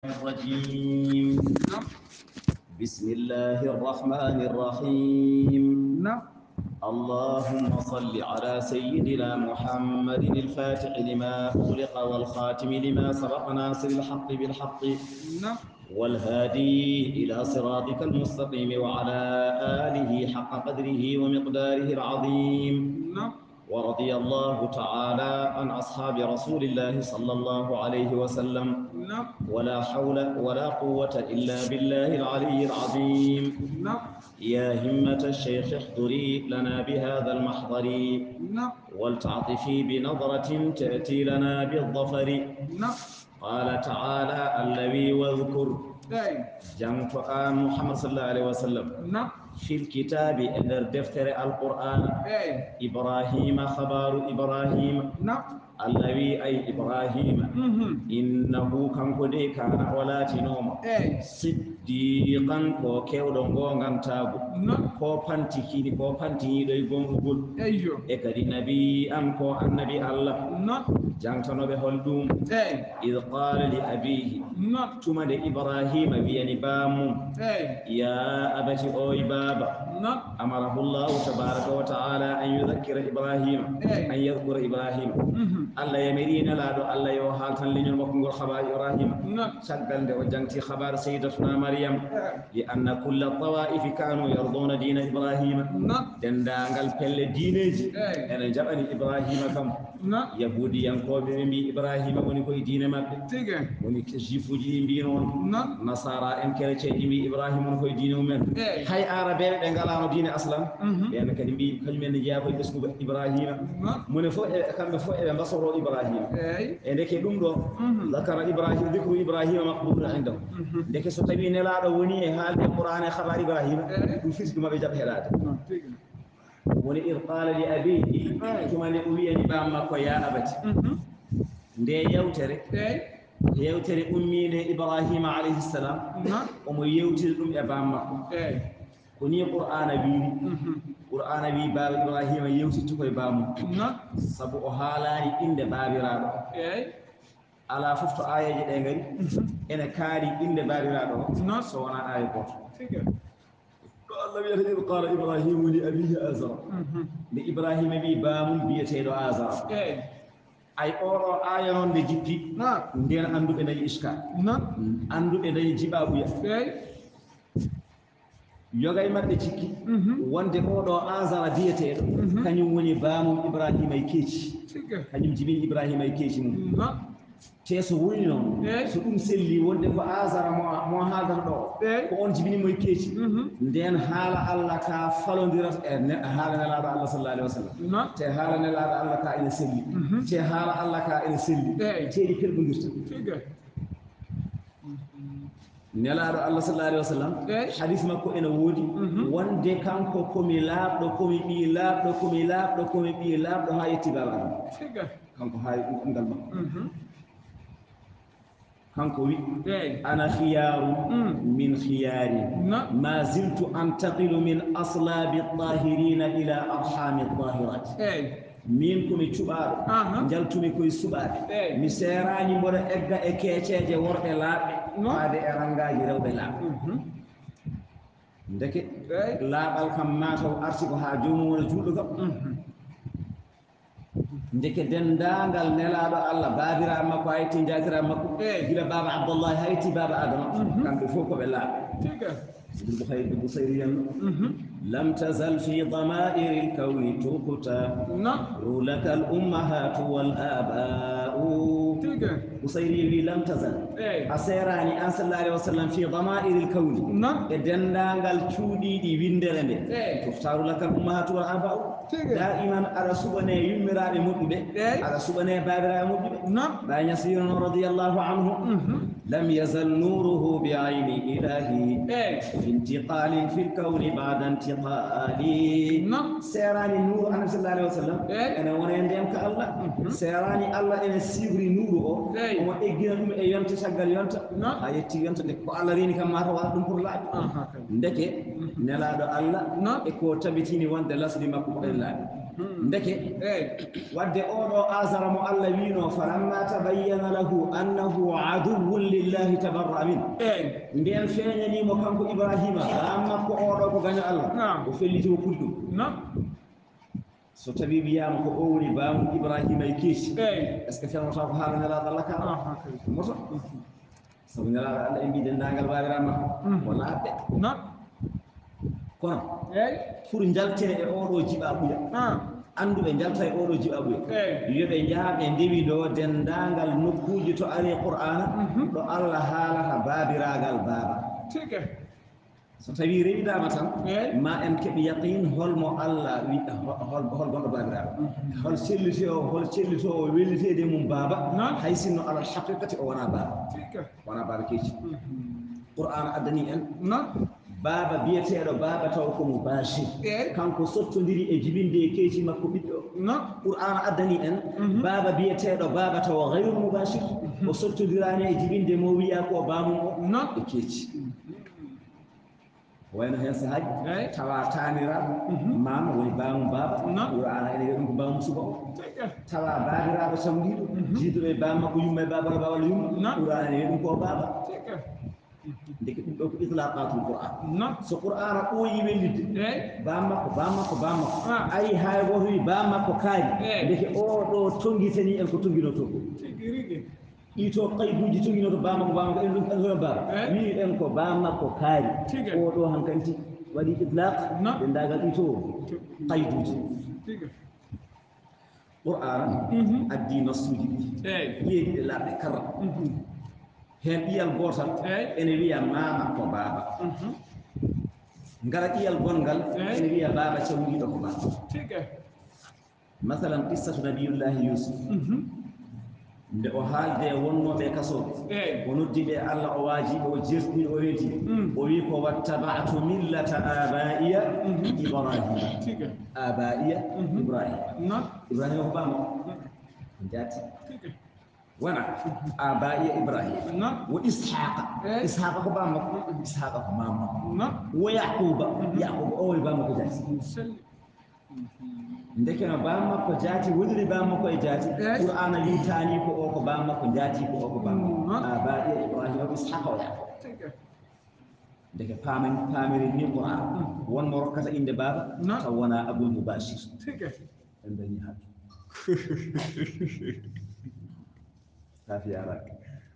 الرجيم. بسم الله الرحمن الرحيم. اللهم صل على سيدنا محمد الفاتح لما أغلق والخاتم لما سبق ناصر الحق بالحق والهادي إلى صراطك المستقيم وعلى آله حق قدره ومقداره العظيم. ورضي الله تعالى عن أصحاب رسول الله صلى الله عليه وسلم. ولا حول ولا قوة إلا بالله العلي العظيم. يا همة الشيخ احضري لنا بهذا المحضر ولتعطفي بنظرة تأتي لنا بالظفر. قال تعالى الذي واذكر جمت محمد صلى الله عليه وسلم في الكتاب إذا دفتر القرآن إبراهيم خبر إبراهيم الذي أي إبراهيم إنه كان قدي كان ولاتي نوم صديقا كو كيودون غونغان تابو كو بانتي كيني كو بانتي يدوي غونغول إكادي نبي أم كو النبي الله جانتنو بهولدوم إذ قال لأبيه ثم إبراهيم بيني بامو يا أبتي أوي بابا أمره الله تبارك وتعالى أن يذكر إبراهيم أن يذكر إبراهيم الله يمرين لا دو الله يوحال تنلين المكنغ خبار إبراهيم شغل دو جانتي خبار سيدتنا مريم لأن كل الطوائف كانوا يرضون دين إبراهيم دندانغال بل دينيجي أنا جبني إبراهيم كم يهودي ينقوم بي إبراهيم ونكوي دين مبه ونك جيفوجي بينون نصارى إن كرتشي بي إبراهيم ونكوي دين من هاي عربي دنغالانو دين أصلا لأن كدي بي كلمة جاكو اسمه إبراهيم من فوق كم فوق بصروا إبراهيم عندك يدوم دو ذكر إبراهيم ذكر إبراهيم مقبول عنده عندك ستبي نلا دوني حال القرآن خبر إبراهيم وفيس ما بيجاب هلاد ولئذ قال لأبيه ثم لأبيه بام يا أبتي ndé yewtere ummide Ibrahima alayhi salam omo yewtiri ɗum e bammakko ko ni qur'ana wi baba Ibrahima yewtiti koye bamum sabu o haalani inde babiraɗo ala fof to ayaji ɗe ngari ene kaari inde babiraɗo o so wona aya goto Allah wiyata id qala ibrahimu li abihi azara nde Ibrahima wi bamum biyeteɗo azara ay oro aya non de jippi nden anduɓe dañi iska anduɓe dañi jibabuya yogay maɓɓe cikki wonde oɗo azara biyeteɗo kañum woni bamum Ibrahima e keeci kañum jibini Ibrahima e keeci mum te so woni noon so ɗum selli wonde ko azara mo haaldata ɗo ko on jibinimo e keeci nden haala Allah ka falodirat e haala nelaɗo Allah sallallahu alaihi wasallam te haala nelaɗo Allah ka ene selli te haala Allah ka ene selli teɗi perɓodirta nelaɗo Allah sallallahu alaihi wasallam hadis makko ene woodi wonde kanko komi laaɓɗo komi ɓi laaɓɗo komi laaɓɗo komi ɓi laaɓɗo ha yetti baba ɗum kanko haali ɗum ngal makko kanko wi ana khiyaru min khiyari ma ziltu antaqilu min aslabi tahirina ila arhami tahirat min komi cuɓaɗo jaltumi koye suɓaɓe mi serani mboɗo egga e keeceje worɓe laaɓɓe faade e rangaji rewɓe laaɓɓe ndeke laaɓal kam mataw arti ko ha jomum wona juuɗo kam ndeke dendagal nelaɗo Allah babira makko hayti jatira makko gila baba Abdullah hayti baba Adama kamɓe fof koɓe laaɓe البخاري لم تزل في ضمائر الكون تقتل لك الأمهات والآباء بصيري لم تزل أسيراني أن صلى الله عليه وسلم في ضمائر الكون دندانغال تشودي دي ويندرمي تختار لك الأمهات والآباء دائما على سبني يمرا بمدبه على سبني بابرا مدبه بان يسير رضي الله عنه لم يزل نوره بعين إلهي في انتقال في الكون بعد انتقالي سيراني نور أنا صلى الله عليه وسلم أنا وانا يندم كالله سيراني الله أنا سيبري نوره وما إجينا نوم أيام تشغل يونت أيتي يونت دكوا الله ريني كم مرة وادم كرلا ndeke nelaɗo Allah e ko tabitini wonde lasdi makko ko Allah ndeke wadde oɗo asara mo Allah wino falamma tabayyana lahu annahu aduwwun lillahi tabarra min nden feeñanimo kanko Ibrahima amma ko oɗo ko gaño Allah o felliti o kulɗum so tawi wiyama ko o woni baamu Ibrahima e keeci est ce que fewnata ko haala nelaɗo Allah ka moto sabu nelaɗo Allah e mbi dendagal babira makko wona aɓɓe kono pour jaltine e oɗo jiɓa ɓuya anduɓe jalta e oɗo jiɓa ɓuya yoɓe jaa ɓe ndewi ɗo dendagal nokkuji to ari qur'ana ɗo Allah haalata babiragal baba so tawi rewidama tan ma en keeɓi yaqin holmo Allah wi hol gonɗo babiraɗo hol cellitowo wellitede mum baba hay sinno alal haqiqati o wona baba keeci qur'an addani en baba biyeteɗo baba taw ko mo bashir kanko sottodiri e jibinde e keeci makko ɓiɗɗo qur'an addani en baba biyeteɗo baba taw gayru mubashir o sottodirani e jibinde mo wiya ko bamum o e keeci wayno hen sahaji tawa taniraɓe mama woni bamum baba qur'an ene wiya ɗum ko bamum suba o tawa babiraɓe samdiɗo jiiduɗo e baba makko yumma e baba walla baba walla yumma qur'an ene wiya ɗum ko baba ndeke ɗum ɗo ko itlaqatul qur'an so qur'ana ɓooyi wellidde bammakko ayi hay goto wi bammakko kaari ndeke oɗo tonguitani en ko tonguinoto ɗito qayduji tonguinoto bammakko en ɗum ɗo baba wi en ko bammakko kaari oɗo hankanti waɗi itlaq dendagal ɗito qayduji qur'ana addi nassuji ɗi yeeɗiɗe laaɓe karra hen ƴiyal gotal ene wiya mama ko baba ngara ƴiyal gongal ene wiya baba cawliɗo ko baba masalan qissatu nabiyullahi yusuf nde o haalde wonnoɓe kasoɓe o noddiɓe Allah o waajiɓe o jertini o weeti o wi ko wattaba'tu millata abaiya ibrahima ko bama jaati wana abaiya ibrahima wo ishaqa ko bama ishaqa ko mama wo yaquba o woni bama ko jaati ndekeno bammakko jaati wodiri bammakko e jaati qur'ana witani ko o ko bammakko jaati ko o ko bammakko abaiya ibrahima o ishaqa o yaquba ndeke paamiri ni qur'an wonmo rokkata inde baba taw wona abul mubashir en dañi haatu kafi arak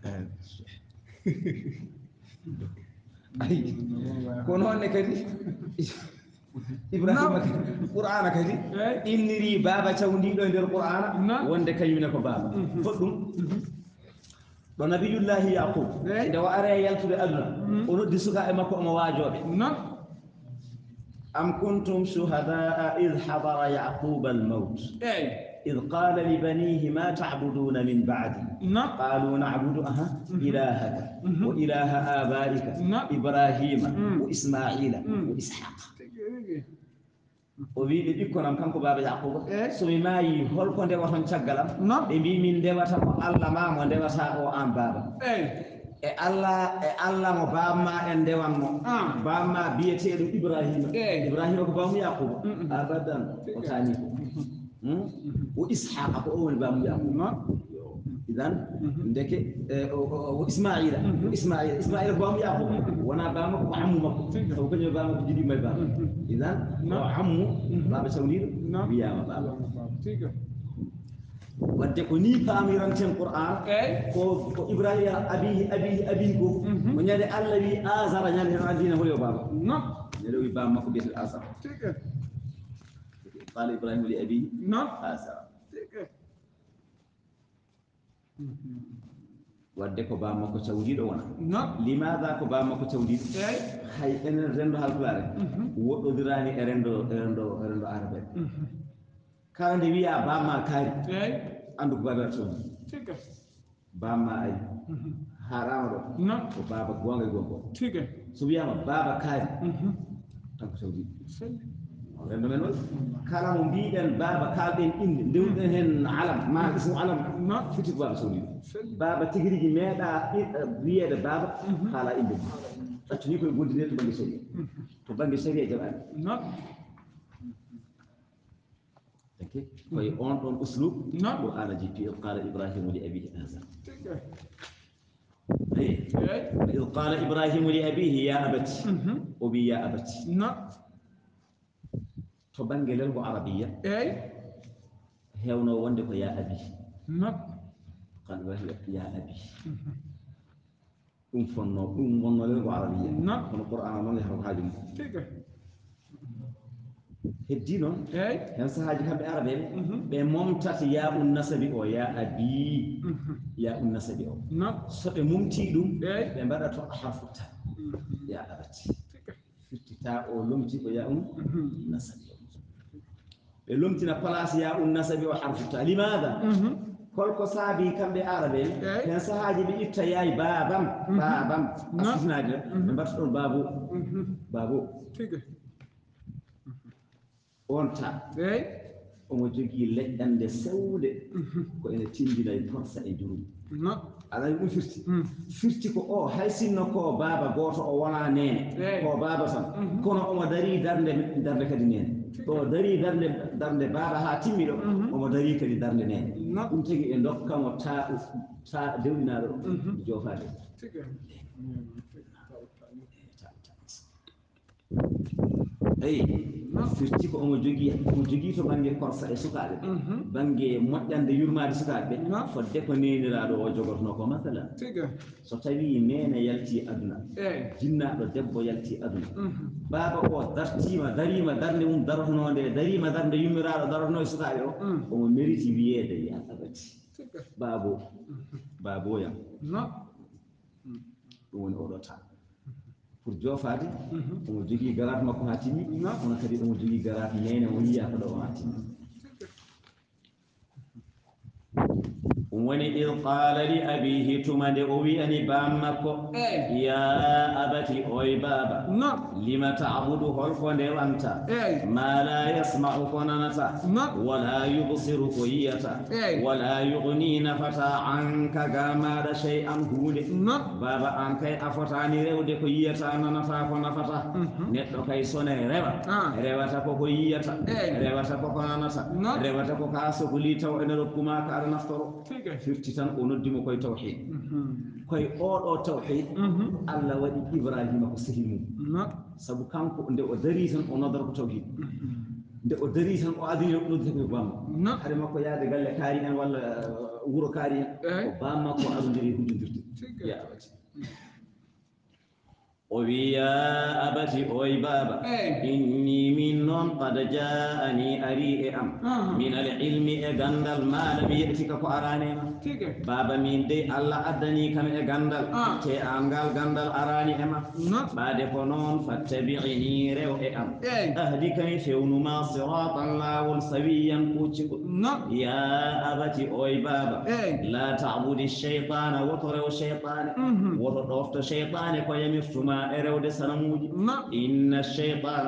ay ko noonne kadi ibrahima qur'ana kadi inniri baba cawdiɗo e nder qur'ana wonde kañumne ko baba foɗɗum ɗo nabiyullahi yaqub nde o are yaltude aduna o noddi suka e makko omo waajoɓe am kuntum shuhadaa id hadara yaquba almawt إذ قال لبنيه ما تعبدون من بعدي قالوا نعبد إلهك وإله آبائك إبراهيم وإسماعيل وإسحاق o wi ɓe ɓikkonam kanko baba yaquba somi maayi holko ndewaton caggalam ɓe mbi min ndewata ko Allah ma mo ndewata o an baba e Allah mo bamma en ndewanmo bamma biyeteɗo ibrahima ko bamu yaquba abadan o tani ko wo ishaqa ko o woni bamu yaquba idan ndeke wo ismaila ko bamu yaquba wona bamako ko ammu makko sabu kañum bamako jiɗima e baba idan o ammu baba sawliɗo wiyama baba wadde ko ni paamiranten qur'an ko ibrahima abihi ko mo ñande Allah wi azara ñande hen addina holi o baba ñande wi baba makko biyete azara قال إبراهيم لأبيه آزر wadde ko bammakko cawdiɗo wona limaada ko bammakko cawdiɗo hay enen rendo halpulaare woɗɗodirani e rendo arabe kala nde wiya bamma kaari andu ko babiraɗo cawdi bamma ari haarama ɗo ko baba gonga e gongo so wiyama baba kaari tan ko cawdiɗo rendo men kala mo mbiɗen baba kalɗen inde ndewɗen hen alam ma ismu alam fiti ko baba sawdiɗo baba tigi rigui meeɗa wiyede baba haala inde ɗaccuni koye gondine to banggue sharia to banggue sharia jaɓani koye on ɗon uslub qur'ana jippi id qala ibrahimu li abihi azar إذ قال إبراهيم لأبيه يا أبت أبي يا أبت تبان جلال عربية هنا وندك يا أبي قال يا أبي فنو فنو للغة عربية من القرآن ما يحرم هذه هدينو هن سهاجي كم بعربي بممتاز يا النسب أو يا أبي يا النسب أو سب ممتي دوم بمبارة حرف تاء يا أبتي في تاء أو لمتي يا النسب لمتي نبلاس يا النسب أو حرف تاء لماذا؟ كل كسابي كم بعربي هن سهاجي بيتا يا بابام بابام أسفنا ده بمبارة بابو بابو onta omo jogii leƴƴande sewde ko ene tindina e torsa e jurum alay ɗum firti ko o hay sinno ko baaba gooto o wona nene ko baaba tan kono omo darii darnde kadi nene to darii darnde baaba haa timmi ɗo omo darii kadi darnde nene ɗum tigi e dokkamo ta dewɗinaaɗo joofaade eyi firti ko omo jogii to baŋnge korsa e sukaaɓe baŋnge moƴƴande yurmaade sukaaɓe ɓe fodde ko neeniraaɗo o jogotno ko masala so tawii nene yaltii aduna jinnaaɗo debbo yaltii aduna baaba o dariima darnde mum darotnoonde dariima darnde yummiraaɗo darotnoo e sukaaɓe o omo mériti wiyeede ya abati baaboyam ɗum woni oɗo taa pour joofaade omo jogii garaat makko haa timmi kono kadi omo jogii garaat nene o yiyaa ko ɗo o haa timmi woni id qala li abihi tumande o wi'ani baam makko ya abati oy baaba lima ta'budu holko ndewanta ma la yasma'u ko nanata wala yubsiru ko yiyata wala yughni nafata anka gamaɗa shay'an huunde baaba an kay a fotani rewde ko yiyata nanata ko nafata neɗɗo kay sone rewata koko yiyata rewata koko nanata rewata ko ka sohli taw ene rokkuma ka aɗa naftoro firti tan o noddimo koye tawhid koye oɗo tawhid Allah waɗi Ibrahima ko sehil mum sabu kanko nde o darii tan o noddata ko tawhid nde o darii tan o adini noddata koye bamma hade makko yaade galle kaari en walla wuro kaari en ko bamma ko adodiri hujjodirde ya abati ويا أبتي أوي بابا إني من نون قد جاءني أريء من العلم أجندل ما لم يأتك فأراني بابا من دي الله أدني كم أجندل تي أنغال جندل أراني أما بعد فنون فاتبعني رو أهدك فيون ما صراطا لا والسويا كوتشك يا أبتي أوي بابا لا تعبد الشيطان وطروا الشيطان وطرفت الشيطان ويمفتما إرود سنموجي إن الشيطان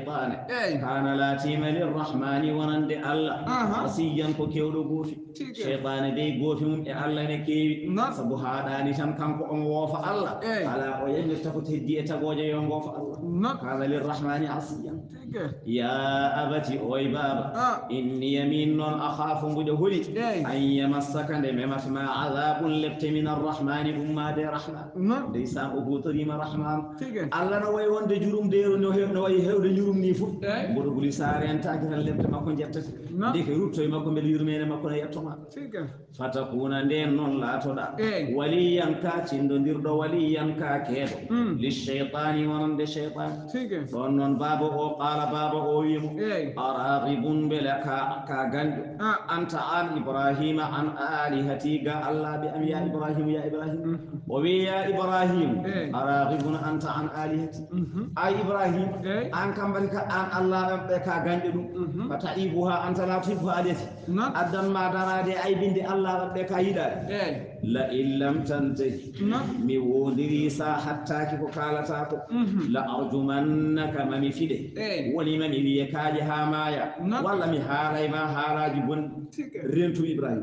كان لاتيما للرحمن ونند الله عصيا كيولو غوفي شيطان دي غوفي مم الله نكيوي سبو هاداني شان كانكو أم ووفا الله على ويمر تكو تهدي تغوجي يوم ووفا الله كان للرحمن عصيا يا أبتي أوي بابا إني يمين أخاف مجهولي أن يمسك نممت ما عذاب لبت من الرحمن أما دي رحمن ليس أبوطري ما رحمن Allah no way wonde jurum deeru no way hewde jurum ni fu bodo guli saare en taaki tan lebte makko jettati deke rutto e makko mbel yurmene makko no yettoma fatakuna nden non laatoda waliyan ka cindodirdo waliyan ka keedo li shaytani wonande shaytan don non baba o qala baba o wimo araqibun belaka ka ganjo anta an ibrahima an alihati ga Allah bi am ya ibrahim o wi ya ibrahim araqibun anta an alihati ay ibrahim an kambalika an Allah be ka ganje dum fataibuha anta la tibu alati adam ma darade ay binde Allah be ka yidade la illam tantahi mi wodiri sa hatta ki ko kalata ko la arjumannaka mami fide woni mami wiye kaaji ha maya walla mi haalay ma haalaji bon rentu ibrahim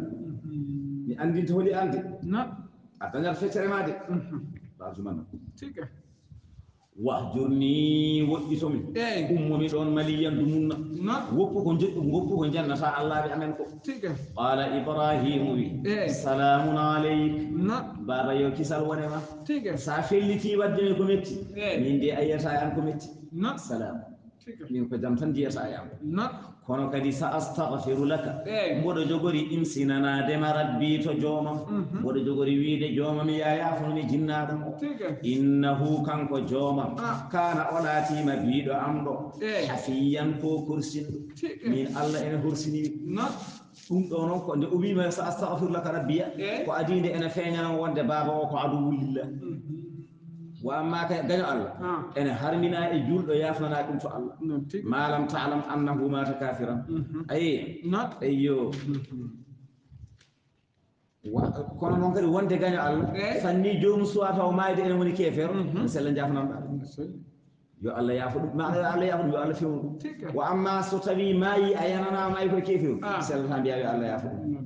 mi andinta holi ande a dañat feccere ma de la arjumannaka wahjurni woɗɗitomi ummomi ɗon maliyan dumunna woppu ko jannata allah ɓe amen ko qala ibrahimu wi salamun aleyk baba yo kisal wonema sa felliti waddeme ko metti min de a yiyata an ko metti salam min ko jam tan jiyata yam kono kadi sa astahfiru laka mboɗo jogori imsinanadema rabbi to joomam mboɗo jogori wiide joomam yayafonomi jinnaɗam o innahu kanko joomam kana o laatima biiɗo am ɗo hafiyan ko kursinɗo min allah ene hursinimi ɗum ɗo noon ko nde o wima sa astahfiru laka rabbiya ko adinde ene feeñanon wonde baba o ko adu wullillah wa amma ka gaño Allah ene harmina e julɗo yafnana ɗum to Allah ma lam ta'lam annahu mata kafiran ayi ayyo kono noon kadi wonde gaño Allah fanni jomum suwata o mayde ene woni kefero sella jafnanɗa yo Allah yaafo ɗum ma Allah yaafo ɗum yo Allah fewnu ɗum wa amma so tawi mayi a yananama ay koye keferu sellata mbiya yo Allah yaafo ɗum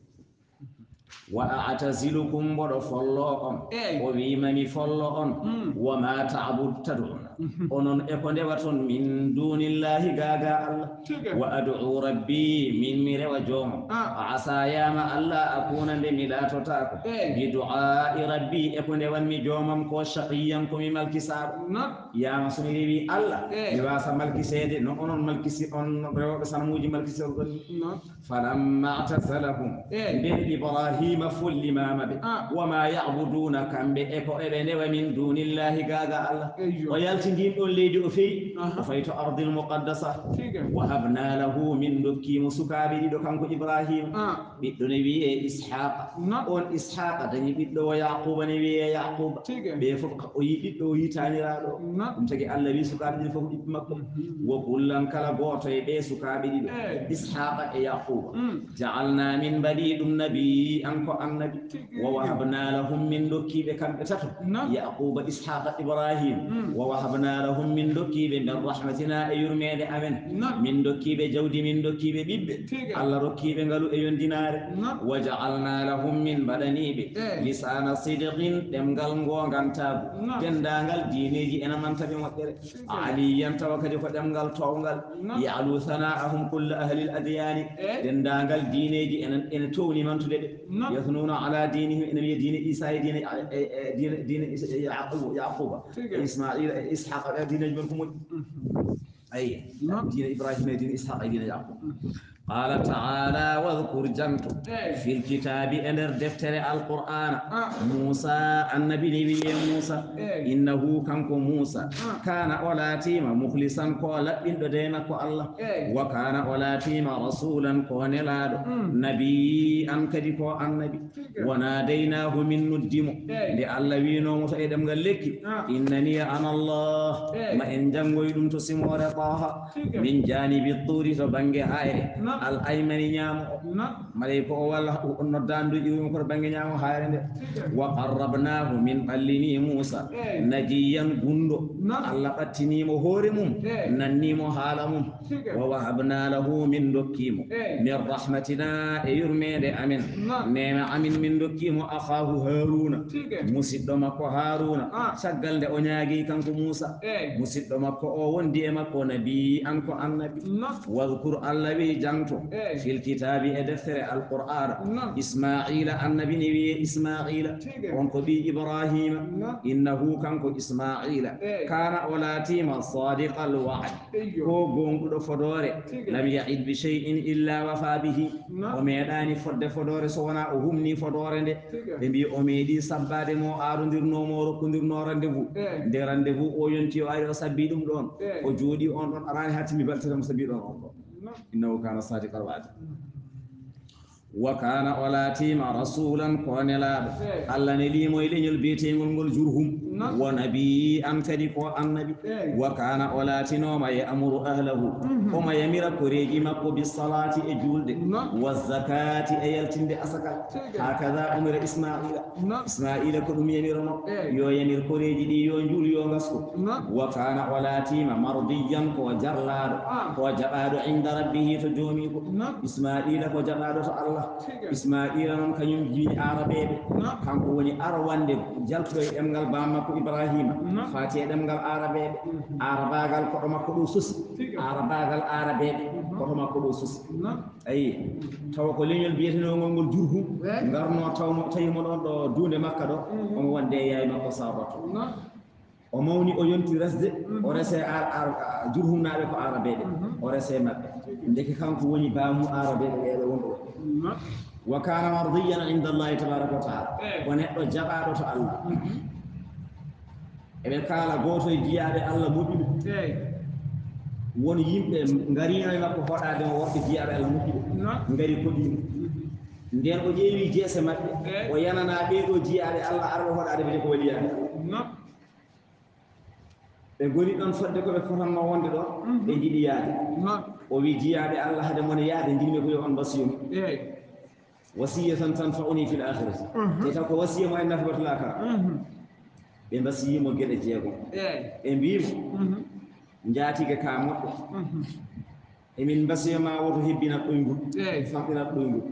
wa a'tazilukum boɗo follo on o wimami follo on wa ma ta'buduna onon e ko ndewa toon min dunillahi gaga Allah wa ad'u rabbi min mi rewa joomam asa yama Allah akuna nde mi latotako bi du'a'i rabbi e ko ndewanmi joomam ko shaqiyan komi malkisaɗo yama somi rewi Allah mi wasa malkisede no onon malkisi on rewɓe sanamuji malkisol gonni falamma i'tazalahum nden ibrahima follimama ɓe wama ya'buduna kamɓe e ko eɓe ndewa min dunillahi gaga Allah o yaltindin ɗon leydi o feyi o fayi to ardil muqaddasa wa habna lahu min dokkimo sukaɓe ɗiɗo kanko ibrahima ɓiɗɗo ne wiye ishaqa on ishaqa dañi ɓiɗɗo o yaquba ne wiye yaquba ɓe fof o yi ɓiɗɗo o yitaniraɗo ɗum tagui Allah wi sukaɓe ɗiɗo fof ɓiɓɓe makko wo kullan kala goto e ɓe sukaɓe ɗiɗo ishaqa e yaquba ja'alna min mbaɗi ɗum nabi an ko annabi wa wahabna lahum min dokkiɓe kamɓe tato yaquba ishaqa ibrahim wa wahabna lahum min dokkiɓe min rahmatina e yurmede amen min dokkiɓe jawdi min dokkiɓe ɓiɓɓe Allah rokkiɓe ngalu e yondinare wa ja'alna lahum min mbaɗaniɓe lisana sidqin ɗemgal ngogantagu dendagal diineji ena mantaɓe moƴƴere aliyan tawa kadi ko ɗemgal towgal ya'lu sana'ahum kulla ahli l adyani dendagal diineji ene towni mantude ɓe يثنون على دينهم إن دين إيسى دين يعقوب إسماعيل إسحاق دين جبنكم أي دين إبراهيم دين إسحاق دين يعقوب قال تعالى واذكر جنت في الكتاب أن دفتر القرآن موسى النبي نبي موسى إنه كان موسى كان أولاتيم مخلصا قال إن دينك الله وكان أولاتيم رسولا قال نبي أنكدك النبي وناديناه من ندم لألا وينو متأيدم قال لك إنني أنا الله ما إن جنويدم تسمور طه من جانب الطور فبنجي هاي الأيمن نيامو مليكو والله نداندو يوم كربنجي نيامو هاي وقربناه من قلني موسى نجيا غندو الله قتني مهورمم ننيمو حالمم ووهبنا له من دكيمو من رحمتنا يرمي أمين نيما أمين من دكيمو أخاه هارون مسيدو مكو هارون شغل دي أنياغي كانكو موسى مسيدو مكو وندي مكو نبي أنكو النبي واذكر الله بي جانتو في الكتاب أدفر القرآن إسماعيل النبي نبي إسماعيل ونكو بي إبراهيم إنه كانكو إسماعيل كان ولاتيم صادق الوعد كو غونغو فدوري لم يعد بشيء إلا وفى به وميداني فد فدوري سونا وهمني فدوري بي أميدي سبادي مو آرندرنو مو ركندرنو رندفو دي رندفو او ينتيو آيو سبيدم دون o jodi on don arani hatimi baltata sabido on do innahu kana sadiq alwa'd wa kana walatima rasulan qanela alla ne limo e leñol beetengol ngol jurhum wa nabi an kadi ko annabi wa kana walatino ma ya'muru ahlahu o ma yamira ko reji makko bis salati e julde wa zakati e yaltinde asaka hakaza umira isma'ila ko dum yamirano yo yamir ko reji di yo jul yo ngasko wa kana walatima mardiyan ko jarlado ko jabado inda rabbih to jomi ko isma'ila ko jabado to Allah Allah Ismaila non kanyum ji arabe kanko woni arwande jaltudo e demgal bamako Ibrahima fati e demgal arabe arabagal ko makko do sus arabagal arabe ko makko do sus ayi taw ko leñol bieteno ngol jurhu ngarno tawmo don do dunde makka do on wonde yaay makko sabato o mawni o yonti resde o rese jurhum naabe ko arabe o rese mabbe ndeke kanko woni baamu arabe be wondo wa kana mardiyan inda Allah tabaaraka wa ta'ala woneddo jabaado to Allah ebe kala goto jiyaabe Allah muddibe won yimbe ngarino makko hodade o worbe jiyaabe Allah muddibe ngari ko dimo nden o jeewi jesse mabbe o yanana be do jiyaabe Allah arbo hodade be ko waliyaabe be goni don fodde ko be fotanno wonde do be jidi yaade o wi jiyaabe Allah hade mon yaade ndinmi ko yo on basiyum wasiyatan tanfa'uni fil akhirati eta ko wasiya mo en nafbatul akhirah be basiyimo gede jeego e biim njaatiga ka moddo emin basiyama woto hebbina doyngol famdina doyngol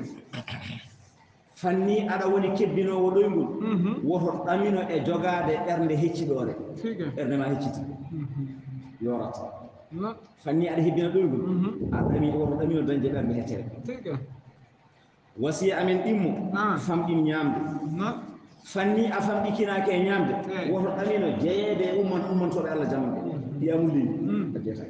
fanni ada woni kebbinowo doyngol woto damino e jogade ernde heccidore ernde ma hecciti yorata fanni ada hebbina doyngol adami woto damino danje ernde hettere wasiya amen dimmo famdim nyamde fanni a famdi kinake e nyamde woto damino jeeyede ummontobe Allah jamma yamuli adeta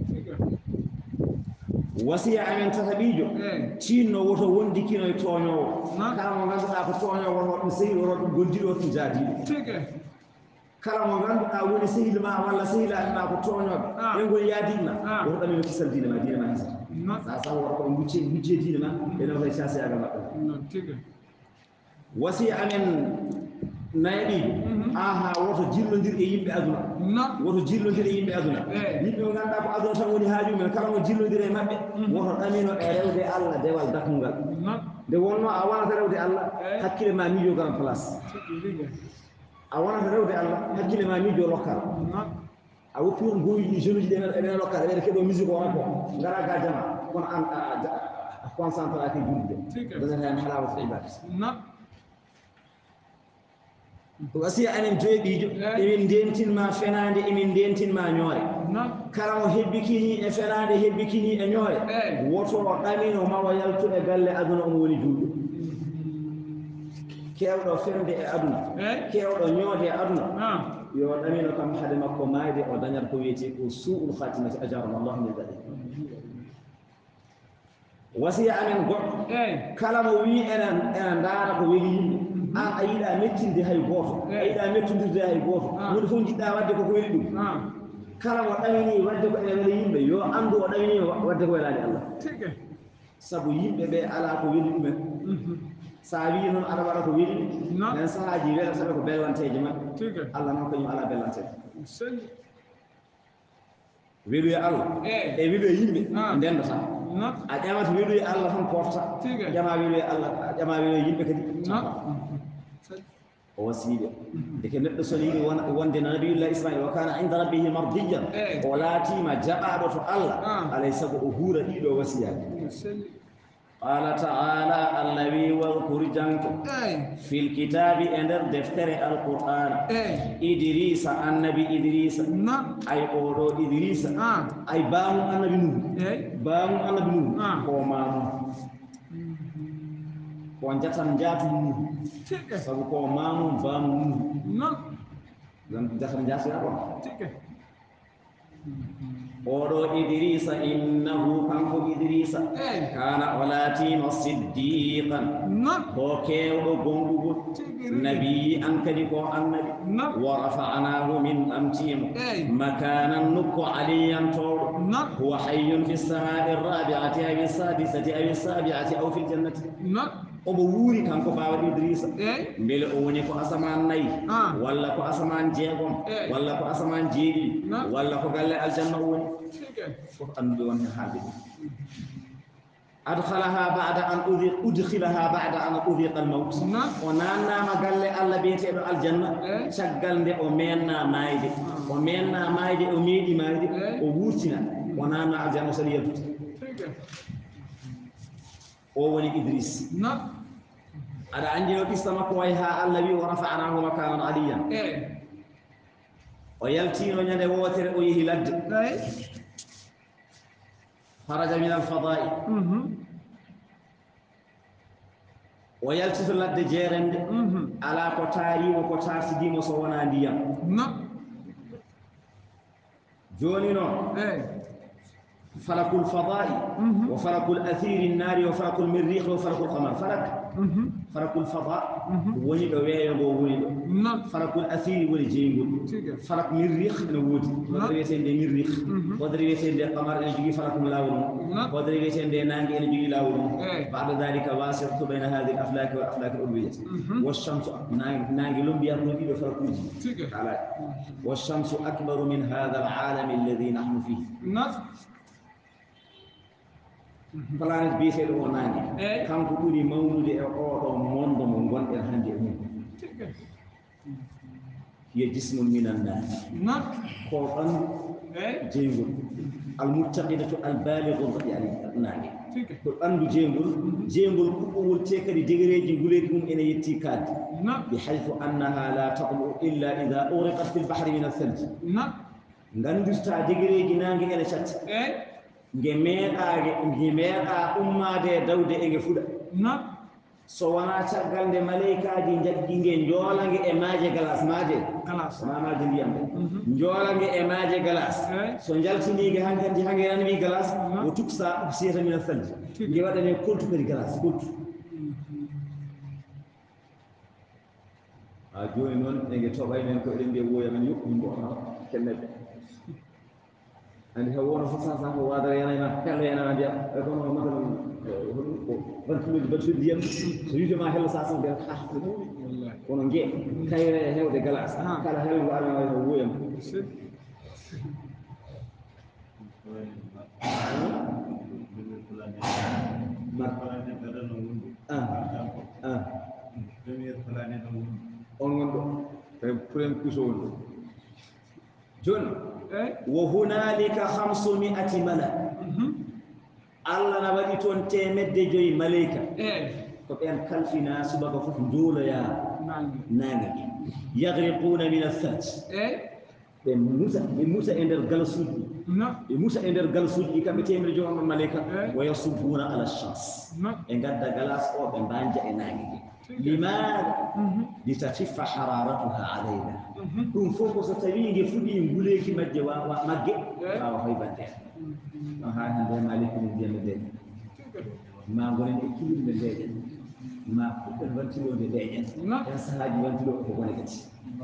wasiya amen tatabijo tinno woto wondi kino e toñowo kala mo ganduɗa ko toñowo woto ɗum sehil woto ɗum gondiɗo ɗum jaadiɗo kala mo ganduɗa woni sehil ma walla sehilaɗima ko toñoɓe ɓe gol yaadinma woto ɗamino kisal dina ma hisata sa sa woto koɓe gucce dina ma ɓe nawta sasi aga maɓɓe wasiya amen nayaɗiɗo aha woto jillodir e yimɓe aduna woto jillodir e yimɓe aduna yimɓe mo ganduɗa ko aduna tan woni haajumen kala mo jillodir e maɓɓe woto ɗamino e rewde Allah dewal dakungal nde wonno a wonata rewde Allah hakkille ma miijo garan place a wonata rewde Allah hakkille ma miijo lokkal a woppi on goyiji jeune uji ɗeɓene lokkal eɓene keeɗo musique o ko gara ga jama kono an a concentré ake julde dañata hen halawata ibadati wasiya anen joyɓijo emin dentinma fenade emin dentinma ñoore kala mo hebbikini e fenade hebbikini e ñoore woto ɗamino mawa yaltude galle aduna on woni julɗo kewɗo fende e aduna kewɗo ñoode e aduna yo ɗamino kam hade makko mayde o dañat ko wiyete ko su'ul khatimati ajarana Allah min dhalik wasiya amen goɗɗo kala mo wi enen ndaara ko weli yimɓe an a yiɗa mettinde hay gooto a yiɗa mettodirde hay gooto woni fof jiɗɗa wadde koko weli ɗum kala mo ɗamini wadde ko ene wela yimɓe yo anndu o ɗamini wadde ko welani Allah sabu yimɓe ɓe ala ko weli ɗumen sa wi noon aɗa waɗa ko weli nen sahaji welataɓe ko bellanteje maɓɓe Allah noon kañum ala bellanteje weluye Allah e weluye yimɓe ndendata a ƴamata weluye Allah tan porta ƴama weluye Allah ƴama weluye yimɓe kadi o wasiiɓe deke neɗɗo so yiɗi wonde no nabiyullah Ismail wa kana inda rabbihi mardiyan o laatima jaɓaɗo to Allah alay sago o huura ɗiɗo wasiyaji qala ta'ala Allah wi wadkur janko fil kitabi e nder deftere alqur'ana idrisa annabi idrisa ay oɗo idrisa ay baamu annabi nuhu ko mamu ko jatan jaatu nuhu sabu ko mamu baamu nuhu jatan jaatu ya ɗon oɗo idrisa innahu kanko idrisa kana o latima siddiqan ko kewɗo gonɗugol nabi an kadi ko annabi wa rafa'nahu min amtimo makanan nokko aliyantowɗo huwa hayyun fi samai rabi'ati aw sadisati aw sabi'ati aw fil jannati omo wuuri kanko bawa idrisa beele o woni ko asaman nayi walla ko asaman jeegom walla ko asaman jeeɗiɗi walla ko galle aljanna o woni fof anduɓe wonde haalde ɗum adkhalaha ba'da an udkhilaha ba'da an udhiqa al-maut o nannama galle Allah biyeteɗo aljanna caggal nde o menna mayde o meeɗi mayde o wurtina o nanna aljanna sali yaltude ولي إدريس نعم أنا عندي قصة مكويها النبي ورفعناه مكانا عليا ويلتين ونيا ووتر ويه لد خرج من الفضاء ويلتف لد جيرند على كتاري وكتار سديم وصوانا ديام جونينو فلك الفضاء وفلك الأثير النار وفلك المريخ وفلك القمر فلك الفضاء وني دو ويو وني دو فلك الأثير وني جينغول فلك المريخ نودي ودري ويتين دي مريخ ودري ويتين دي قمر ان جوغي فلك لاول ودري ويتين دي نانغي ان جوغي لاول بعد ذلك واسط بين هذه الافلاك والافلاك الالويه والشمس نانغي لومبيا كودي دو فلك والشمس اكبر من هذا العالم الذي نحن فيه planète biyeteɗo o naange kanko ɓuri mawnude e oɗo mondo mo gonɗen hannde e mum hiya jismum minannaasi ko ɓanndu jeygol almuttaqidatu albaligol waɗi ali naange ko ɓanndu jeygol kuɓɓowol te kadi degereji nguleeki mum ene yetti kaadde bi haythu annaha la taqlu illa ida uriqat fi lbahri min althalji nganndirta degereji naange ene catti nge meeɗa ummade e dawde e nge fuɗa so wona caggal nde maleykaji jaggi nge njoolange e maaje galas maaje wona maaje ndiyam ɗe njoolange e maaje galas so jaltinigue hankkadi hange nanwi galas o tuksa siyata mina saldi nge waɗane koltu kadi galas koltu ha joni noon ege toɓay men ko eɗen mbiya woya men yoɓɓi mbono kenneɓe andi ha wono fof sa ko wadara yanayma hella yanama ndiyam kono matalan bantuji ndiyam so witema hella sa san ɓen ha kono ngue kayre e hewde glace kala helgo arma way ko wuyam on gonɗo premier puso wonɗo joni وهنالك 500 ملك الله نبغي تون تمد جوي ملائكة فبين كلفنا سبب فوق دولة يا نانجي يغرقون من الثلج بموسى إندر جلسود بموسى إندر جلسود كم تيمر جوان الملائكة ويصبون على الشمس إن قد جلس أو بنبانجا نانجي لماذا لتخف حرارتها علينا دون فوق ستوينجي فودي nguleki majje wa magge wa hoybante ha hande maliki ni diam de ma gonen e kilinde leje ma ko wantilo de leje en sahaji wantilo ko gonen gati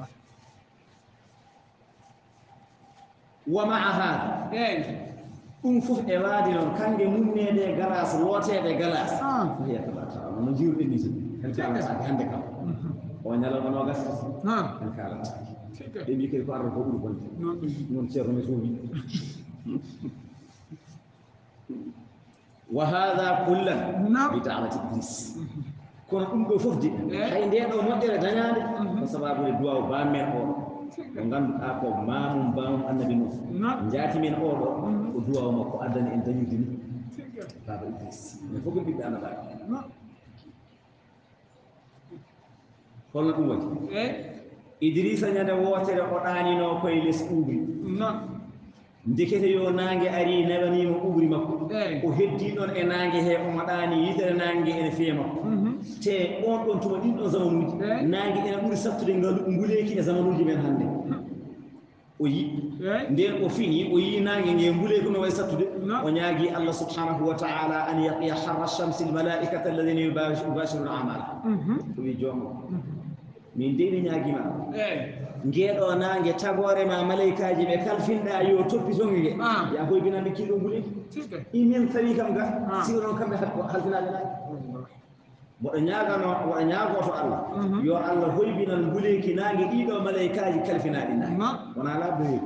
wa ma'a hada dum fof e wadi non kange munnede galas lotede galas ya tabata no jiwde ni en kala sa hande kam o nyala no gas en kala e mi kay ko ardo ko ɓuri bonde non ceerno mi suufi wa hada kullan bi da'wati iblis kono ɗum ɗo fof de hay nde ɗo moƴƴere dañade ko sababude duwaw bamen oɗo ko ngannduɗa ko mamum bamum annabi nuh jaati men oɗo ko duwaw makko addani en dañude ni baba iblis mais fof ko ɓiɓɓe annabaɓe holno ɗum waɗi idrissa ñande wootere o ɗaanino koye less ɓuuɓri ndekete yo naange ari newanimo ɓuuɓri makko o heddi ɗon e naange he omo ɗaani yitere naange ene fiye makko te on ɗon tuma ɗin ɗon zamanuji naange ene ɓuri sattude nguleeki e zamanuji men hannde o yi nden o fini o yi naange nge nguleeki no way sattude o ñaagui allah subhanahu wa taala an yaqiya harra chamsi lmalaikata alladina yubashiruna amala o wi joomo min de ni ñaagima ngeeɗo naange tagore ma malaikaji ɓe kalfinɗa yo toppitoge nge ya hoybinande kiɗo nguleeki imen tawi kam ga sigo noon kamɓe halfinaɓe naange mboɗo ñaagano woɗo ñaagoto allah yo allah hoybinan nguleeki naange ɗiɗo malaikaji kalfinaɗi naange wona labdo heewi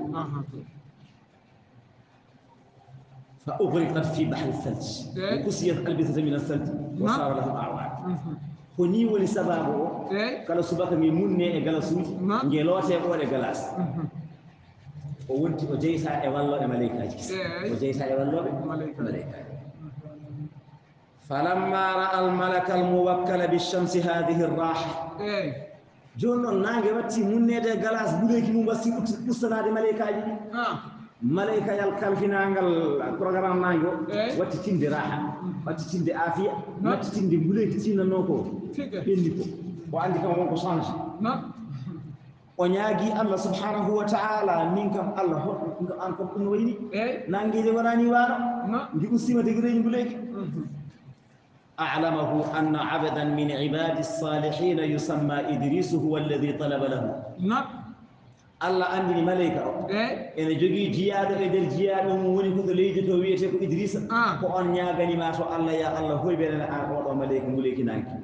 fa ugriqat fi bahri thalj wa kusiyat albisata min althalj wa sara lahum awad ko ni woni sababu o kala subaka mi munne e galasuuji nge loote ɓoɗe galas o wonti o jeyta e walloɓe malaikaji kese o jeyta e walloɓe malaikaji فلما رأى الملك الموكل بالشمس هذه الراحة جون نانغي واتي منيده غلاس بوديكي مو باسي بوستنade malaikaji malaika yal kalfinangal programme nango watti tinde raha watti tinde afiya watti tinde buleki tinano ko bendi ko o andi kam wonko change o nyaagi Allah subhanahu wa ta'ala min kam Allah hokko an kam dum wayni nangeede warani wano ngi ustima de greeni buleki أعلمه أن عبدا من عباد الصالحين يسمى إدريس هو الذي طلب له الله عندي ملائكة إن جوجي جياد إدر جياد موني كنت ليجي تويته إدريس كأن يعاني ما شاء الله يا الله هو بيننا أقوى ملائكة ملائكة نانكي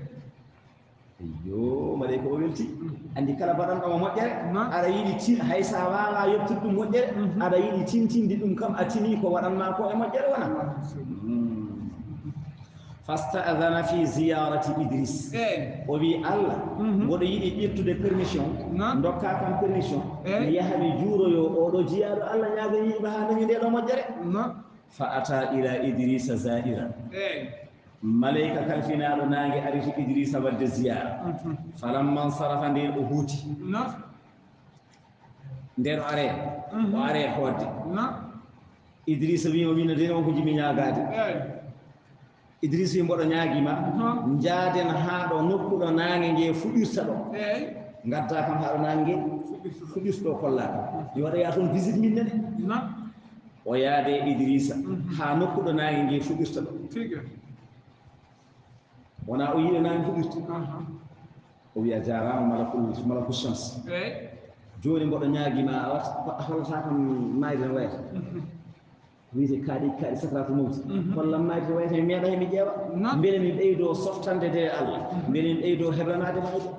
أيوه ملائكة ويلتي عندي كلا بدن أو مجر على يدي تين هاي سوالا يبتدي مجر على يدي تين دي كم أتيني كوارن ما كو مجر وانا فاستأذن في زيارة إدريس وبي الله ودي يدي يبتدي permission دوكا كان permission يهبي جورو يو أودو جيار الله يعاني بهذا يدي لو مجر فأتى إلى إدريس زائرا ملائكة كالفينا نانجي أريش إدريس ود زيارة فلما انصرف ندير أهوتي ندير أريه وأريه حوتي إدريس بيو بينا دينا وكجي مينا غادي إدريس يمبر نياغي ما نجادن هادو نوكو نانجي نجي فوديرتا دو غاتا كام هادو نانجي فوديرتا كولا يورا ياتون فيزيت مين نه ويادي إدريس ها نوكو نانجي نجي فوديرتا دو وانا اويي نان فوديرتا ويا جارام ملك الشمس جوني مبو نياغي ما خول ساكam mayde way wiite kaadi sakratu mawti walla mayde way mi meeɗa mi ƴeewa mbele mi ɓeydo softande de Allah mbele mi ɓeydo heɓanade mayde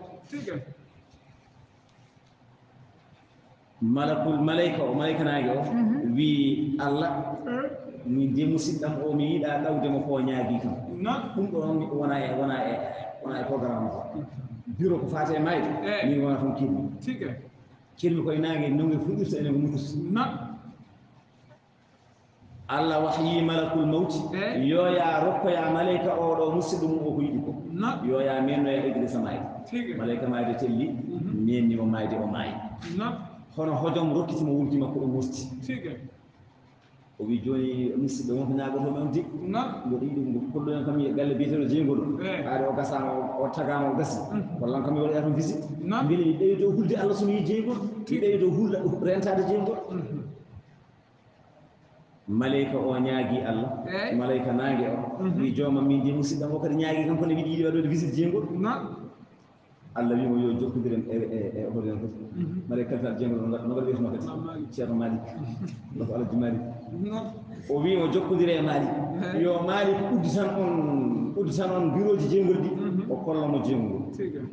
malaika o malaika naagi o wi Allah min de musidɗam o mi yiɗa ɗawdemo ko ñaagi kam ɗum ɗo wona e programme o bureau ko faate e mayde min wona toon kirmi koye naange nonge fuɗirta ene ko muɗirta Allah wahyi malakul mawti yoya rokkoya malaika o ɗo musidɗo mum o ko yiɗi ko yoya mennoya Idrissa mayde malaika mayde telli menni o mayde o maayi hono hojom rokkitimo wulti makko o wurti o wi joni musidɗo wonko ñagotomi on tiggo mboɗo yiɗi kolɗoen kam galle biyeteɗo jeygol haade o gasama o tagama o gasi wallan kam mi waɗaya toon visite mbele mi ɓeydo hulde Allah somi yi jeygol mi ɓeydo hulde rentade jeygol malaika o ñaagi Allah malaika naange o wi jooma min di musidɗam o kadi ñaagi kam kono wiɗi yiɗi waɗode visite jeygol Allah wimo yo jokkodiren e hoɗen fof malaika kalfal jeygol no waɗa wiyetuma kadi ceerno Malik doko Alaji Malik o wi o jokkodire e Malik yo Malik udditan on bureau ji jeygol ɗi o kollamo jeygol ngol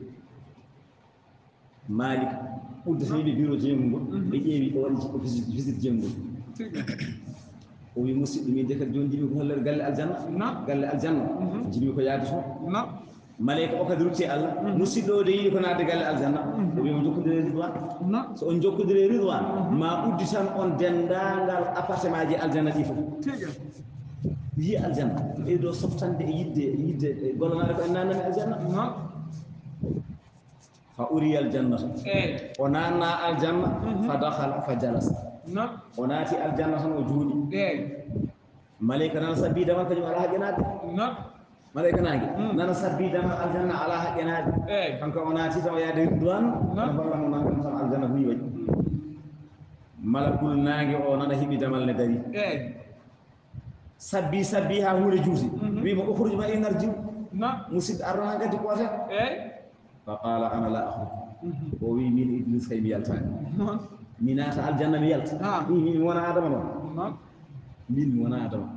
Malik uddata yiɓe bureau jeygol ngol ɓe ƴeewi o waɗi visite jeygol o wi musidɗo min de kadi joni jiɗi ko hollere galle aljanna jiɗi ko yaade toon malaika o kadi rutti Allah musidɗo o de yiɗi ko naatde galle aljanna o wi mo jokkodire ridwan so on jokkodire ridwan ma udditan on dendagal appartement ji aljanna ɗi fof yi aljanna ɓeydo softande e yidde gollonade ko en nanani aljanna fa uriya aljannata o nanna aljanna fa dakhala fa jalasa o naati aljanna tan o juuɗi malaika nana sabbi damal kañum ala haqqenade malaika nangue nana sabbi damal aljanna ala haqqenade kanko o naati taw yaade ridwan no ballamo nangam tan aljanna huyi waɗi malakul nangue o nana hiɓi damal ne dari sabbi ha huunde juuti wimo ukhruj ma in arjiu musidɗo arrona gaddi ko tan fa qala ana la akhruj o wi min Idriss kay mi yaltani mi naata aljanna mi yalta min wona adama noon min mi wona adama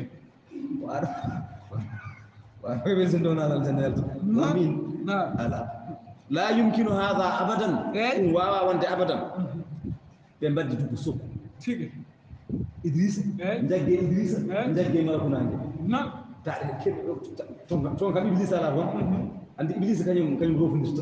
waɗa ɓesden ɗo naata aljanna yalta min ala la yumkinu hada abadan ɗum wawa wonde abadan ɓe mbaddi dugu sokku Idrissa jagge Idrissa jagge malakunange taɗe keɓe toon kam Iblisa ala toon andi Iblisa kañum rofundirta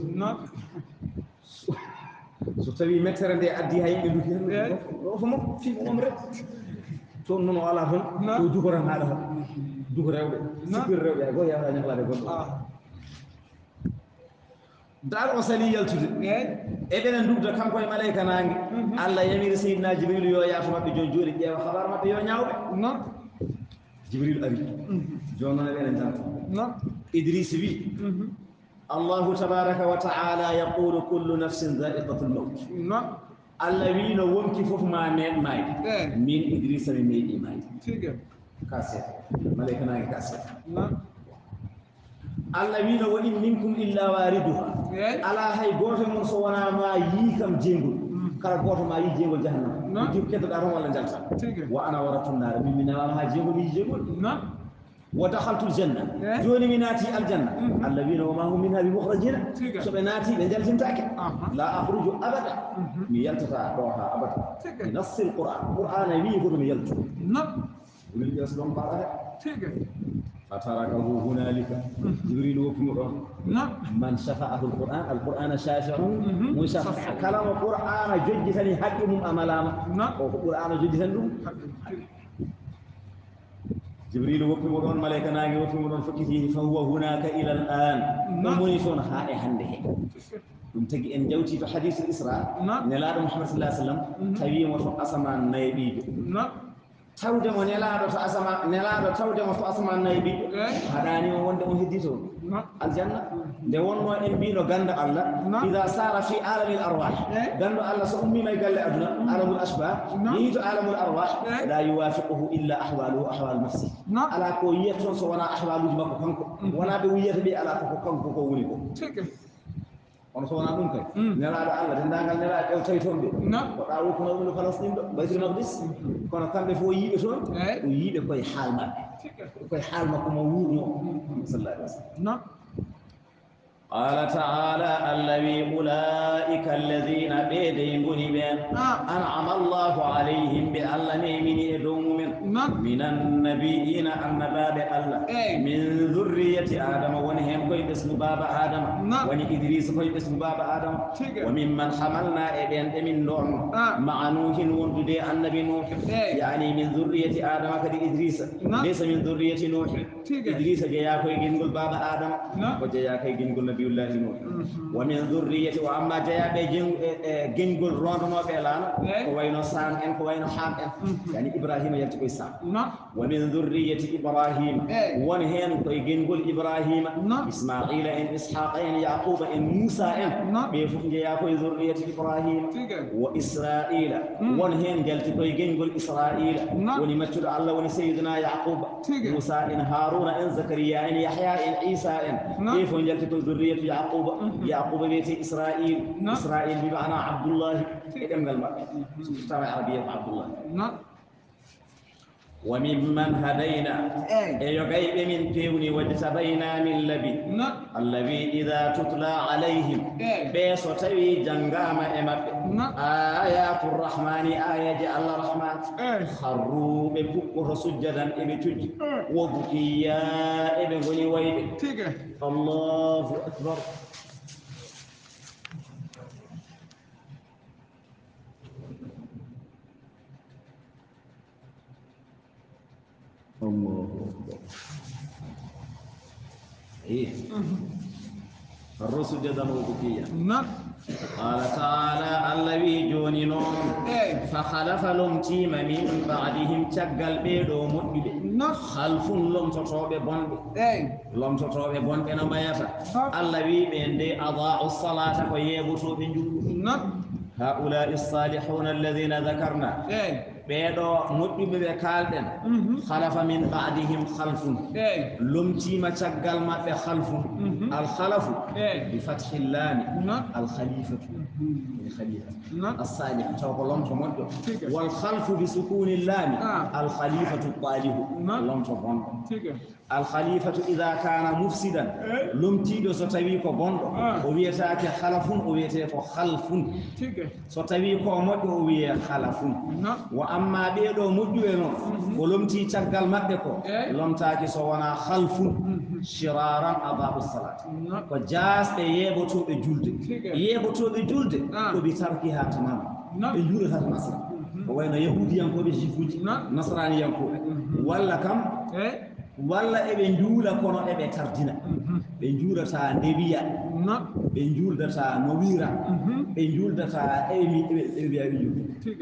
so tawi mettere nde addi ha yimɓe duki hen o fo makko fimo omre toon noon o ala toon o dukoran haɗa duko rewɓe sippir rewɓe hay goto yawata ñahlade goɗɗo dal o sali yaltude eɓenen dugda kanko e malayka nangue Allah yamiri seydina Jibril yo yaatu maɓɓe joni jooɗi ƴeewa habar maɓɓe yo ñawɓe Jibril ari joni noon eɓenen janta Idris wi الله تبارك وتعالى يقول كل نفس ذائقة الموت الله وينو ومكي فوف ما مين ماي من إدريس من ميدي ماي كاسيت ملائكة ناي كاسيت الله وينو وإن منكم إلا واردها على هاي غوتو من سوانا ما ييكم جينغول كلا غوتو ما يي جينغول جهنم يجيب كده دارو ولا جالسا وأنا ورث النار من ما جينغول يي جينغول ودخلت الجنة جوني مناتي الجنة الذين وما هم منها بمخرجين سبناتي لجلسين تاكي لا أخرج أبدا ميلتتا روحا أبدا بنص القرآن يقول ميلت جبريل يسلم بعدها فتركه هنالك جبريل وكمرون من شفعه القرآن شافع وشفع كلام القرآن جدثني حقهم أملاما القرآن جدثني جبريل وفي مدون ملائكة ناقي وفي مدون فكيه فهو هناك إلى الآن ومنيسون هائي هنده تجي إن جوتي في حديث الإسراء نلاد محمد صلى الله عليه وسلم تبين وفي أسمان نيبي tawde mo nelaaɗo to asama nelaaɗo tawde mo to asaman nayi ɓiɗɗo haɗanima wonde on heddito aljanna nde wonno en mbino ganda Allah ida sara fi alamil arwah gando Allah so ummima e galle aduna alamul asbah yehi to alamul arwah la yuwafiquhu illa ahwaluhu ahwal nafsi ala ko yiyata toon so wona ahwaluji makko kanko wona ɓe wiyata ɓe ala koko kanko ko woni ko on so wona ɗum kay nelaaɗo Allah dendagal nelaaɗo ƴew tawi toon ɓe woɗa wokkuno ɗum no Palestine ɗo Baytul Maqdis kono kamɓe fof yiiɓe toon o yiiɓe koye haal maɓɓe koye haal makko mo wuurno sallallahu alaihi wasallam قال تعالى الذي أولئك الذين بيدين بين أنعم الله عليهم بألم من يدوم من النبيين النباب الله من ذرية آدم ونهم كي اسم باب آدم ون إدريس كي اسم باب آدم وممن حملنا ابن من نوح مع نوح وندد النبي نوح يعني من ذرية آدم كدي إدريس ليس من ذرية نوح إدريس جاء كي جنقل باب آدم وجاء كي جنقل نبي الله نوح ومن ذرية وأما جاء بجنقل روندنا بلان كوينو سام إن كوينو حام يعني إبراهيم يلتقي سام ومن ذرية إبراهيم ونهين كي جنقل إبراهيم إسماعيل إن إسحاق إن يعقوب إن موسى إن بيفوق جاء كي ذرية إبراهيم وإسرائيل ونهين يلتقي جنقل إسرائيل ونمثل الله ونسيدنا يعقوب موسى إن هارون إن زكريا إن يحيى إن عيسى إن بيفوق يلتقي ذرية يعقوب بيت إسرائيل إسرائيل بمعنى عبد الله إذن المرء سبحانه عربية عبد الله وممن هدينا يغيب من تيوني واجتبينا من لبي الذي إذا تتلى عليهم بيسو تبي جنغام إمب آيات الرحمن آيات الله الرحمن خروا ببكر سجدا إبتج وبكيا إبغني ويب الله أكبر الله أكبر إيه الرسل جدا وبكيا قال تعالى الذي جوني نوم فخلف لهم تيم من بعدهم تقل بيدو مدبي خلف لهم تطوب بند لهم تطوب بند نما يفا الذي بيندي أضاعوا الصلاة ويبسوا بنجود هؤلاء الصالحون الذين ذكرنا بيدو مدبي بكالدن خلف من بعدهم خلف لمتي ما تشغل ما في خلف الخلف بفتح اللام الخليفة الخليفة الصالح توك لم تمد والخلف بسكون اللام الخليفة الطالب لم تمد الخليفة إذا كان مفسدا لمتي دو ستوي كو بوندو او ويتاك خلف او ويتاك خلف ستوي كو مودو او وي خلف وأما بيدو مدوينو ولمتي تشغال مابbe ko lomtaaki so wana khalfu shiraran adabu salat ko jaasbe yebotobe julde ko bi tarki ha tamam be jure ha nasra ko wayno yahudiyan ko be jifuji nasrani yanko walla kam walla eɓe njuula kono eɓe tardina ɓe njuulata ndewiya ɓe njuuldata no wiira ɓe njuuldata emi ɓe wiya ɓe njuulde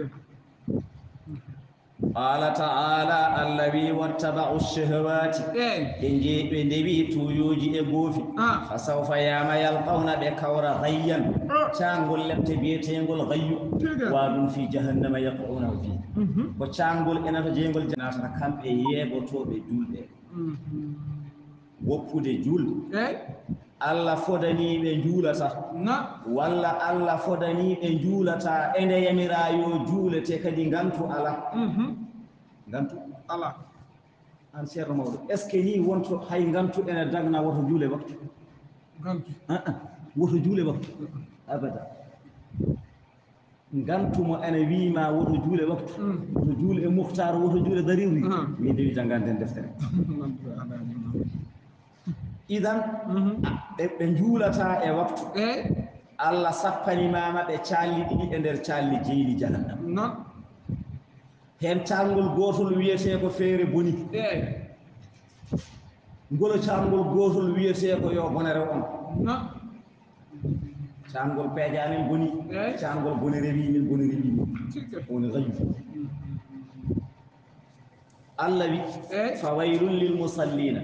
qala taala allah wi wattabau shahawati ɓe ndewi tuuyoji e goofi fa sawfa yama yalqawna ɓe kawra gayyan caangol lepte biyetengol gayyu wa ɗum fi jahannama yaqaunahu fi ko caangol enata jeygol janatata kamɓe yeeɓotoɓe julɓe woppude julde allah fodaniɓe juulata walla allah fodaniɓe juulata e nde yamira yo juulete kadi ngantu ala ngantu ala an ceerno mawɗo est ce que ni wonto hay ngantu ene dagna woto juule waktu ngantu woto juule waktu abada ngantumo ene wiima woto juule waktu woto juule e muhtar woto juule darirri min dewi jangganden deftere idan ɓe juulata e waktu allah sappanimama ɓe calli ɗiɗi e nder calli jeydi jahannam hen calngol gotol wiyete ko feere boni ngolo calngol gotol wiyete ko yo bone rew on calngol peejamin boni calngol bone rewi min bone rewi min woni gayu allah wi fa waylun lil musallina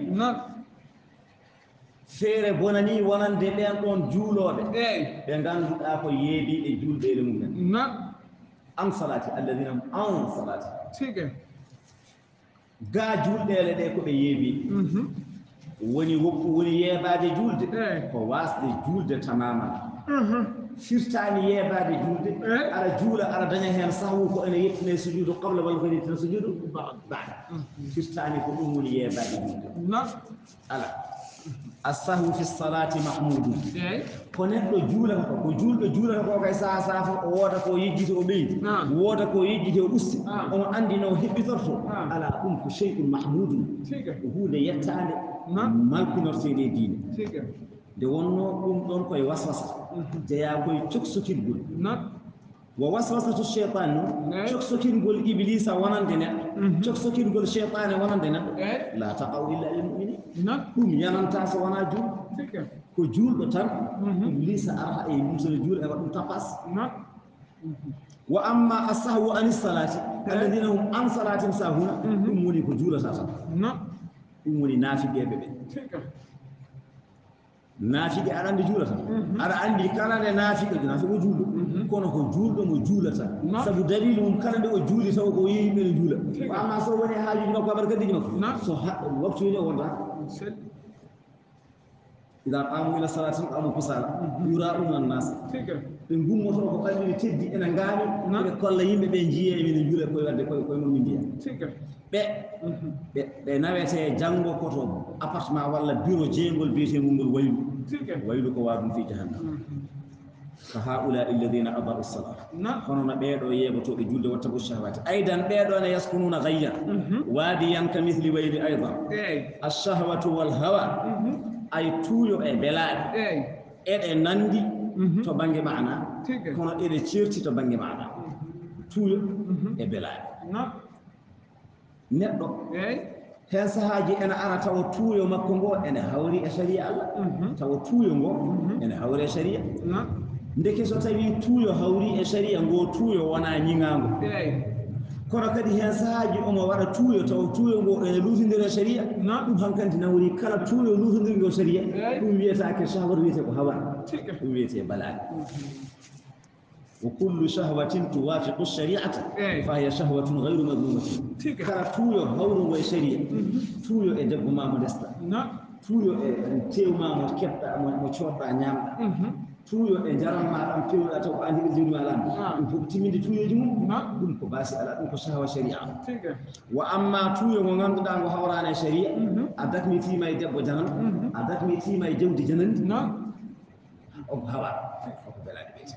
feere bonani wonande ɓen ɗon juuloɓe ɓe ngannduɗaa ko yeediiɗe juulɓeele mumen an salati alladina an salati gaa juulɗeele ɗe ko ɓe yeebii woni woppu woni yeebaade juulde ko waasde juulde tamama firtaani yeebaade juulde aɗa juula aɗa daña heen sahwu ko ene yettine sujuudu qabla walla ko ene yettina sujuudu baada firtaani ko ɗum woni yeebaade juulde ala assahwu fi salati mahmudum ko neɗɗo juulata ko julɗo juulata ko kay saha saha o wooda ko yejjiti o ɓeydi wooda ko yejjiti o usti omo anndi no heɓɓitorto ala ɗum ko chey'un mahmudum ko huunde yettande malkinorteede diine nde wonno ɗum ɗon koye waswasa jeya koye coksokirgol wo waswasatu cheytan noon coksokirgol iblisa wonande neɗɗo coksokirgol cheytane wonande neɗɗo la taqaw illa lil muminin ɗum yananta so wona juulɗo ko juulɗo tan iblisa arata e musole juulɗo e waɗa ɗum tapas wa amma assahwu anis salati alladina hum an salatim sahuna ɗum woni ko juulata tan ɗum woni naafiɓeɓe ɓe naafiɓe aɗa anndi juulata aɗa anndi kala nde naafiɓe naafiɓe juulɗo kono ko juulɗo mo juulata sabu dalilu mum kala nde o juuli taw ko yehi ɓene juula ko amma so woni haajuji makko aɓaɗa kaddiji makko so waktuji o wonta ida qamu ila salatin qamu kusala yura'una an-nas ɓe gummoto ko ɓalliɗe teddi ene ngaami ɓe kolla yimɓe ɓe jiiye emine juula koye wadde koye mon min mbiya ɓe nawete janngo koto appartement walla bureau jeygol biyetengol ngol waylu waylu ko waɗum fi jahannam fa haula alladina adaru salat hono no ɓeeɗo yeɓotoɓe julde wattabu shahawati aydan ɓeeɗo ne yaskununa gayya waadi yanka misli wayli aydan alshahwatu walhawa ay tuuyo e belaaɗe eɗe nandi to baŋnge maana kono eɗe ceerti to baŋnge maana tuuyo e belaaɗe neɗɗo heen sahaaji ene ara tawa tuuyo makko ngo ene hawri e sharia allah tawa tuuyo ngo ene hawri e sharia ndeke so tawii tuuyo hawri e sharia ngo tuuyo wonaa ñiŋaango kono kadi heen sahaaji omo waɗa tuuyo tawa tuuyo ngo ene luutindira sharia ɗum hankanti nawri kala tuuyo luutindirgo sharia ɗum wiyetaake shahwat wiyetee ko hawa ɗum wiyetee balaaɗe وكل شهوة توافق الشريعة فهي شهوة غير مذمومة كلا تويو هورو وشريعة تويو إدب ما مدستا تويو تيو ما مكتا مشوطا نعم تويو إجرام ما أم تيو أتو عندي الجنوب الآن تمين تويو جمو دون كباسي على دون كشهوة شريعة وأما تويو مغامد دانغو هورانا شريعة أدك ميتي ما يدب وجنان أدك ميتي ما يجود جنان أو هوا أو بلاد بيت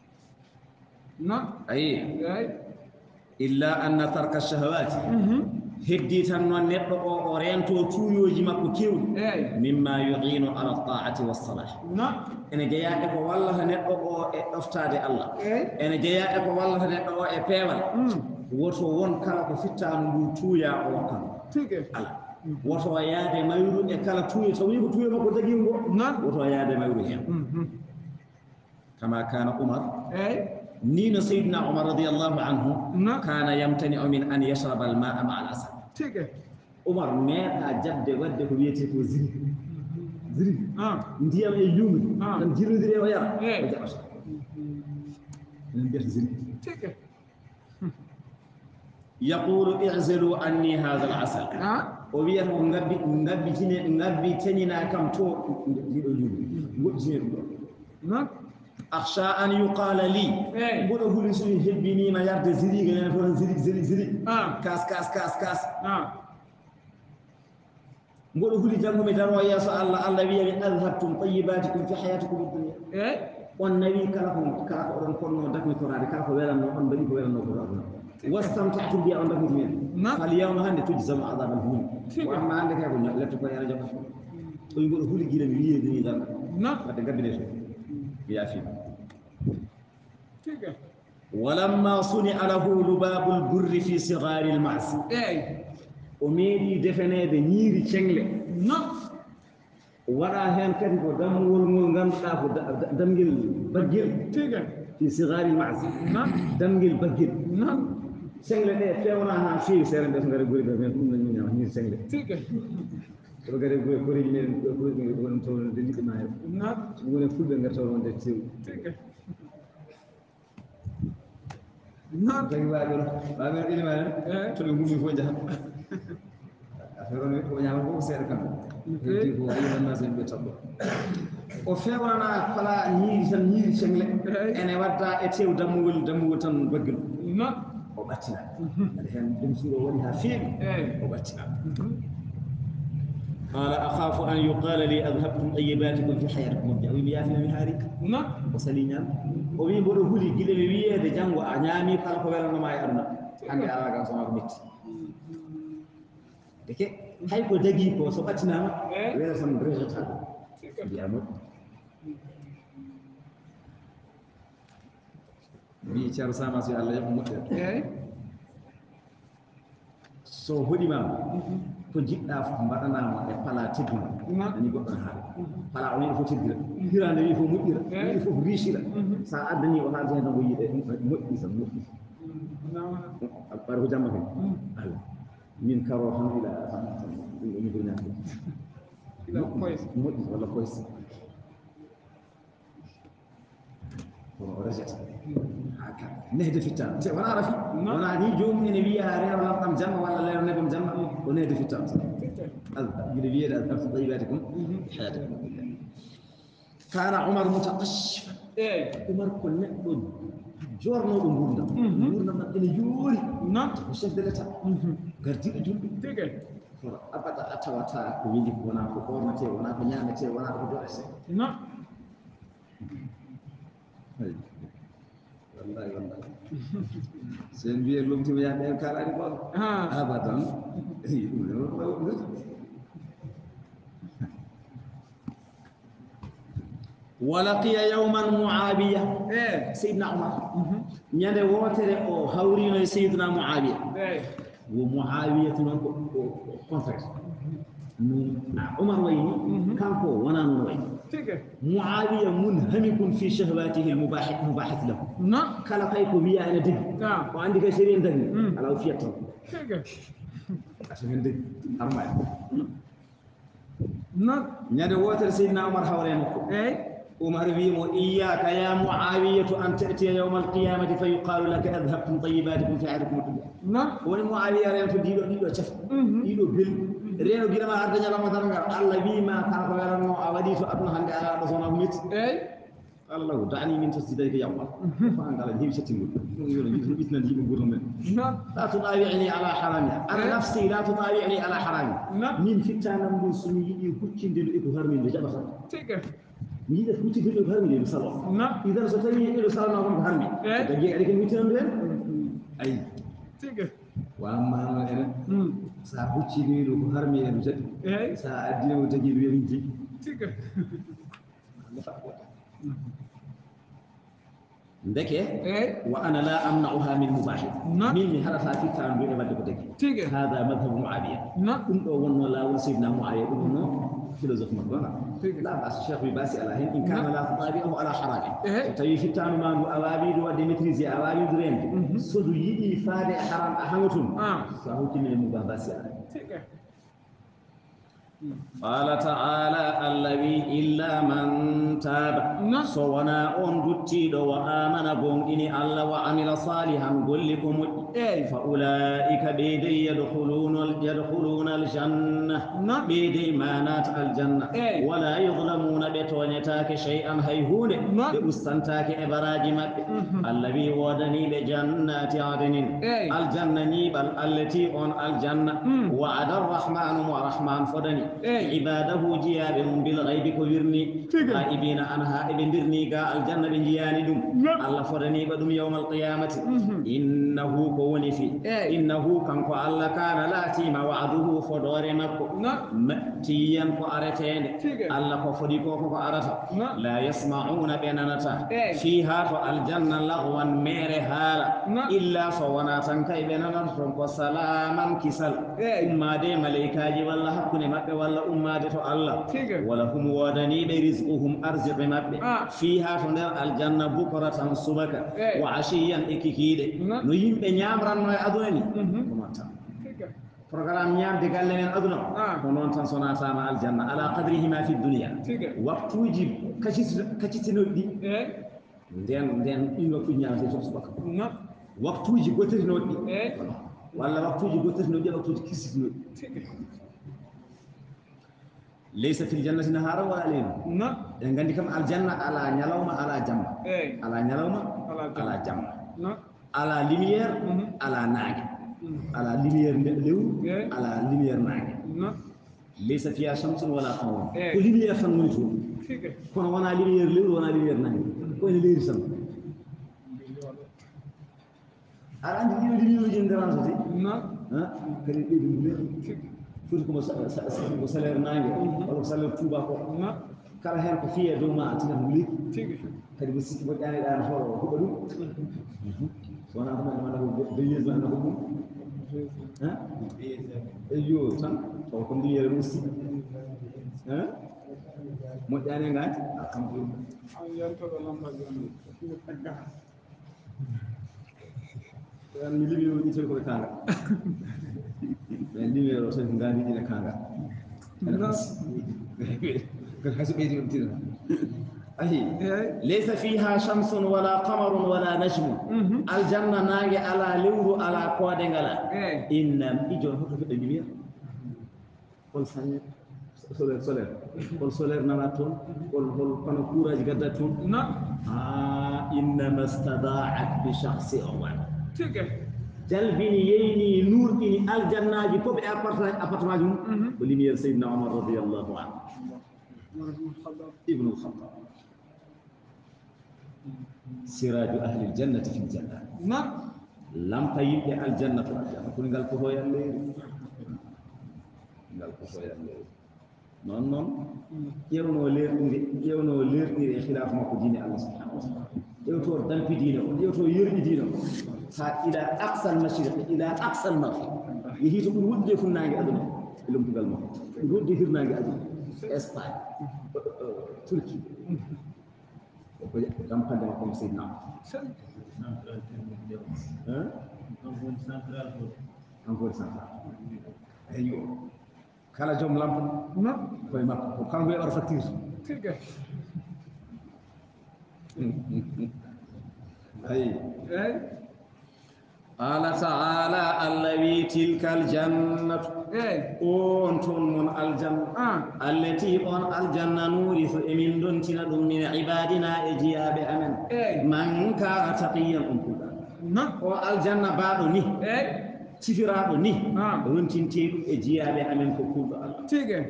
أي إلا أن ترك الشهوات هدي تنوى النطق أورينتو تويوجي مكو كيو مما يعين على الطاعة والصلاح إن جاءك والله نطق أفتاد الله إن جاءك والله نطق أبيوال وتو وون كلا كفتان تويا أوكان الله woto yaade mayru e kala tuuye tawi ko tuuye makko dagi ngo woto yaade mayru hen kama kana Umar نين سيدنا عمر رضي الله عنه كان يمتنع من أن يشرب الماء مع الأسد عمر ما جد ود كويتي كو زري نديام اي يومي دم جيرو دري ويا يقول اعزلوا عني هذا العسل وبيان نغبي تنينا كم تو ديدو يومي أخشى أن يقال لي بودو هولي سوني هبيني ما يارد زري غير فورن زري كاس بودو هولي جانغو مي دارو يا سو الله وي اذهبتم طيباتكم في حياتكم الدنيا والنبي كلا اورن كونو داكني كورادي كلا ko welanno on bari ko welanno ko aduna wastamta'tum bi on dakni men fal yawma hande tujzam azab al hun wa amma hande kay ko letto ko yara jom o yimbo huli gila mi wiye ni dan wadde gabbide so يا في ولما صنع له لباب البر في صغار المعز وميدي دفنه نيري تشنgle ولا هن كدي دمول مول غاندا كو دمغيل بجيل في صغار المعز دمغيل بجيل تشنgle دي فewna ha fi sere des ngare gori be men dum lañu ñaw ñir tشنgle ko gare ko reji men ko reji ko won tawon de nit maayo mo ne fulbe ngar tawon de tew tagi waɓe ilima to ɓe gummi fof jahat affaire on ko ñama fof seeɗa kam heddi ko ayuha nas ɓe tabɓo o fewnana fala ñiiri tan ñiiri cengle ene wadda e tew dammugol tan baggel o ɓattina aɗa hen ɗum suuro waɗi ha feewi o ɓattina قال أخاف أن يقال لي أذهبتم طيباتكم في حياتكم الدنيا ويافنا من هاريك وسلينا ومن بدو هولي جل بيويه de jango a ñaami kala ko welano ma e aduna hande ala gam sama ko metti deke hay ko dagi ko so ɓattinama wela tan résultat mbiyamo mbi ceerno sama so Allah yoɓ moƴƴere so hoɗimama ko jiɗɗa mbaɗanama e pala tedduma ani goɗɗo haala pala o wiɗo fof teddira hirande wi fof moƴƴira wiɗo fof richira sa addani o haalde hen tan ko yiiɗe moƴƴi tan moƴƴi ɓaɗa ko jamma ken ala min karo tan ila tan ɗum ɗo ñigo ñaade moƴƴi walla koyse kono o rejata haka nehde fittan te wona rafi wona ni jomum ene wiya reero lamɗam jamma walla leero nebam jamma o nehde fittan guiɗo wiyede adhabtu tayyibatikum hayatakum kana Umar mutaqashifan Umar ko neɗɗo jornoɗo gurdam gurdam ene yoori ko chef de l'état gardiɗo julɗo kono abada a tawata ko windi ko wona ko ɓornete wona ko ñamete wona ko joɗete wallahi sen mbiye lomtima yaɓe en kalani ɓon abadan ولقي يوما معاوية سيدنا عمر ñande wotere o hawrino سيدنا معاوية ومعاوية contract عمر ويني كانكو وانا ويني معاوية منهمك في شهواته المباحث له كلا كيكو بيا انا دغ وعندك شيرين دغ على فيتو عشان دغ ارماي ñande wotere سيدنا عمر hawreno ko عمر بيمو إياك يا معاوية أن تأتي يوم القيامة فيقال لك أذهبتم طيباتكم في حياتكم الدنيا وني معاوية ريان فديدو تشف ديدو بيل ريانو جيرما هذا نيا رمضان الله بيما كان ko werano a wadi to aduna hande ala do sona mit Allah da'ani min tasdidayka ya Allah fa andala hebi settingol dum yoro yidum bitnan yibe goto men la tudawi'ni ala harami ana nafsi la tudawi'ni ala harami min fitanam dum sumi yidi huccinde do ko harmi do jaba يجي فوتي في الهرمي بصلاة إذا ستاني إلى صلاة نقوم بهرمي تجي عليك الميتين ده أي وأما أنا سأفوتي في الهرمي بجد سأدي وتجي بيرنتي ndeke wa ana la amna'uha min mubah min mi halata fi tan do e wadde ko deke hada madhhabu muawiya dum do wonno lawol sayyidina muawiya dum no philosophe mo dona la bas cheikh bi basi ala hen in kana la tabi'ahu ala harami tawi fi tan ma do awabi do wadde maîtriser awabi do rende so do yidi faade haram hangatum sa hokki min mubah basi ala قال تعالى الذي إلا من تاب سوانا أندتي وآمن بون إني الله وعمل صالحا قل لكم فأولئك بيدي يدخلون الجنة بيدي مانات الجنة ولا يظلمون بتونتاك شيئا هيهون بأستنتاك إبراجمك الذي ودني بجنات عدن الجنة نيبل التي أن الجنة وعد الرحمن ورحمن فدني عباده جيابهم بالغيب كويرني غائبين عنها ابندرني غا الجنة بنجياني دم الله فدني بدم يوم القيامة إنه كوني في إنه كنكو الله كان لا تيما وعده فدور مكو مأتيا فأرتين الله كفدي كوكو أرتا لا يسمعون بيننتا فيها فالجنة لغوا ميري هالا إلا فوناتا كي بيننتا وسلاما كسل أما دي ملائكاجي والله حقني مكو والله أما دي تو الله ولهم ودني برزقهم أرزق مكو فيها فندر الجنة بكرة سبكا وعشيا إكيكيد نيم بنيامران نوي أدوني program ñam de galle men aduna ko non tan sonata ma aljanna ala qadrihima fi dunya waqtuji kacitinodi den ingo fu ñam se subaka waqtuji gotirnodi walla waqtuji gotirnodi waqtuji kisitnodi ليس في الجنة نهار ولا ليل يعني عندي كم الجنة على نلوم على جم على نلوم على جم على ليمير على ناج على ليمير ليو على ليمير ناج ليس فيها شمس ولا قمر كل ليمير فنويتو كون وانا ليمير ليو وانا ليمير ناج كون ليمير سم على عندي ليمير جندران سوتي ها كان ليمير فوت كما salaire nangue wala salaire touba ko kala hen ko fiye dow ma atina mo lek kadi bo sikki bo jani dan ho ko dum wona ko man ko de yeso na ko dum hein e yo tan to ko ndi yere musi hein mo jani ngati kam ko yanto do lamba joni yan mi libi woni tel ko kala numéro so ngani dina kanga ليس فيها شمس ولا قمر ولا نجم الجنة ناجي على لورو على كوادنغلا إنم إجون هكذا في الدنيا قل سنة سولير قل سولير نماتون قل كانوا كوراج قدتون إنما استضاعت بشخص أول جلبني ييني نور إني الجنة جيكوب أبارتمان جم ولمير سيدنا عمر رضي الله عنه ابن الخطاب سراج أهل الجنة في الجنة لم تيب الجنة في الجنة كن قال كفو يا الليل قال كفو يا الليل non yewno lerɗiri khilaf makko dine Allah subhanahu wa ta'ala yewto dampi dine on yewto yerdi dine ha ila aqsal mashriq ila aqsal maghrib yehito ɗum wodde funnangue aduna e lomtugal makko ɗum wodde hirnangue aduna Espagne Turquie ko dampande makko mo seydina encore central eyo kala jom lampa koye makko ko kanko e or facture أي قال تعالى الذي تلك الجنة أنتم من الجنة التي أن الجنة نورث من دنتنا من عبادنا إجياب أمن من كان تقيا أنتم والجنة بعدني تفرادني رنتين تيدو إجياب أمن كوكوب الله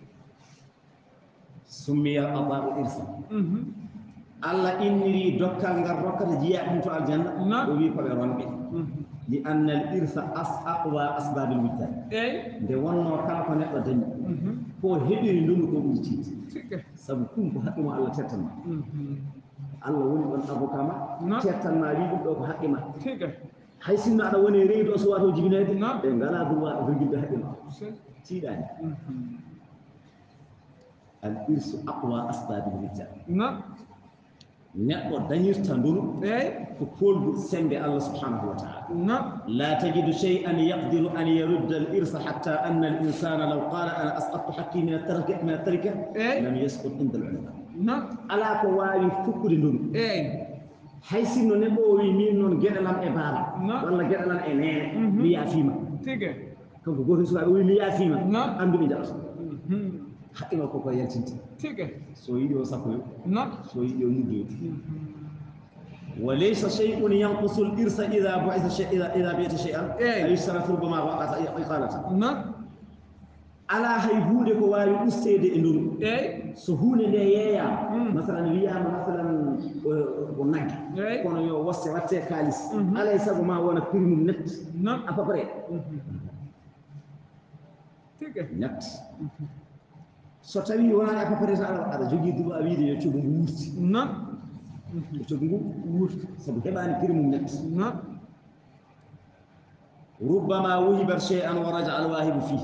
سمي الأضاء إرسا الله إنري دوكال غار روكata jiyaɓe to aljanna o wi ko be ronbe li anna al irsa aqwa asbab al wujdan de wonno kala ko neddo dañi ko hebiri ndunu ko uji sabu kum ko hadduma Allah tettanma Allah woni ɗon avocat ma certan ma wi ɗum ɗo ko haqqe ma hay sinno aɗa woni reedu o so wato jibinede ɓe ngala droit virgulde haqqe ma tiiɗani al irsu aqwa asbabil rijal neɗɗo dañirta nduru ko kolgol sembe Allah subhanahu wa ta'ala la tajidu shay'an yaqdiru an yarudda al irsa hatta anna al insana law qala ana asqattu haqqi min at-tarika lam yasqut inda al ulama ala ko wawi fukkude nduru hay sinno neɗɗo o wi min noon geɗalam e baaba walla geɗalam e nene mi yaafima kanko goto sukaɓe wi mi yaafima anduɓe jaɓata haqqe makko ko yaltinta so yiɗi o sappoyo so yiɗi o nuddoyo وليس شيء ينقص الإرث إذا بعث شيء إذا بيت شيئا يشترط ربما وقعت إقالته ala hay huunde ko waawi ustede e ndoru so huunde nde yeeya masalan wiyama masalan ko nagge kono yo wosse watte kaalis alay sago ma wona prix mum net à peu près net so tawi wona à peu près aɗa jogii droit wiide yo cogu ngu wurti yo cogu ngu wurti sabu heɓani prix mum net ربما وهب شيئا ورجع الواهب فيه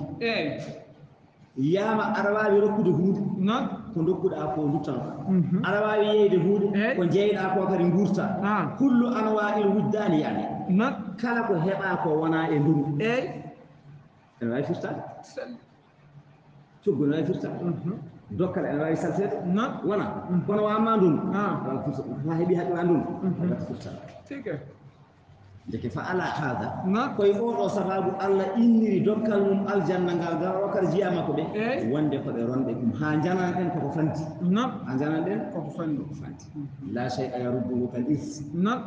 yama aɗa wawi rokkude hunde ko dokkuɗa ko duttata aɗa wawi yeyde hunde ko jeyɗa ko kadi gurta kullu anwa'il wujdani yani kala ko heɓa ko wona e nduru ene wawi firtade coggu ne wawi firtade dokkal ene wawi saltede wona kono wamma nduru fa heeɓi haqqe wa nduru watta firtade deke fa ala hada koye oɗo sababu Allah inniri dokkal mum aljanna ngal ngal o kadi jiyama ko ɓe wonde koɓe ronɓe ɗum ha janan ɗen koko fanti ha janan ɗen koko fanti la shay'a yarudduhu kal is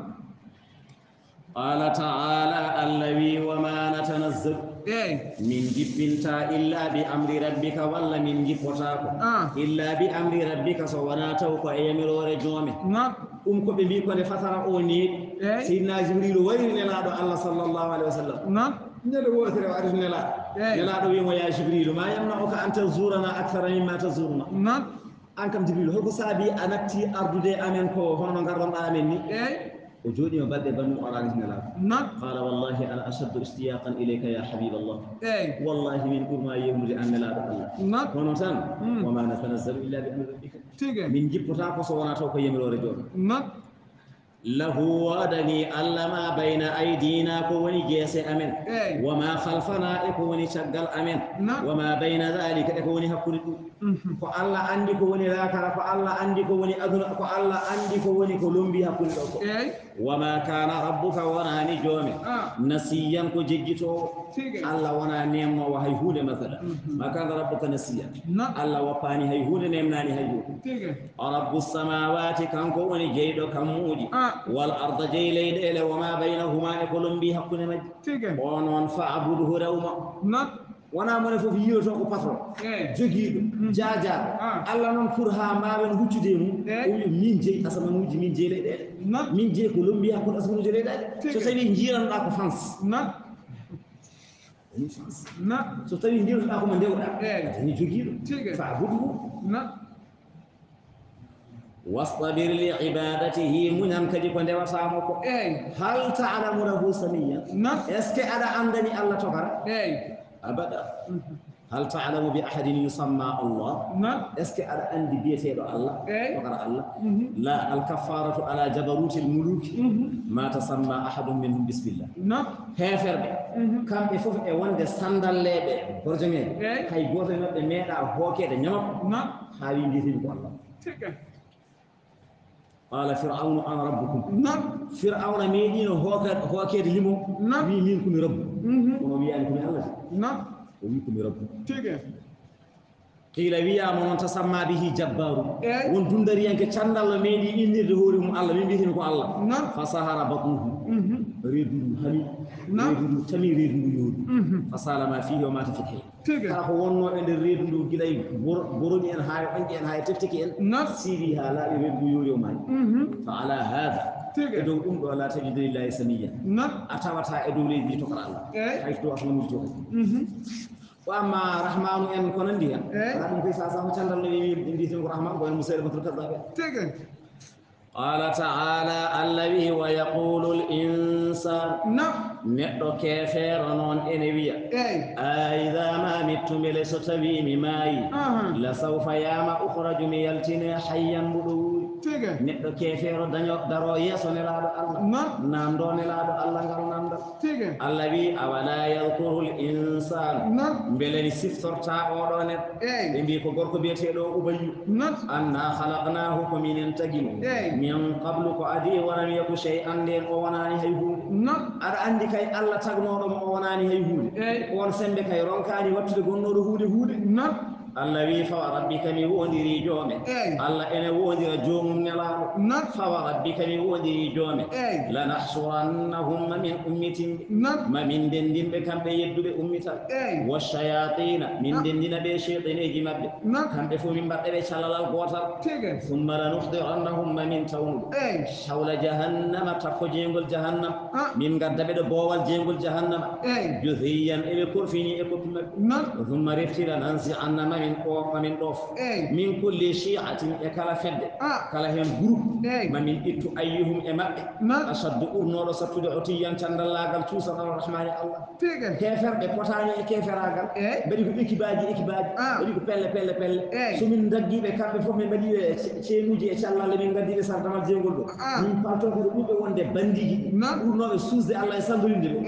qala ta'ala allawi wa ma natanazzalu min jippinta illa bi amri rabbika walla min jippotako illa bi amri rabbika so wona taw ko e yamirore joome ko ɓe mbi ko nde fatara o neeɗi seydina jibrilu wayri nelaɗo Allah sallllahu alayhi wa sallam ñande wotere o ari nelaɗo wimo ya jibrilu ma yamna'uka an tazurana akthara mimma tazuruna an kam jibrilu holko saabi a natti ardude amen ko hono garɗonɗa amen ni o jooɗima balɗe bannum arani nelaɗo qala wallahi ana ashaddu ishtiyaqan ilayka ya habib allah wallahi min ɓurma yewnude an nelaɗo Allah hono tan wama natanazzalu illa bi amri rabbika min jippota ko so wona taw ko yamirore jooɗo lahu waɗani Allah ma bayna aydina ko woni jeese amen wama khalfana e ko woni caggal amen wama bayna dhalika e ko woni hakkude ɗum ko Allah andi ko woni lakara ko Allah andi ko woni aduna ko Allah andi ko woni ko lombi hakkude ɗo ko wama kana rabbuka wonani joome nasiyan ko jeggito Allah wona nemnowo hay hunde masala ma kana rabbuka nasiyan Allah woppani hay hunde nemnani hay hunde rabbus samawati kanko woni jeyɗo kammuɗi wal arda jeyleyɗele wama baynahuma e ko lombi hakkude majji o noon fa'buduhu rewma wona mone fof yiyoto ko patron jogiiɗo jaajaɗo Allah noon pour ha mbawen huccude mum o wi min jeeyi asamanuji min jeeyi leyɗele min jeeyi ko lombi hakkude asamanuji leyɗele so tawi jiiranɗa ko France so tawi jiiranɗa komo ndewɗa ani jogiiɗo fa'buduhu واصطبر لعبادته منهم كدي كون ديوا ساموكو هل تعلم له سميا اسكي ادا عندني الله تبارك ابدا هل تعلم باحد يسمى الله اسكي ادا عندي بيتيدو الله تبارك الله لا الكفاره على جبروت الملوك ما تسمى احد منهم بسم الله هفربه كم فوف e wonde sandalleɓe borjongel hay goto mabbe meeda hookede nyama ha wi nditi ko Allah قال فرعون انا ربكم فرعون ميدين هوكيد ليمو وي مينكم رب ونو وي انكم الله ويكم رب قيل ويا من تسمى به جبار وون دوندري انك تشاندال ميدي انيرde hoore mum Allah mi bi'etemi ko Allah fasahara batuhu reedu hami reedu tami reedu yoodi fasala ma fihi wa ma tafihi kala ko wonno e nder reedu ndu gilay boroni en haayo anji en haayo teftiki en siri ha laaɓi reedu yoori o maani fa ala hada e dow ɗum ɗo la tajidu lillahi samiya a tawata e dow leydi tokora Allah hayto asmanuji to وأما رحمن أن كون عندها رحمن كيف أسمع كان الله يدي في الرحمن وين مسير مثل كذا قال تعالى الذي ويقول الإنسان نحن كافر نون إنبيا إذا ما مت بلس تبيني ماي لسوف ياما أخرج من يلتني حيا بدوي نحن كافر درو يسون لا الله ناندون لا الله ناند الذي أولا يذكر الإنسان بلني سفترتا أورون إنبي كغورك بيتيدو أبي أنا خلقناه كمين تجين من قبل كأدي ولم يكن شيئا لين وناني هيهود أرى عندي كي الله تغنور وناني هيهود ونسمي كي رونكاني واتل غنور هود الذي فربك من وندري جومه الله إن وندر جوم نلاه فربك من وندري جومه لنحشرنهم من أمة ما من دندن بكم بيدو بأمة والشياطين من دندن بشيطين يجمع كم بفو من بعد بشال الله قوتر ثم لنحضرنهم من تون حول جهنم تفو جنگل جهنم من قد بد بوال جنگل جهنم جثيا إلى كرفيني إكتم ثم رفتل ننزعن من دوف من كل شيعة يكلا فد كلا هن جروب ما من إتو أيهم إمام أشد أرنور ستود عطيا تند الله قال توسى الرحمن الله كيفر بقطاني كيفر أقل بدي إكباجي بدي بل سمين دقي بكام بفوق من بدي شيء مجي إن شاء الله لمن قدي بسار تمام جيغولو من فاتو كده وند بندي أرنور سوز الله يسندرين دي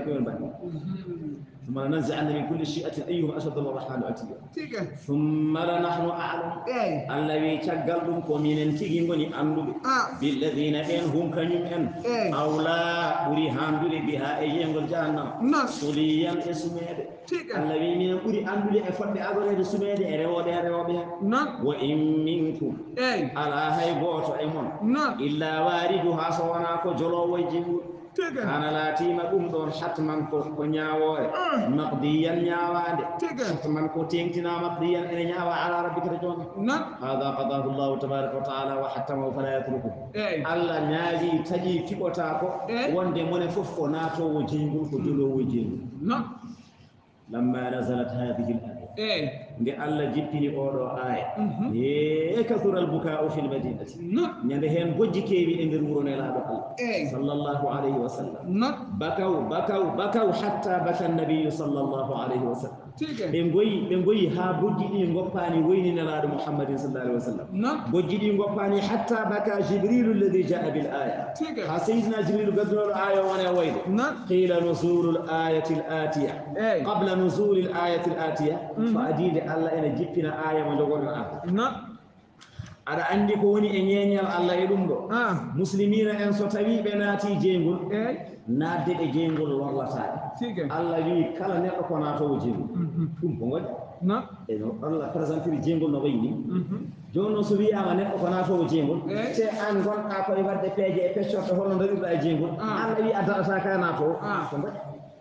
ثم ننزعن من كل شيئة أيهم أشد الرحمن عتيا ثم لنحن أعلم الذي تقلهم كمين تيجيني أمرو بالذين هم كنيم أولى بريهان بري بها أيهم الجنة سليا اسمه الذي من بري أمرو أفضل أقول اسمه أروى وإن منكم على هاي بوت أيمون إلا واردها سوانا كجلو وجهه أنا لا تيما دون حتما كو نياوore مقديا نياوande حتما كو تينتنا مقديا ان نياوا على ربك رجون هذا قضاه الله تبارك وتعالى وحتما فلا يتركه الله نياجي تاجي فيبوتا كو وندي مون فوف كو ناتو وجيغول كو جلو وجيغول لما نزلت هذه الآية عند الله جبتني أورو آية كثر البكاء في المدينة نبهن بوجكي عند الورون إلى الله صلى الله عليه وسلم بكوا حتى بكى النبي صلى الله عليه وسلم بنقول ها بوجي غوباني وين نلاد محمد صلى الله عليه وسلم بوجي غوباني حتى بكى جبريل الذي جاء بالآية سيدنا جبريل قدر الآية وانا وين قيل نزول الآية الآتية قبل نزول الآية الآتية فأديد الله إن جبنا آية من دون الآية ada andi ko woni e ñeñal Allah e dum do muslimina en so tawi be naati jengol naade be jengol lorlataade Allah wi kala neddo ko naato o jengol dum ko ngodi e no Allah présenter jengol no wayni jonno so wi'ama neddo ko naato o jengol te an gonta ko e wadde peeje e peccorto hono ndarirda e jengol Allah wi adata ka naato ko ngodi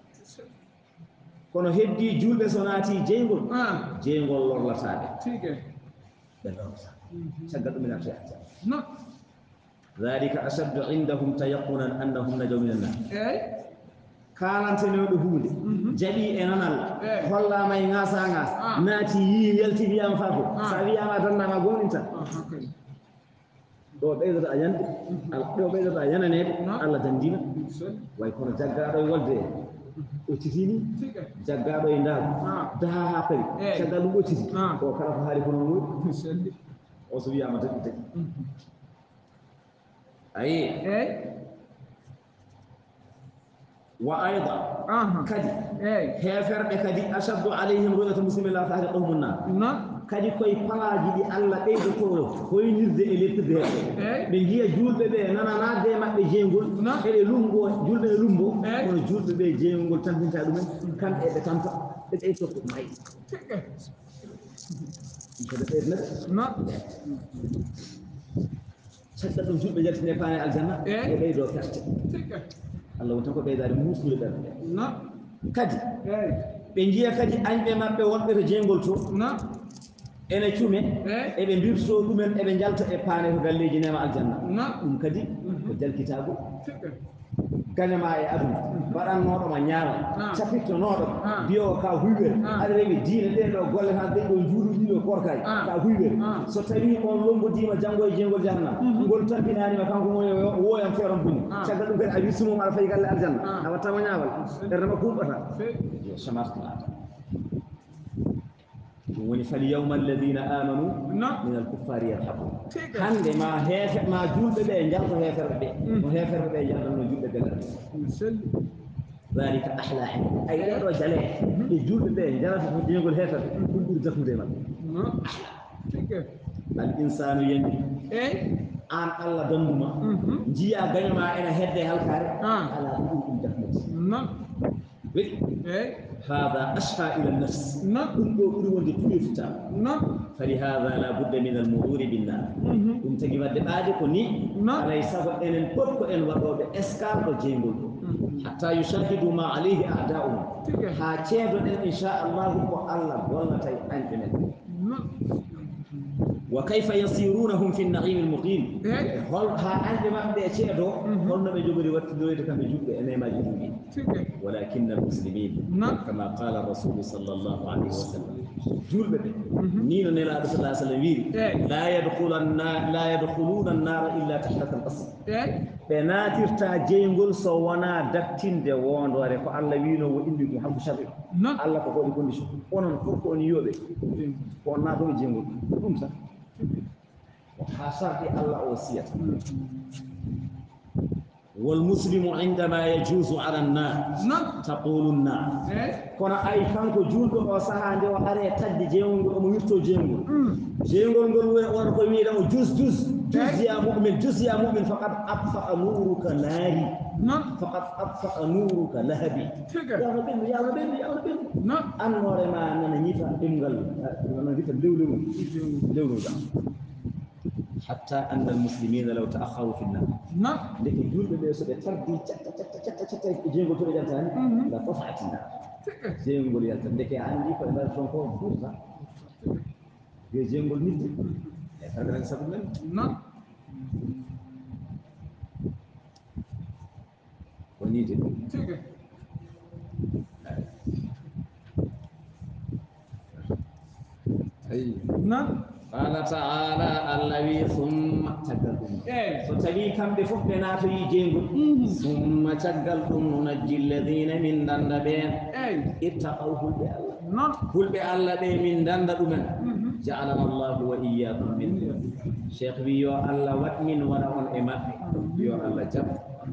kono heddi julbe so naati jengol lorlataade be lorlataade شقد من الشيء ذلك أشد عندهم تيقنا أنهم نجوا من النار كانت نودهود جلي أنال والله ما يناس ناتي يلتي بيام فافو سابي أما دنا ما قول أنت دو بيزر أجند دو بيزر أجند نيت الله جندينا ويكون جعارو يولد أتيني جعارو يندال ده هابري شغالو أتيني وكرف هاري كنومو وصبي أما تكتك أي وأيضا كدي هافر كدي أشد عليهم رؤية المسلمين لا تحرقهم النار كدي كوي بالاجي دي الله بيد كورو كوي نيرد إليت ده بنجي جول بده نانا نادي ما بيجينغول إلى لونغو جول بده لونغو كون جول بده جينغول تانتين تادومن كان إيه تانتا إيه توك ماي شكل وجود بجلس نفاني الجنة بيدو كاشت الله وتنكو بيدار موسل دار كدي بنجي كدي أنجي ما بيوان برجينغول تو ene cume ebe mbirso dumen ebe jalta e paane ko galleji nema aljanna kadi ko jalkitago gañama e aduna mbaɗannoɗoma ñaama capittonoɗo biyo ka huyɓere aɗa rewi diina ɗen ɗo golle tan ɗen ɗo juuruɗi ɗo korkay ka huyɓere so tawi on lombodima janggo e jeygol jahannam ngol tampinanima kanko woyam feeron buni caggal ɗum kadi a wisumum aɗa fayi galle aljanna a wattama ñaawal ɓerde makko humɓata yo samartanata ɗum woni falyawma alladina amanu min alkuffari yarhabun hande ma julɓe ɓe jalto heferɓe ɓe no heferɓe ɓe jaldanno julɓe belɗe ذلك أحلى حين أي لا رجال يجول به جالس في يقول هذا كل دخل ديما الإنسان ينجي أن الله دمما جيا غنما أنا هدي هالكار على كل دخل هذا أشفى إلى النفس كل يقولون كل فتاة فلهذا لا بد من المرور بالنار كنت تجيب الدبادة كوني على يسابق أن الكوب أن وضع إسكار وجيمبول حتى يشاهدوا ما عليه أعداؤهم حاجة إن شاء الله والله والله تيأنجنا وكيف يصيرونهم في النعيم المقيم هل عندما بيشهدوا هل نبجوا لوتدويت كم بيجوا أنا ما جدوا ولكن المسلمين كما قال الرسول صلى الله عليه وسلم جول بدي نين نلا رسول الله صلى الله عليه وسلم لا يدخلون النار إلا تحت القصر بناتر تاجينغول سوانا دكتين دي وندوري ko Allah wiino wo indi ko hanko sharri Allah ko ko condition onon fof on yobe ko nato e jengol dum sa وحاشا الله أوصيت والمسلم عندما يجوز على الناس تقول الناس كنا أي كانكو جولدو أو سهاندي وأري تدي جيونغو أو ميرتو جيونغو جيونغو ورقو ميدا جوز يا مؤمن فقد أطفأ نورك ناري فقد أطفأ نورك لهبي يا ربي أنور ما ننيفا إمغل ننيفا لولو حتى أن المسلمين لو تأخروا في النار لكن يقول بيسو بتردي جينغو تو جانتاني لا طفعت النار جينغو يالتان لكن عندي فلا تنكو بوزا جينغو نيت فكان سبب نعم ونيت أي نعم قال تعالى الذي ثم تقلتم فتبي كم بفقنا في جنب ثم تقلتم ننجي الذين من دندبين اتقوا كل بالله من دندبين جعلنا الله وإياكم منه شيخ بيو الله واتمن ورعون إمات بيو الله جب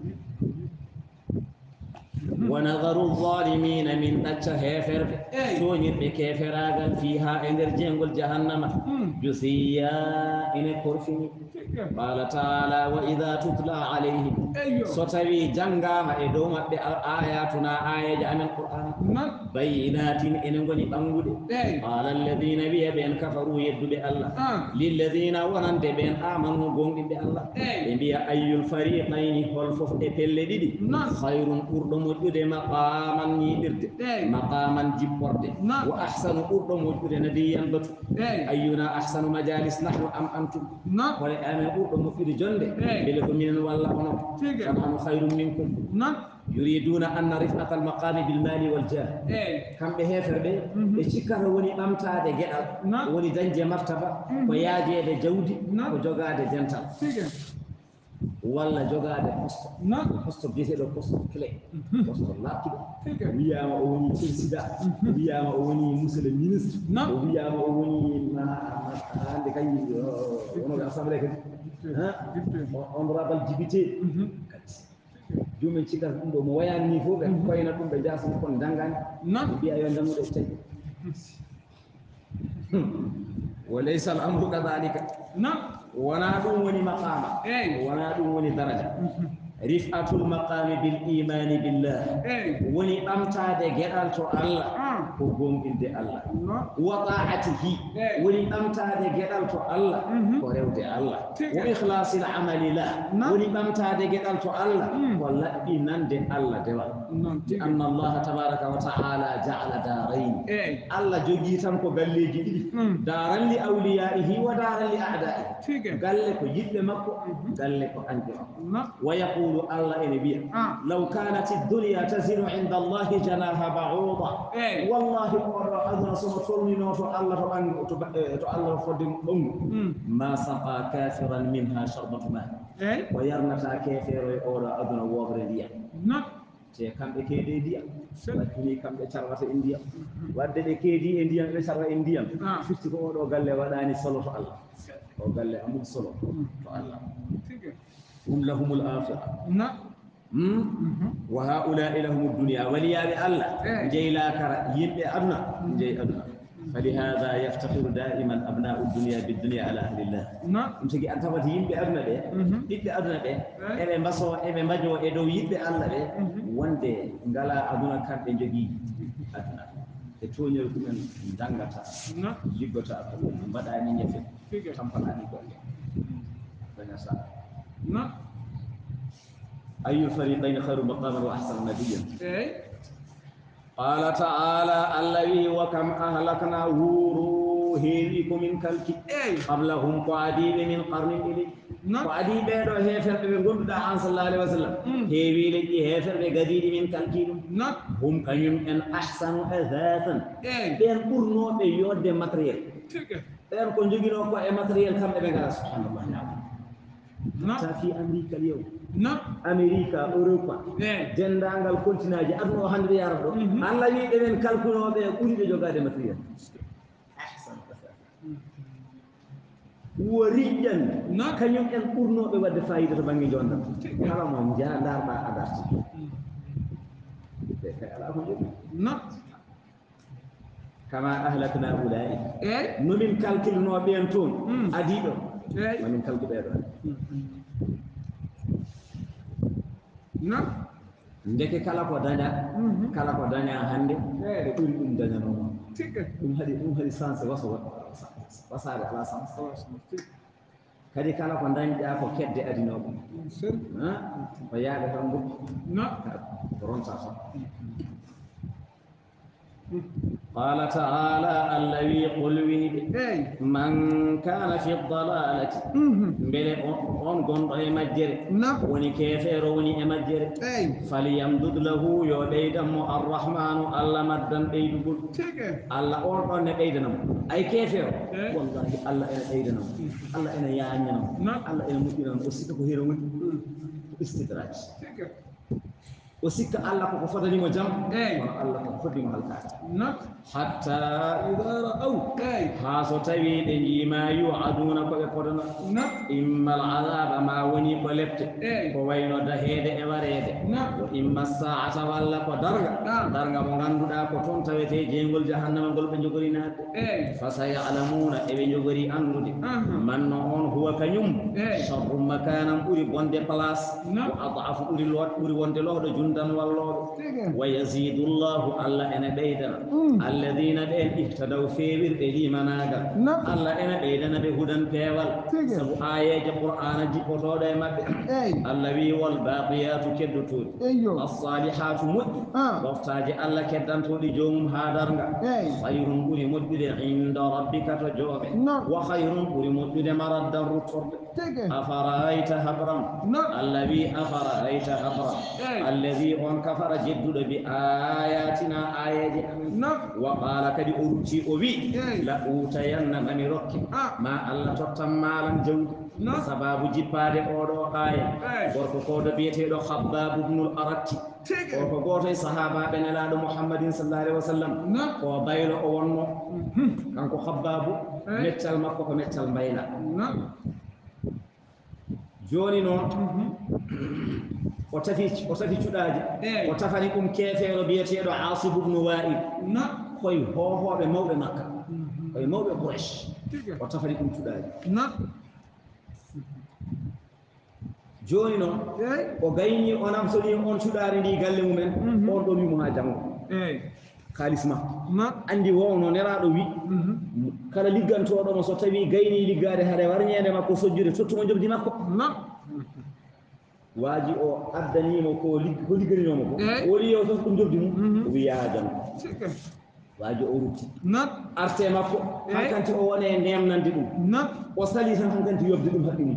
ونظر الظالمين من أتشهفر سوني بكفراغا فيها إندر جنگل جهنم جثيا إن كرفني قال تعالى وإذا تتلى عليهم ستوي جنغاما إدوما بآياتنا آية من القرآن بينات إن غني بانغود قال الذين بين كفروا يد بالله للذين ونند بين آمنوا غون بالله بي أي الفريقين خلفوا إبلدي خير أردم وجود مقاما يدرد مقاما جبرد وأحسن أردم وجود نديا بطو أينا أحسن مجالس نحن أم أنتم ولأن أردم وجود جند بلكم من والله فنحن خير منكم يريدون أن رفعة المقام بالمال والجاه كم بهفر به الشكر وني أمتا de gedal woni danje martaba ko yaajede jawdi ko jogaade dental walla jogaade poste biyeteɗo poste clé poste lappiɗo wiyama o woni président wiyama o woni monsieur le ministre o wiyama o woni hande kay wonoɓe assemblée kadi honorable député kadi jomum cikkata ɗum ɗo mo wayani ni fof ɓe koyna ɗum ɓe jasani kono dangani mbiya yo janguɗo e tawi وليس الأمر كذلك ونادون وني مقام ونادون وني درجة رفعة المقام بالإيمان بالله وني أمتاد جلال الله وقوم إلى الله وطاعته وني أمتاد جلال الله ورود الله وإخلاص العمل له وني أمتاد جلال الله ولا إنان الله دوام لأن الله تبارك وتعالى جعل دارين الله جوجي تنكو غاليجي دارا لأوليائه ودارا لأعدائه قال لك جد مكو قال لك أنجر ويقول الله إنبيا لو كانت الدنيا تزن عند الله جناح بعوضة والله أذن سمطلني نوتو الله الله فدم ما سقى كافرا منها شربة ماء ويرمتا كافر أولا أذن وغرديا te kamɓe keede e ndiyam wattini kamɓe carwata e ndiyam wadde ɓe keedi e ndiyam ɓe carwa e ndiyam firti ko oɗo galle waɗani solo to Allah o galle amul solo to Allah hum lahumul akhira wa haula'i lahumud dunya waliyaɓe Allah jeyla kara yimɓe aduna jeyi aduna فلهذا يفتخر دائما أبناء الدنيا بالدنيا على أهل الله تجي أنت فتيين بأبناء به يبقى أبناء به إبن بسوا إبن بجوا إدو يبقى الله به وندى قال أبناء كان بيجي أبناء توني لكم دعنا يبقى بدأ نيجي في تامبلاني كله بنياسا أي الفريقين خير مقاما وأحسن نبيا قال تعالى الذي وكم أهلكنا وروهيكم من كلك قبلهم قعديب من قرن إلي قعديب يدو هيفر بقول عن صلى الله عليه وسلم هيوي لجي هيفر بقديد من كلكين هم كنيم أن أحسن أثاثا بين قرنو بيود ماتريال بين كنجينو كو ماتريال كم بين سبحان الله حتى في أمريكا اليوم أمريكا أوروبا دندانغال كونتيناجي أدنو هاندي ياردو الله وي دين كالكولو بي قولي جوغادي ماتريال أحسن وريجن كانيوم ان قرنو بي ود فايده تو بانغي جوندا kala mo jandarba adarti كما أهلكنا أولئك نمن كالكل نوبين تون أديدو ومن كالكل بيرو ndeke kala ko daña hande e ɓuri ɗum dañanoma ɗum haɗi sens wasare ala sens kadi kala ko dañƴa ko kedde adinoɓe o yaaɓe tan goppi ronta tan قال تعالى الذي قل من كان في الضلالة بل أن قن مجر وني كيفير وني مجر فليمدد له يوديدم الرحمن الله مدن بيدبل الله أن بيدنم أي كيفير والله الله إن بيدنم الله إن يعنينم الله إن مؤمنم أسيكه هيرون استدراج وسك الله كو فداني ما جام الله كو فدي ما halka حتى إذا رأوا هاسو تبي دنجي ما يوعدون كودنا إما العذاب ما وني بلبت كوينو دهيد إبريد وإما الساعة ولا كدرغا مو غاندودا كو تون تاويتي جينغول جهنم غول بنجوغري نات فسيعلمون ابي جوغري اندودي من هون هو كنيوم شر مكانا بوري بوندي بلاص واضعف بوري لوت بوري وندي لودو جندان والله ويزيد الله الله انا بيدنا الذين اهتدوا في بالإيماناga الله انا بيدنا بهدن بيوال سبو آية القرآن جيبوتو داي مابbe الله وي والباقيات كدتود الصالحات مد وفتاجي الله كدانتودي جومum ha darga khayrun buri moddude inda rabbika to joobe wa khayrun buri moddude maraddan rutorde afaraita habran alladhi afaraita habran alladhi on kafara jeddude bi ayatina ayaji wa qala kadi uruti o wi la utayanna mani rokki ma allah tottam malan jawdi sababu jippade oɗo aya gorko kodo biyeteɗo khabbab ibnul aratti o ko goto e sahabaɓe nelaɗo muhammadin sallallahu alaihi wasallam ko baylo o wonno kanko khabbabu meccal makko ko meccal bayla joni noon o tafi cuɗaji o tafani ɗum keefeero biyeteɗo asib ibnu wa'il koye hohoɓe mawɓe makka koye mawɓe quraish o tafani ɗum cuɗaji joni noon o gayni o namsoni on cuɗari ndi galle mumen on ɗo wimo ha janggo kalis ma andi wowno neraɗo wi kala liggantoɗomo so tawi gayni liggade haɗa warñede makko sojjude tottumo jobdi makko waaji o addanimo ko ligganinomo ko woni yo tos ɗum jofdi mum wiya jam waaji o rutti arte makko hankanti o wone nemnande ɗum o sali tan hankanti yobde ɗum haqqini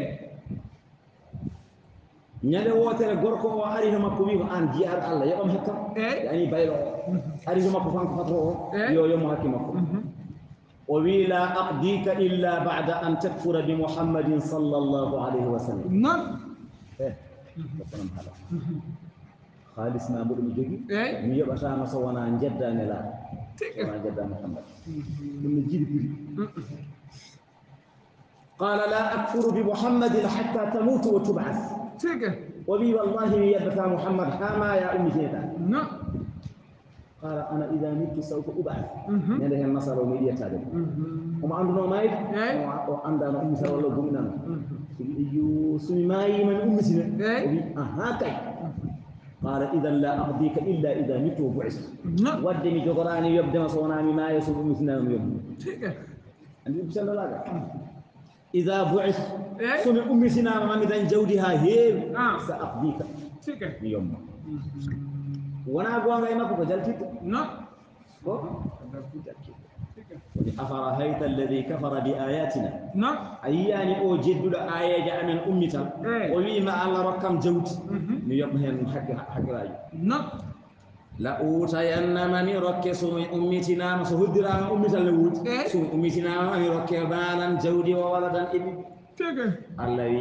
ñande wootere gorko o ari to makko wi ko an jiyaɗo Allah yoɓam hakkam yani baylo o ari to makko kanko fatoro o yo yomo hakki makko o wi la aqdika illa ba'da an takfura bi muhammadin sallallahu alayhi wa sallam kokonam haala halis ma mboɗo mi jogui mi yoɓatama so wona jeddane laaɗo wona jedda muhammad ɗum ne jiɗi ɓuri qala la akfuru bi muhammadin hatta tamutu wa tub'ath وبي والله يبقى محمد حما يا أمي جيدا قال أنا إذا مت سوف أبعث يعني هي النصر وميديا تابع وما عندنا مايد وعندنا أمي سوى الله قمنا يو سمي ماي من أمي سنة وبي هاكي قال إذا لا أقضيك إلا إذا مت وبعث ودني جغراني يبدأ صونامي ما يسوى أمي سنة يبدأ عندي بسم الله إذا بعث سمي أمي سنا من إذا جودها هي سأقضيك يوم وانا أقوم غير ما كجلتك أفرأيت الذي كفر بآياتنا أياني أو جد آية جاء من أمتا وما الله ركم جود يوم هن حق راجع لا أوتين من يركز من أمتنا مسهودرا أمتا لود سوم أمتنا من يركز بالا جودي وولدا إبي الذي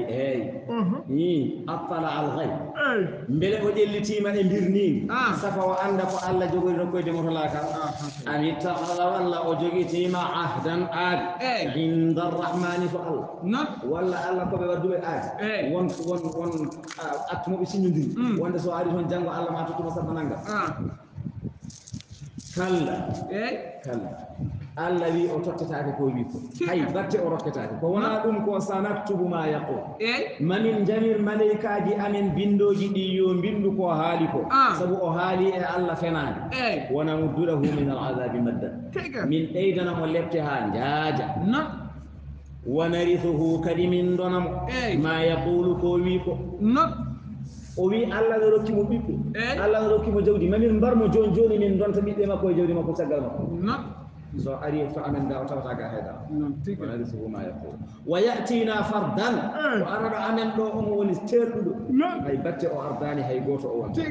أطلع الغيب مبلغ وجلتي من إمبرنين سفا وأندق الله جوغي ركوي دمرلاك أن يتخذ والله وجوغي ما عهدا آد عند الرحمن فالله والله الله كبه ودوه آد وان أتمو بسنجدين وان سواري هون جانغو الله ما تتمو سبنانغا كلا كلا الذي أتتتاك كويبكو هاي بات أركتاك فوانا كو سنكتب ما يقول من جمير ملائكة جي أمين بندو جي ديوم بندو كو هاليكو سبو هالي الله فنان ونمد له من العذاب مدا من أيدنا ولبتها جاجا ونرثه كريم دونم ما يقول كويبكو o wi Allah do rokki mo bibbe Allah do rokki mo jawdi mamin barmo joni min don to bibbe makko e jawdi makko sagal makko so ari fa amen da tawata ga hayda wala risu ma yaqul wa yatina fardan wa arada amen do on woni terdudo hay batte o ardani hay goto o won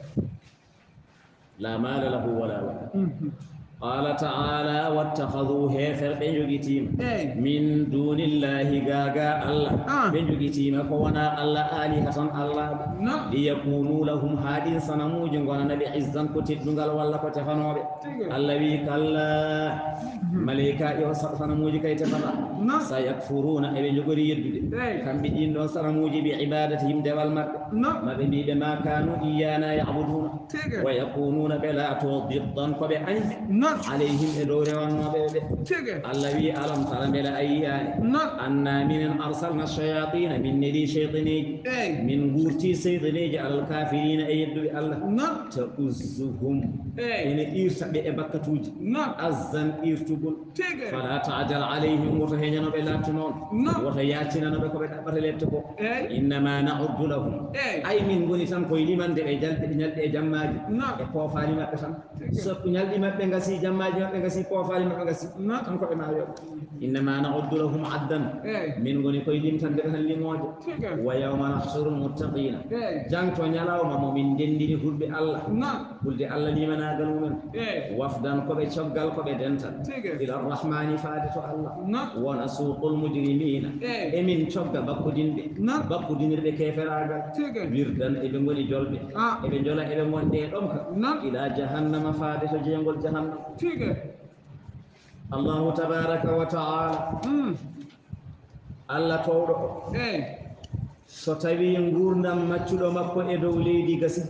la mala lahu wala wala قال تعالى واتخذوا هيفر بنجوجيتيم من دون الله غاغا الله بنجوجيتيم كونا الله آلهة الله ليكونوا لهم هادين سنموج غنا نبي عزا كتير دنگال ولا كتفنوا الذي كلا ملائكة يوصف سنموج كي تفنا سيكفرون أبي جغري يدد كم بدين دون سنموج بعبادتهم دوال مر ما بني بما كانوا إيانا يعبدون ويكونون بلا ضدا كبأنز عليهم إدور والنبي الذي ألم تر بلا أيان أن من أرسلنا الشياطين من ندي شيطاني من غورتي سيدني على الكافرين أيد الله تؤزهم إن إيرس بأبكتوج أزن إيرتبول فلا تعجل عليهم وتهينا بلا تنون وتياتنا نبكو بتلتكو إنما نعد لهم أي من غني سام كويلي من دي جل جماج كوفالي ما بسام سب نيال دي ما بنغسي جماجي ما بنغسي كوفالي ما بنغسي كم كو ما يو إنما نعد لهم عدا من غني كويلي من تندر هل موج ويوم نحشر المتقين جان تو نيالاو ما مؤمن دندي هود الله هود الله لي منا غلومن وفدان كو بي تشغال كو بي دنتال الى الرحمن فادت الله ونسوق المجرمين امين تشغا باكو ديندي باكو دينير كيفراغال ويردان اي غوني جولبي اي جولا اي مون دي دومكا الى جهنم فادت جيغول جهنم الله تبارك وتعالى الله tawdo so tawi ngurdam maccudo makko e dow leydi gasi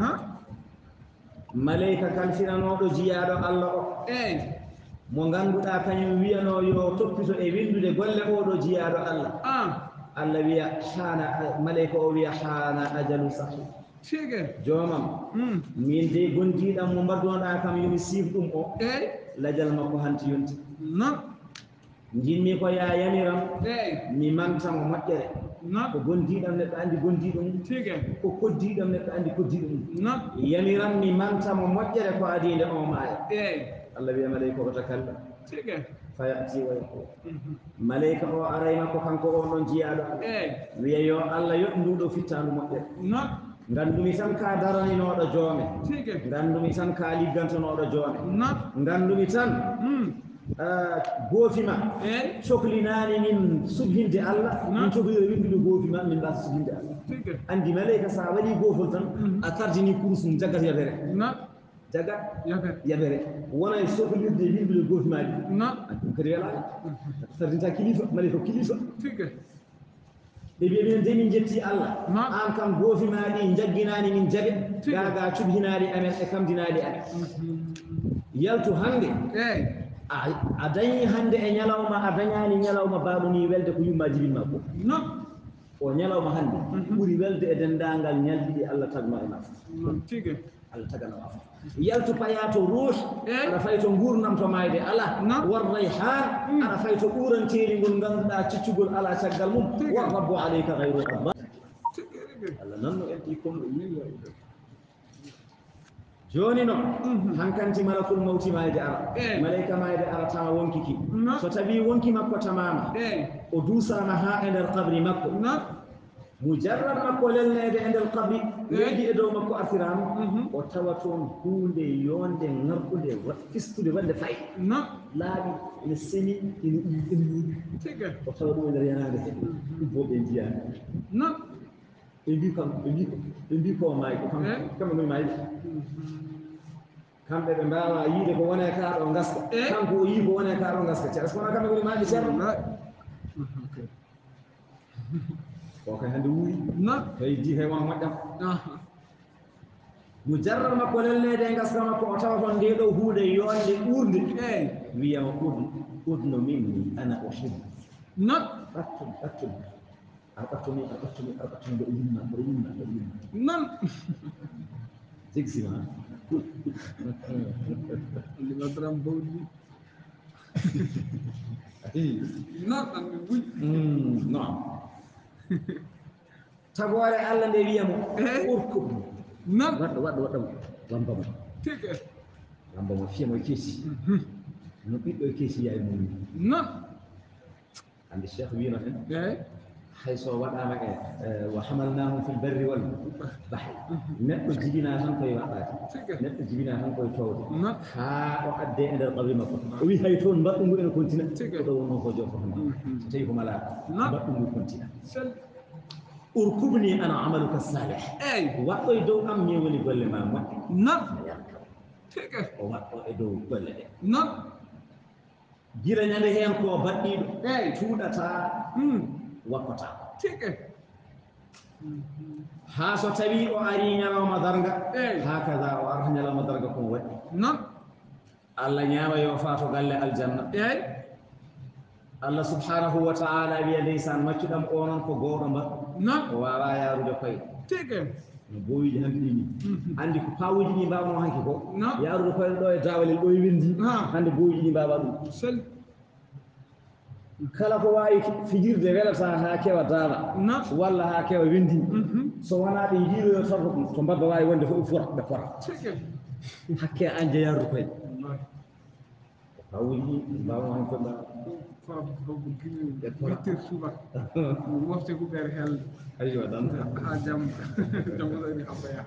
malaika kalfinanodo jiyaado Allah o mo ganduda kanyum wiyano yo toppito e windude golle odo jiyaado Allah Allah wiya hana malaika o wiya hana ajalu sahi jomam min de gondidam mo mbaddoda kam yomi sif dum o lajal makko hanti yonti jinmi ko ya yamiram mi mantamo moƴƴere ko gondiɗam neɗɗo andi gondiɗo mum ko koddiɗam neɗɗo andi koddiɗo mum yamiram mi mantamo moƴƴere ko adinde o maaya Allah wiya malayika o takalla fayati wa yaqul malayika o aray makko kanko on ɗon jiyaɗo wiya yo Allah yoɓ nduɗo fittandu moƴƴere ngandumi tan ka daraninoɗo joome ngandumi tan ka liggantonoɗo joome ngandumi tan goofima cohlinani min subhinde Allah min cohlira windude goofima min mbasa subhinde Allah andi malayika sa waɗi goofol tan a tardini kurus mum jaggat yabere jagat yabere wona e sohlirde windude goofimaɗi ɗum kadi welani tardinta kilifa malayika kilifa ɓe mbiya minen de min jetti Allah an kam goofimaɗi jagginani min jaɓe gaga cuɓhinaɗi amen e kamdinaɗi amen yaltu hande a dañi hande e ñalawma a dañani ñalawma baɗo ni welde ko yumma jibinma ko o ñalawma hande ɓuuri welde e dendagal ñalɗiɗi Allah tagma e ma Allah taganoma fof yaltu paya to ruuh aɗa fay to gurnam to mayde ala war rayhan aɗa fay to ɓuranteri ngol ganduɗa ciccugol ala caggal mum wa rabbu alayka gayru abba Allah nanno en ɗi komɗo yiwa joni noon hankanti malakul mawti mayde ara malayika mayde ara tawa wonkiki so tawi wonki makko tamama o dusama ha e nder qabri makko mujarrad makko lelnede e nder qabri leydi e dow makko artirama o tawa toon hunde yonde ngarɗude fistude wonde fay laaɓi ene seni ene ɗuuɗi o tawa ɗum e nder yanade he ubboɓe jiyani ɓe mbi kam ɓe mbi ko maayi ko kamɓe nomi maayi kamɓe ɓe mbawa yiide ko wone kaɗo gaska kanko o yii ko wone kaɗo gaska ceeɗa so kono kamɓe woni maaɗi ceerno o kay hannde wuuri tawi di kay wona moƴƴam mo jarrat makko lelnede e gaska makko o tawa toon nde ɗo huunde yonde ɓurde wiyama udno minni ana uhibbu ɓattum arɓattumi mboɗo yimma non jegsima limatram bawɗi non ɗanɓe buj non tagore Allah nde wiyamo urkub waɗɗo wambamo wambamo fiyamo e keesi no ɓiɗɗo e keesi yaye mum non andi cheikh wino en hayso waɗama wa hamalnahum fil barri wal bahri neɗɗo jibina tan koye waɗɗade neɗɗo jibina tan koye towde ha o adde e nder qabri makko o wi hay toon mbaɗɗu ngu ene continua ko ɗo wonno ko jofo so tawi ko malaka mbaɗɗu ngu continua urkubni ana amaluka salih waɗɗo e dow am mi woni golle ma moƴƴe o waɗɗo e dow golle ɗe gira ñande heen ko baɗɗiɗo tuuɗata wakkota ha so tawi o ari ñalawma darga hakaza o arta ñalawma darga kon waɗi Allah ñaama yo faato galle aljanna Allah subhanahu wa ta'ala wiya ndeysan maccuɗam o noon ko gowɗo mbaɗɗo o wawa yarude koye no bowiji hanki ɗini andi ko pawuji ɗi mbawno hanki ko yarude koye ɗo e dawalel ɗo e wendi hande bowiji ɗi mbawa ɗum kala ko wawi fijirde welata ha kewa daama walla ha kewa wendi so wona ɓe jiiroyo tan to mbadda wawi wonde fof fura ɓe pora hakke an jeeyarude koye pawuji ɗi mbawno hanki koye mbawa suba mofte ko ɓere helde aywa dan ha jam ɗoni haɓaya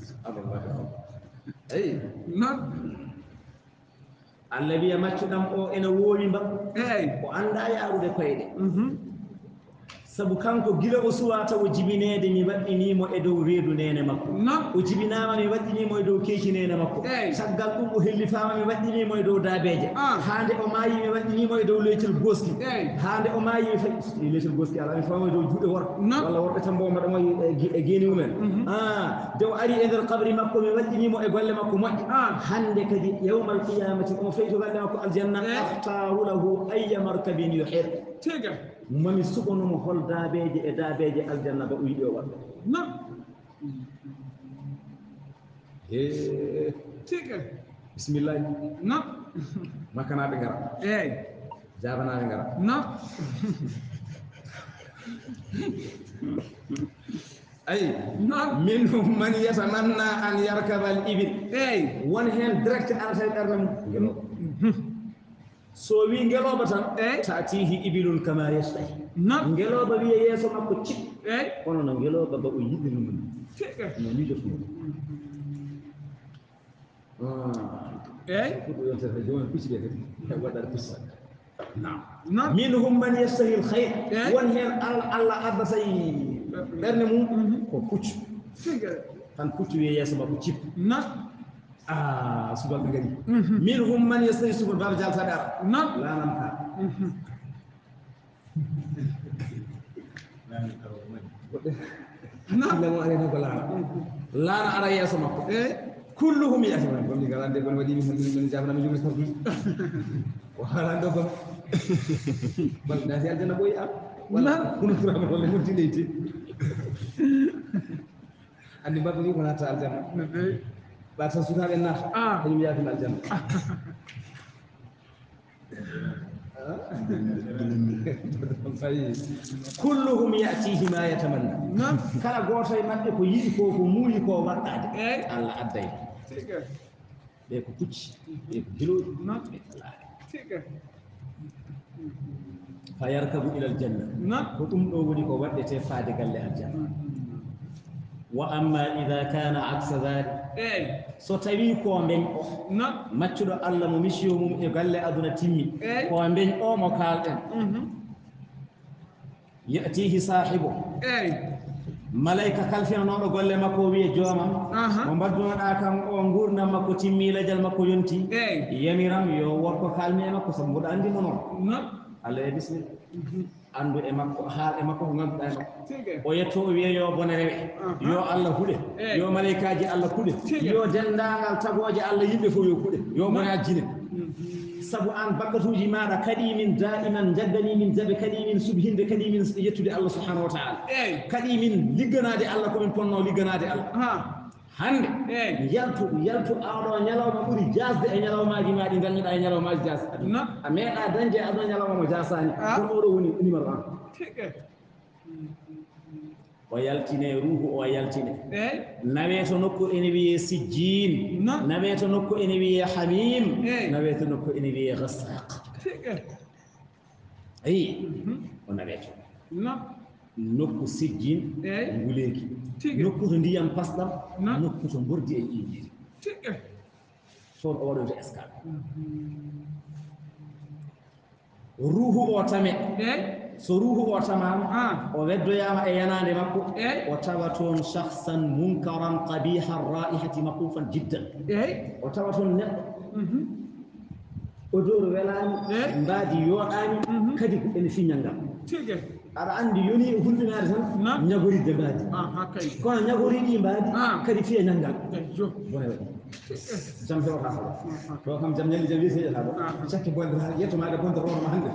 eyi non Allah wiya maccuɗam o ene woowi mba o annda yarude koyɗe sabu kanko gila o suwata o jibinede mi waɗɗinimo e dow reedu nene makko o jibinama mi waɗɗinimo e dow keeki nene makko caggal ɗum o hellifama mi waɗɗinimo e dow daabeje hande o maayi mi waɗɗinimo e dow leytel goski hande o maayi leytel goski ala mi fawma e dow juuɗe worɓe walla worɓe tan mbo mbaɗa moy e geeni mumen nde o ari e nder kabri makko mi waɗɗinimo e golle makko moƴƴe hande kadi yawmal qiyamati on feyto galle makko aljanna ahtaru lahu ayya markabin yuhib mami suɓanomo hol daabeje e daabeje aljanna ba o yiɗi o waɗɗo bisimillahi makkanaɓe gara جابنا نغرا نعم أي نعم منهم من يتمنى أن يركب الإبل أي وان هين direct على سيد أرنم سوي نجلوبة تأتيه إبل كما يشتهي نعم نجلوبة بيه يسوع ما كتشي أي kono ngeloba ba o yiɗi ɗum no miijoto eyi fuɗɗo yontere jomum picciɗe kadi waɗata pissa نعم minhum man yastahi lhayr won hen allah addata ɓernde mum ko puccu tan puccu wiye yeeso makko cippu subalɓe gari minhum man yastahi subal baba jaltaɓe ara lanam ka lamo arena ko laana ara yeeso makko kulluhum yatima comme ni galande gon waɗi min jabnami jogui sardude o haalande gon bal nasi aljanna ɓoyi am walla hunoturama tolle monti leyti andi mbabba wi ko natta aljanna ɓa tan sukaɓe naata kañum yaatina aljanna كلهم يأتيه ما يتمنى كلا غوتاي مابɓe ko yiɗi ko ko muuyi ko waɗɗade Allah adday ɓe ko pucci ɓe ko hiloji ɓe falaaɓe fa yarkabu ila aljanna ko ɗum ɗo woni ko waɗɗete faade galle aljanna wa amma ida kana aksa dhalik so tawi ko mbeñ o maccuɗo Allah mo mission mum e galle aduna timmi ko mbeñ o mo kalɗen yatihi sahibu malayka kalfinanoɗo golle makko wiye joomam mo mbaddunoɗa kam o gurdam makko timmi ladial makko yonti yamiram yo wonko kalmi e makko sabu mboɗo andimo noon Allah e bisimilla andu e makko haal e makko ko ngannduɗa e makko o yetto o wiya yo bone rewe yo Allah huɗe yo malaykaji Allah kuɗe yo dendagal tagoje Allah yimɓe fof yo kuɗe yo bone ajjine sabu an bakatuji maɗa kadi min daiman jaggani min jaɓe kadi min subhinde kadi min yettude Allah subhanahu wa taala kadi min ligganade Allah komin ponno ligganade Allah hande yaltu awɗo ñalawma ɓuuri jasde e ñalawmaji ma ɗi dañƴuɗa e ñalawmaji jasde a meeɗa dañde aduna ñalawma mo jasani kono oɗo woni numéro 1 o yaltine ruuhu o yaltine nawe to nokku ene wiye sijjin nawe to nokku ene wiye hamim nawe to nokku ene wiye gassaq ayi o nawe to nokku sijjin nguleki nokku to ndiyam pasɗam nokku to bordi e ƴiƴiri toon o waɗoyto escale ruuhu o tame so ruuhu o tamama o weddoyama e yanade makko o tawa toon shahsan munkaran qabiha raihati maqufan jiddan o tawa toon neɗɗo odeur welani mbaadi yooɗani kadi ko ene fiññal ngal aɗa andi yoni e hulɓinade tan ñagoridde mbaadi kono ñagoriɗi mbaadi kadi fiye ñanngal bone waɗi jam hewata hoɗo ɗo kam jam ñalli jam wiyeteɗa ɗo cakke bonde yettomaɗe bonde rowroma hannde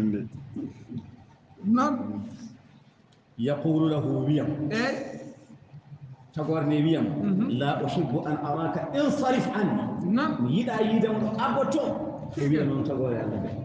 yaqulu lahu wiyam tagorde wiyam la uhibbu an araka insarif anni mi yiɗa yiidemo ɗo abboto o wiya noon tagore Allah ɓe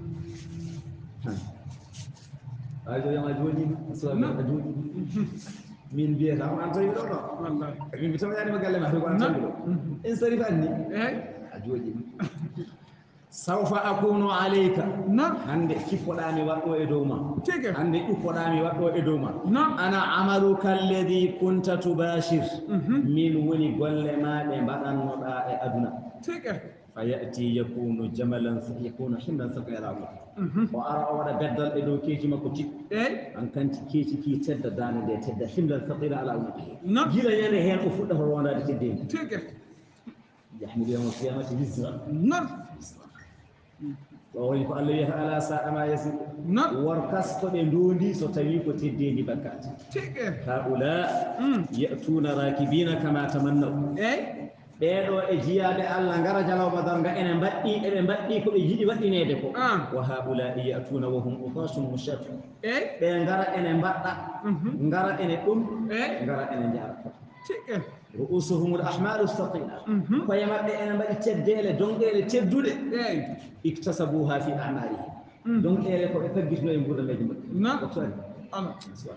ajoyama jooɗima sowaɓe a jooɗi min mbiyatama an tawi ɗo ɗo min mi tawayanima galle ma ko an tawi ɗo insarif anni a jooɗima sawfa akunu alayka hande kippoɗami waɗɗo e dow ma hande ƴuppoɗami waɗɗo e dow ma ana amaluka alladi kunta tubashir min woni golle ma ɗe mbaɗannoɗa e aduna fa yati yakunu jamalan yakunu himlan sakayra o ara o waɗa beddal e dow keeci makko tiɗɗo an kanti keeci ki tedda dande nde tedda himlan sakira ala unuqi gila ñande hen o fuɗɗata wondade teddedi yahmilu yawma alqiyamati wisra o woni ko Allah wiyata ala sa'a ma yasir workas ko ɓe ndondi so tawi ko teddedi bakkati haula yatuna rakibina kama tamannaw ɓeɗo e jiyaɓe Allah ngara jalaw badar nga ene mbaɗɗi eɓe mbaɗɗi koɓe jiɗi waɗɗinede ko wa haula yatuna wa hum ufasun mushatu ɓe ngara ene mbaɗɗa ngara ene ɗum ngara ene jaara رؤوسهم الأحمال الثقيلة فيما بين ما تدل دونغ تدل اكتسبوها في أعمالهم donc ere ko ɓe taggisno e gurdammeji maɓɓe نعم oksani أنا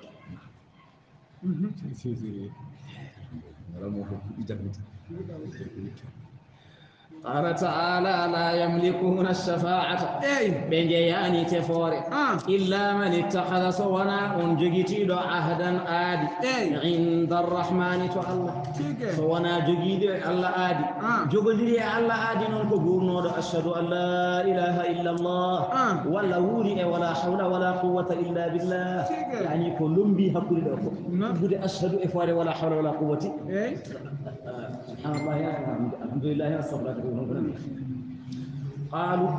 قال تعالى لا يملكون الشفاعة بنجياني تفوري إلا من اتخذ سوانا جيتيدو عهدا آدي عند الرحمن تو الله سوانا جيدو الله آدي جوجدي الله آدي نونكو غورنودو أشهد أن لا إله إلا الله ولا وري ولا حول ولا قوة إلا بالله يعني كلهم بي هكولي دو أشهد إفاري ولا حول ولا قوة سبحان الله يا الحمد لله يا صبرك قالوا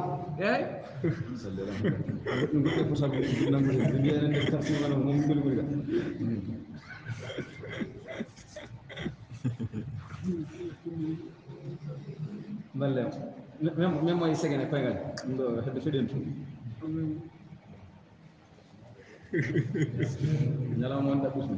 بل مما يسجن فايغال ndo hedde feden tu nyala mon da busni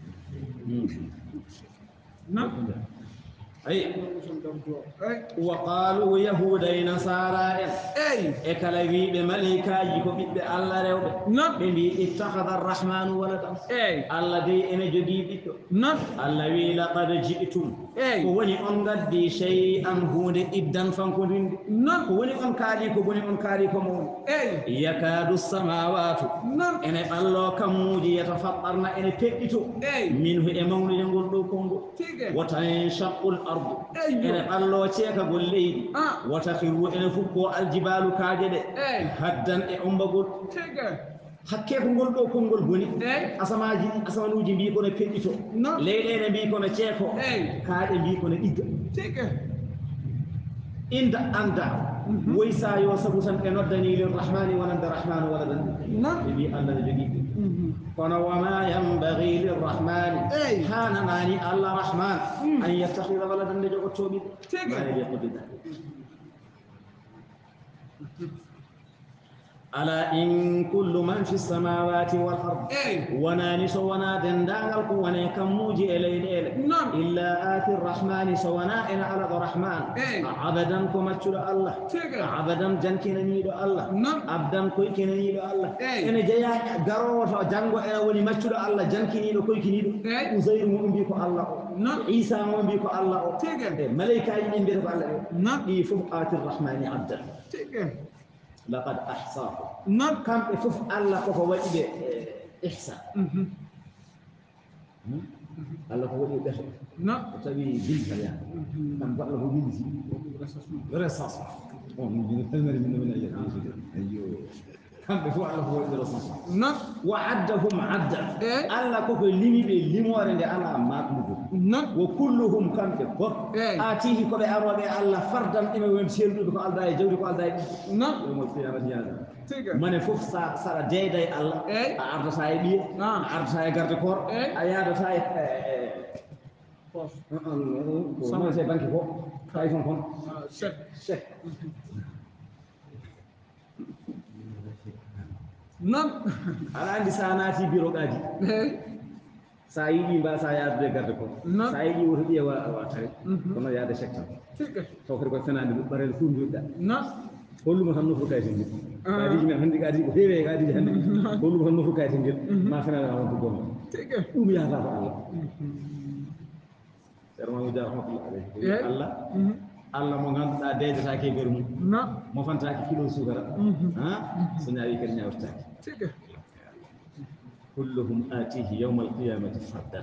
نعم أي وقالوا يهودي نصارى إكلبي بملكا يكبي بالله ريو بمبي اتخذ الرحمن ولدا الذي إن جديد الذي لقد جئتم كوني أن قد شيئا هون إدن فانكودين كوني أن كاري كوني أن كاري كمون يكاد السماوات إن الله كمودي يتفطرن إن تكتو منه إمون ينقل كونغو وتنشق الأرض إن الله تيك قولي وتخيروا إن فكوا الجبال كاجد هدا أمبغول hakkeko ngol ɗo konngol goni asamaji asamanuji mbi kono peɗɗito leyɗele mbi kono ceeko kaaɗe mbi kono ɗigga inda anda woy sa yo sabu tan ɓe noddani lirrahmani wonande rahmanu waladan ɓe mbi allah ne jogii kono wama yambagi lirrahmani hananani allah rahman an yattahida waladan nde jogottoɓiɗe mane yettodida ألا إن كل من في السماوات والأرض وناني سوانا دندانغال كوني كموجي إليه إلا آتي الرحمن سوانا إن على الرحمن عبدا كمتشل الله عبدا جنكنا نيدو الله عبدا كويكنا نيدو الله إن جايا غروة جانغو إن ولي متشل الله جنكنا نيدو كويكنا نيدو وزير مؤمبيكو الله عيسى مؤمبيكو الله ملائكة يمبيكو الله يفهم آتي الرحمن عبدا لقد أحصاه كم إفف الله كفوا وجد إحسان الله كفوا وجد إحسان تبي بنت يعني كم بقى له بنت رصاص من الثمر من أيوه كم بفوا الله كفوا وجد رصاص وعدهم عدا الله كفوا لمي بلموار عند الله ما كمبو وكلهم كم بفوا آتيه كبر أروى الله فردا إما ويمشي بكو الله يجوري كو الله يوم القيامة يانا من فوق سارة جيداي الله أعرض ساي بيه أعرض ساي غرد كور أياد ساي ما ساي بانكي كو تايفون كون شك نعم على عندي ساناتي بيروغادي سايدي با ساياد de garde ko saayidi woto ƴeewa watare kono yaade chèque tan tawkata ko fenande ɓarel funduɗa holluma tan nofru kayite ngel gaadiji men hannde gaadiji ko heewe gaadiji hannde holluma tan nofru kayite ngel ma fenade ma wonto gonga ɗum yahata ko allah ceerno mamadou dia rahmatullah alayhi allah allah mo ganduɗa deydetake e nder mum mo fantaki kilo sukara so ñaawi kadi ñawtaki كلهم آتيه يوم القيامة فردا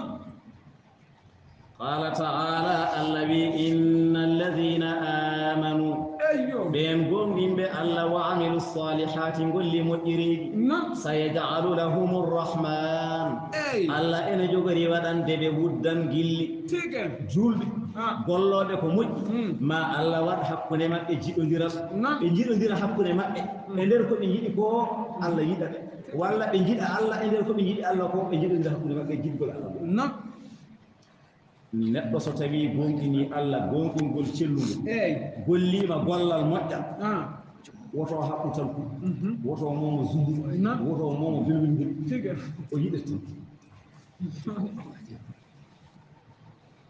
قال تعالى الذي إن الذين آمنوا بين قوم بالله وعملوا الصالحات كل مؤرد سيجعل لهم الرحمن الله إن جغري ودن دبي ودن جلي جولد قولوا دكو مج ما الله ود حقنا ما يجيء ندير حقنا ما ندير كو يجيء كو الله يدك walla ɓe jiɗa allah e nder ko ɓe jiɗi allah ko ɓe jiɗodira hakkude maɓɓe jiɗgol allah neɗɗo so tawi gonɗini allah gonɗingol cellugol gollima gollal moƴƴal woto haɓɓu tan ku woto momo zuhdu woto momo belwingel o yiɗat tan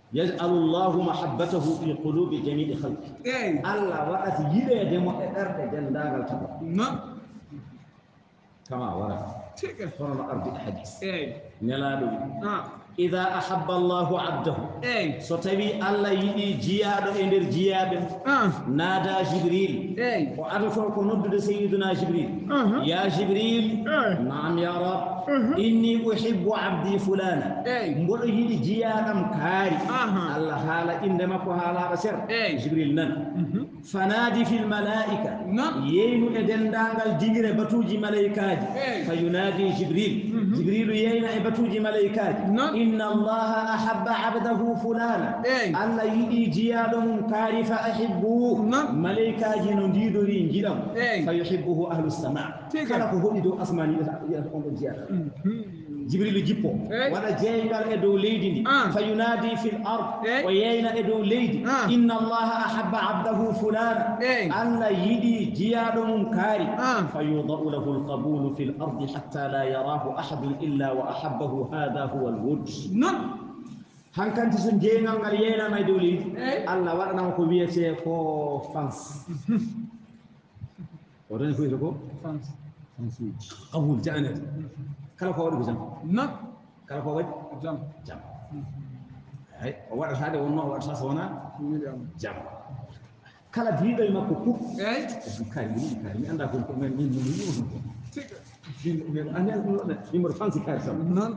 يجعل الله محبته في قلوب جميع خلقه الله وقت يري دمو ادرد جنداغال تبا نعم كما ورد تيجي فرض ارض الحديث اي نلادو إذا أحب الله عبده ستبي الله يدي جياد إندر جياد نادى جبريل وأرفع كنود سيدنا جبريل يا جبريل نعم يا رب إني أحب عبدي فلانا مبر يدي جيادم كاري الله حالا عندما كحالا بشر جبريل نن فنادي في الملائكة يينو إدن دانغال دينغر بتوجي ملائكاج فينادي جبريل جبريل يينا بتوجي ملائكاج إن الله أحب عبده فلانا الله يدي جيادهم كاري فأحبوه ملائكاج نديدورين جدام فيحبه أهل السماء خلقه إدو أسماني يدون جيادة جبريل جيبو ولا جينغال إدو ليدي فينادي في الأرض ويينا إدو ليدي إن الله أحب عبده فلانا الله يدي جيادهم كاري فيوضع له القبول في الأرض حتى لا يراه أحد إلا وأحبه هذا هو الود han kanti sun jeengal ngal yeena may dowli Allah wadana ko wiyete ko fans o don ko ko fans qabul jaanat kala ko wadi jam nak kala ko wadi jam ay o wada hade wonno o wada sona jam kala diiday makko ku kari mi anda ko men ni ni anel no ni mo fansi kari sam non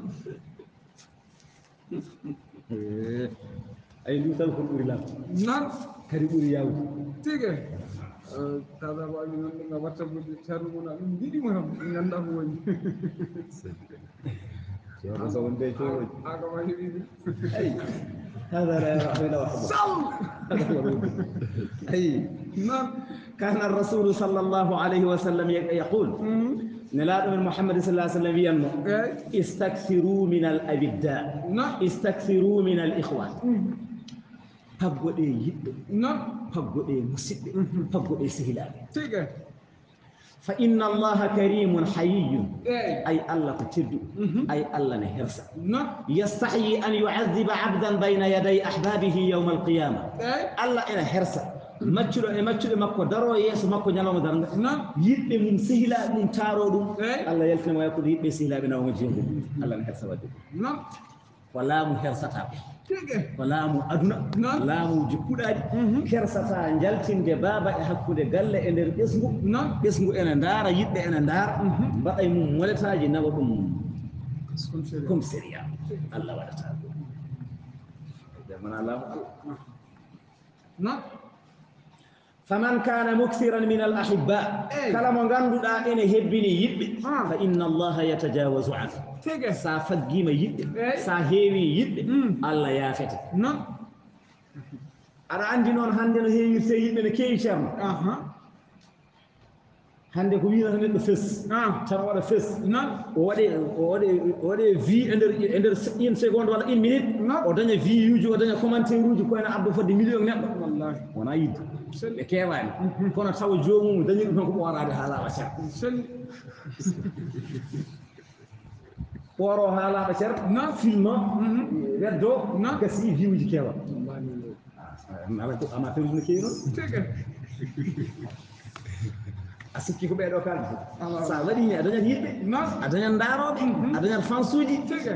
ay lu tal ko buri la nan kari buri yaw tege tada ba mi non nga watta budi taru na min didi mo ram nganda ko woni yo so wonde to aga ma hibi ay هذا لا يرحم إلا وحده أي نعم كان الرسول صلى الله عليه وسلم يقول نلاد من محمد صلى الله عليه وسلم ينمو استكثروا من الأبداء استكثروا من الإخوان فقوا إيه يد فقوا إيه مسد فقوا إيه سهلان فإن الله كريم حيي أي الله كتب أي الله نهرسا يستحيي أن يعذب عبدا بين يدي أحبابه يوم القيامة الله إلى هرسا ماتشلو مكو درو يسو مكو نيالو مدار ييبي من سهلا من تارودو الله يلفن ويقول ييبي سهلا بنا وجهه الله نهرسا ودي ولا مهرسا ولا مو أدنى لا مو جكودادي كرستا نجالتين دي بابا حكودي غاله اندر اسمو انا دارا ييبي انا دار باي مو مولتاجي نابو كم سريا الله ودتا من الله فمن كان مكثرا من الأحباء كلام غاندودا إن هبني يبي فإن الله يتجاوز عنه سافجيم يبي ساهيوي يبي الله يافت نعم أنا عندي نون هندن هي سيد من كيشام hande ko wiina tan fess tan wada fess wade vie ender 1 seconde wala 1 minute o daña vie uji o daña commentaire uji ko ena abdo fodde million neddo wallahi wona yidde e kewani kono taw joomum dañi dum ko worade haala cer woro haala cer na film reddo gasi vie uji kewa wallahi ko amateur ni kewno asikki ko beedo kan sa wadi ni adanya yibbe adanya ndarobe adanya fansuji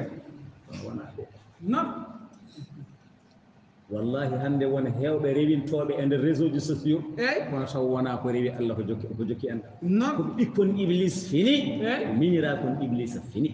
wallahi hande wona hewbe rewintobe e der réseau sociaux kono taw wona ko rewi Allah ko jokki en ko bikkon iblis fini minira kon iblis fini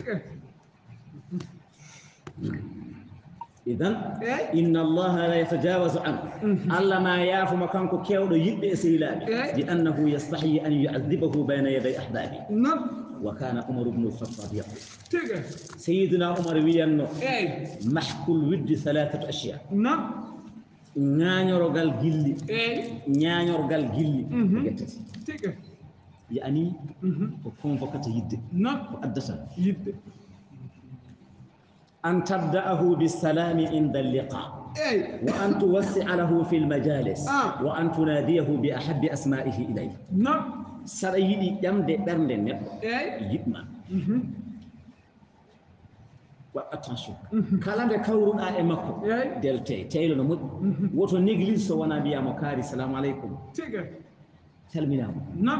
إذن إن الله لا يتجاوز عنه الله ما يعرف مكانك كيودو يبدأ سيلاب لأنه يستحي أن يعذبه بين يدي أحبابه وكان عمر بن الخطاب يقول سيدنا عمر ويانو محك الود 3 أشياء ñañorogal gilli ñañorgal gilli يعني ko convocata yidde ko addata yidde أن تبدأه بالسلام عند اللقاء وأن توسع له في المجالس وأن تناديه بأحب أسمائه إليه سريدي يمد برند نبو يدما wa attention kala nde kawruɗa e makko delte teylo no moƴƴi woto néglige so wona mbiyamo kaari salamu aleykum tiga salminama nam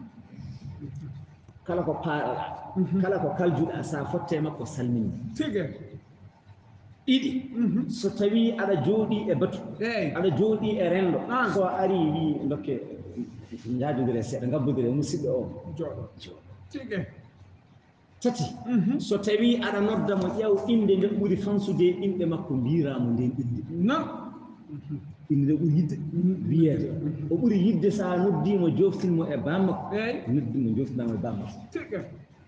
kala ko paaɗoɗa kala ko kaljuɗa sa fotte makko salmini tiga ɗiɗi so tawi aɗa jooɗi e batu aɗa jooɗi e rendo so ari wi dokke jaajodire seeɗa gabbodire musidɗo o jooɗo tiga tati so tawi aɗa nodda mo ƴeew inde nde ɓuri fansude inɗe makko mbiramo nden inde non inde nde ɓuri yidde wiyeede o ɓuri yidde sa noddimo joftinmo e bammakko noddimo joftinamo e bammakko tiga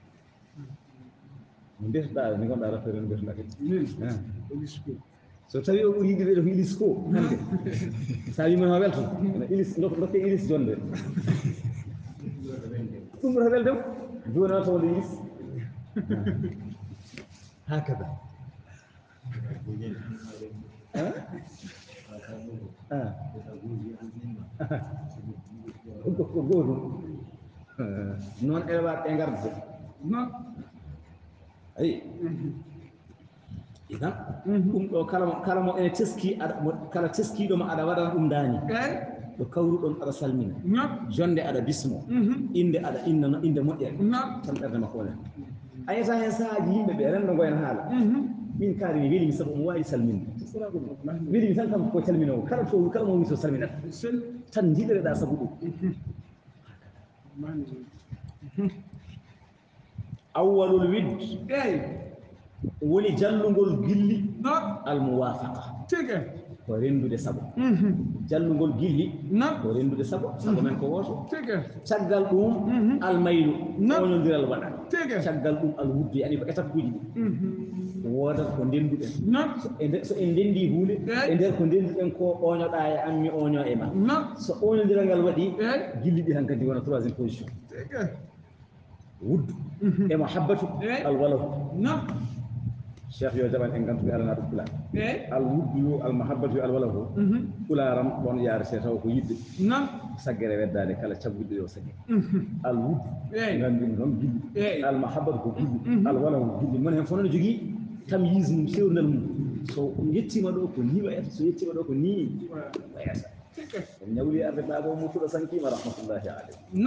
no mbiyetoɗa ni gonɗa rappere no mbiyetoɗa kadi Elisco so tawi o ɓuri yidde wiide ko ilis ko hande sa wima no welto ene ilis dokke ilis jonde ɗum ɓurata weldem joni o tawde ilis هكذا قولوا نون إلوات إنغرز non أي إذا كلام أنا تسكي كلا تسكي لما أنا ودا داني ɗo kawruɗon aɗa salmina jonde aɗa bismo inde aɗa inde moƴƴere tan ɓerde makko wonen a yetta hen saahaji yimɓe ɓe renndo ngoyen haala min kaari mi welimi sabu omo wawi salminde welimi tan kam ko calminowo kala mo wi so salminata tan jiɗereɗa sabu ɗum awwalul widd woni jallugol gilli almuwafaqa ko rendude sago jallugol gilli ko rendude sago men ko woto caggal ɗum almaylu oñodiral waɗa caggal ɗum alwuddu yani ko étape uji ɗi wodat ko ndenduɗen so en ndendi hunde e nder ko ndenduɗen ko oñoɗa e an mi oño e ma so oñodiral ngal waɗi gilli ɗi tan kadi wona troisiéme position wuddu e mahabbatu alwalahu cheikh yo jaɓan en gantuɓe alanaɗo pulaar alwuddu yo almahabbatu yo alwalahu pulaaram ɗon yarete taw ko yidde saggere weddade kala cabbuɗo yo sagge alwuddu ganndumi noon gilli almahabbatu ko gilli alwalahu gilli mon hen fof no jogii tamyise mum sewrdal mum so yettima ɗo ko ni wayata so yettima ɗo ko ni wayata en ñawli arde baabo mutuɗo sankima rahmatullahi aleyh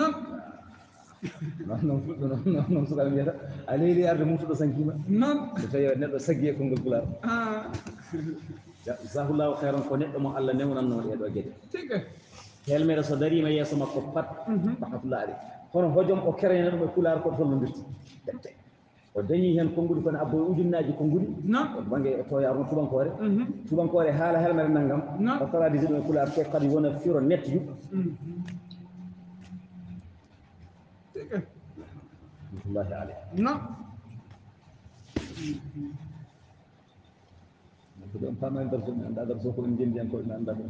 non sukaɓe mbiyata a leydi arde mutuɗo sankima so tawi neɗɗo saggi e konngol pulaar jazahullahu hayran ko neɗɗo mo Allah newnanno ɗeɗo gueɗe helmere so darima yeeso makko pat rahmatullah aleyh hono hojom o kerene ɗum e pulaar koɗo tollodirti dette o dañi hen konnguli kono abbo e ujunnaji konnguli o bange o toyarno tubankore haala helmere naggam o traduise ɗum e pulaar te kadi wona firo net yuɓɓo الله عليه نعم فما يدرس من درس كل من جنب ينقل من درس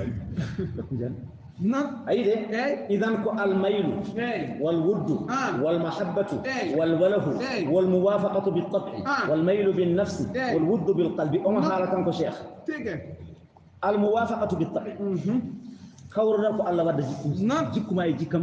نعم أيده إذا كو الميل والود والمحبة والوله والموافقة بالطبع والميل بالنفس والود بالقلب أما حالة كنكو شيخ الموافقة بالطبع كورنا كو الله ود جيكم ما يجيكم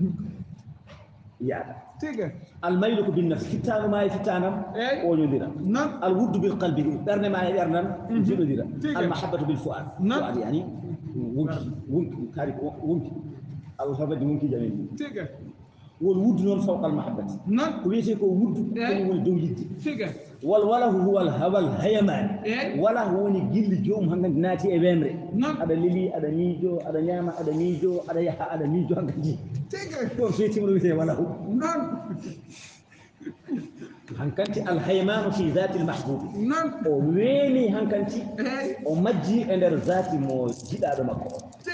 يا الميل بالنفس فتان ما يفتانم ونيدرا الود بالقلب برن ما يرنم جلدرا المحبة بالفؤاد فؤاد يعني وونكي كاري وونكي الحب وونكي جميل والود نون فوق المحبة كويتي كو ود كو دو يدي والوله هو الهوى الهيمان ولا هو ني جيل جوم هان ناتي e wemre ada lili ada nijo ada nyama ada nijo ada yaha ada nijo hangaji ko feti mo wite wala non hankanti alhayman fi zati almahbub non o weni hankanti o majji e der zati mo jidado makko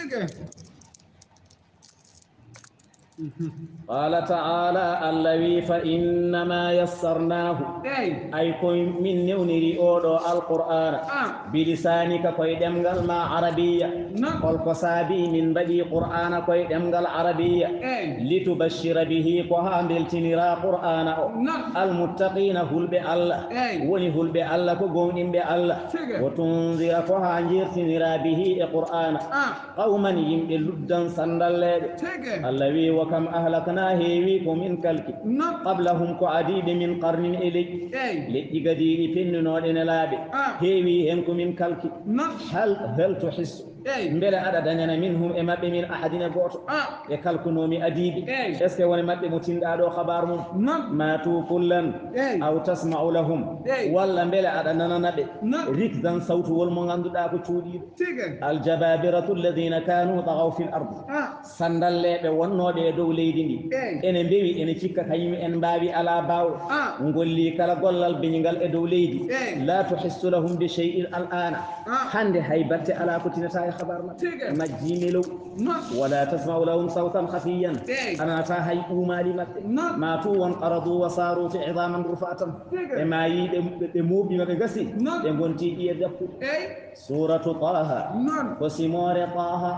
قال تعالى الذي فإنما يسرناه أي كوي من نونري أودو القرآن بلسانك كوي دمغل ما عربية والقصابي من بدي قرآن كوي دمغل عربية لتبشر به قهام بالتنرى قرآن المتقين هل بالله وني هل بالله كقوم بالله وتنذر قهام جيرتنرى به قرآن قوما يمدلدن صندل الذي كم أهلكنا هيويك من كلك قبلهم كعديد من قرن إلي لإيقادي فين نودين لابي هيوي هنك من كلك هل تحس mbele aɗa dañana minhum e maɓɓe min ahadine gooto e kalkunomi adiɓe est ce que woni maɓɓe mo tinɗa ɗo habar mum matu kullan aw tasma'u lahum walla mbele aɗa nanana ɓe rikdan sawtuwol mo ngannduɗa ko cuuɗiɗo aljababiratu alladina kanu tagaw fi l ardi sandalleɓe wonnoɓe e dow leydi ndi ene mbewi ene cikka kañum en mbawi ala bawɗo golli kala gollal beñgal e dow leydi la tuhissu lahum bi shay'in al ana hande hay batte ala ko tinata e habar maɓɓe majjimi low wala tasma'u lahum sawtan khafiyan anata hay umali maɓɓe ma tu won qaradu wa saru fi idaman rufatan e ma yiɓe ɓe moɓima ɓe gasi ɓe gonti ƴiye dakkuɗe suratu taha ko simore taha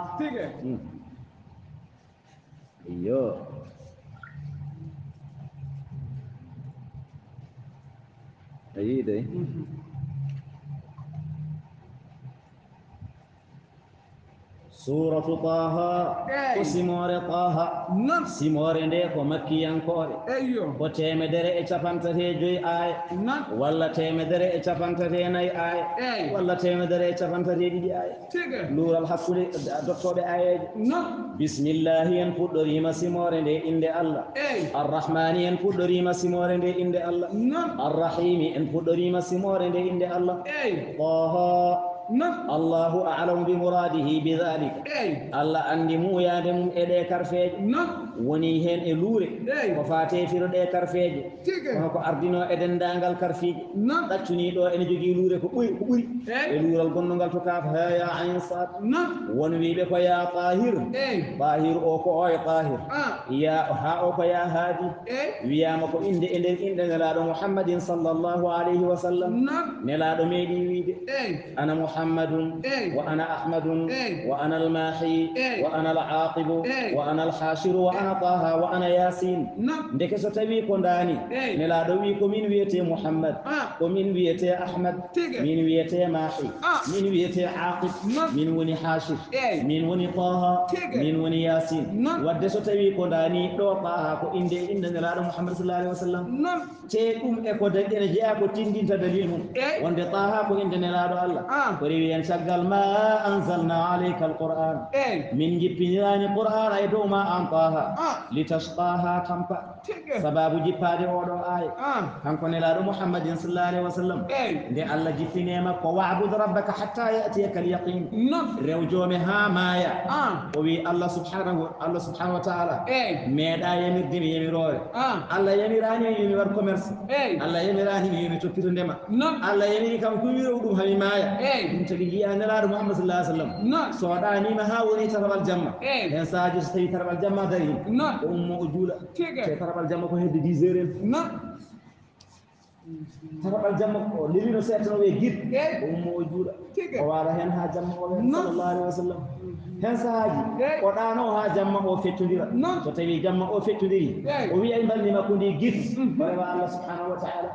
iyo a yiide suratu taha ko simore taha simore nde ko makkiyankore ko 135 aya walla 134 aya walla 132 aya luural hakkude dottoɓe ayeje bismillahi en puɗɗorima simore nde inde allah arrahmani en puɗɗorima simore nde inde allah arrahimi en puɗɗorima simore nde inde allah taha Allahu a'lamu bi muradihi bi dhalika Allah andi mu yaade mum e ɗe karfeje woni hen e luure ko fate firo ɗe karfeje kono ko ardino e dendagal karfije ɗaccuniɗo ene jogui luure ko ɓuri e luural gonnogal to kaaf ha ya ayn sad won wiɓe ko ya tahir tahir o ko o e tahir ya ha o ko ya haadi wiyama ko inde e nder inde nelaɗo muhammadin sallllahu alayhi wa sallam nelaɗo meeɗi wiide ana محمد وأنا أحمد وأنا الماحي وأنا العاقب وأنا الحاشر وأنا طه وأنا ياسين ndeke so tawi ko ndani nelaɗo wi ko min wiyete Muhammad ko min wiyete Ahmad min wiyete Mahi min wiyete Aqib min woni Hashir min woni Taha min woni Yasin wadde so tawi ko ndani ɗo Taha ko inde nelaɗo Muhammad sallallahu alaihi wasallam te ɗum e ko daƴƴene jeeya ko tindinta dalil mum wonde Taha ko inde nelaɗo Allah ko rewi en caggal ma anzalna alayka alquran min jippinirani qur'ana e dow ma an Taha litashqaha tampa sababu jippade oɗo aya kanko nelaɗo Muhammadin sallallahu alaihi wasallam nde Allah jippinema ko wa'bud rabbaka hatta ya'tiyaka al-yaqin rewjome ha maya o wi Allah subhanahu wa ta'ala meeɗa yamirde mi yamirore Allah yamirani mi yimi war commerce Allah yamirani mi yimi toppito ndema Allah yamiri kam ko wiro ɗum hami maya ɗum tagi jiya nelaɗo Muhammad sallallahu alaihi wasallam so waɗanima ha woni tarabal jamma hen sahaji so tawi tarabal jamma dari ko ummo o juula te tarabal jamma ko hedde 10 heures en tarabal jamma ko lelino seetano wiye guir ko ummo o juuɗa o wara hen ha jamma o wen sallallahu alaihi wasallam hen sahaji o ɗano ha jamma o fettodira so tawi jamma o fettodiri o wiya e balɗi makko ndi guir o rewa Allah subhanahu wa ta'ala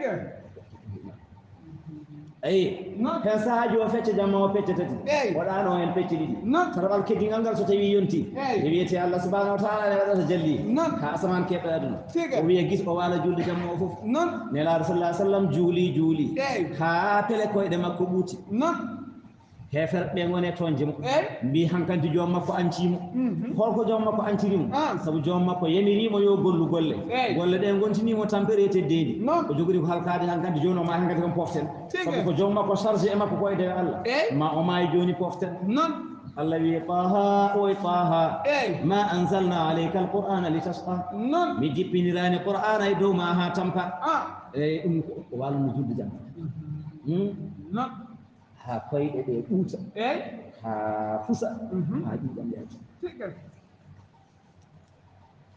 ayi hen sahaji o fecce jamma o fecce tati waɗano hen pecce ɗiɗi tarabal keddigal ngal so tawi yonti e wiyete Allah subhanahu wa ta'ala ne waɗata jalli ha asaman keɓɓe aduna o wiya guis o wala julde jamma o foof nelaɗo sallah sallam juuli ha pele koyɗe makko ɓuuti hefere ɓe gone toon jemo mbi hankanti joom makko ancimo holko joom makko ancirimo saabu joom makko yamirimo yo gollu golle ɗe gontinimo tampere teddeedi o jogori ko halkade hankanti joni o ma hankanti kam poften saabu ko joom makko chargé e makko ko e dewe Allah ma o maayi joni poften Allah wi taha o taha ma anzalna alayka alqur'ana litashqa mi jippinirani qur'ana e dow ma ha tampa ɗum ko walno julde jamma ha koyɗe ɗe ɓuuta ha fusa ha ƴiƴam yalta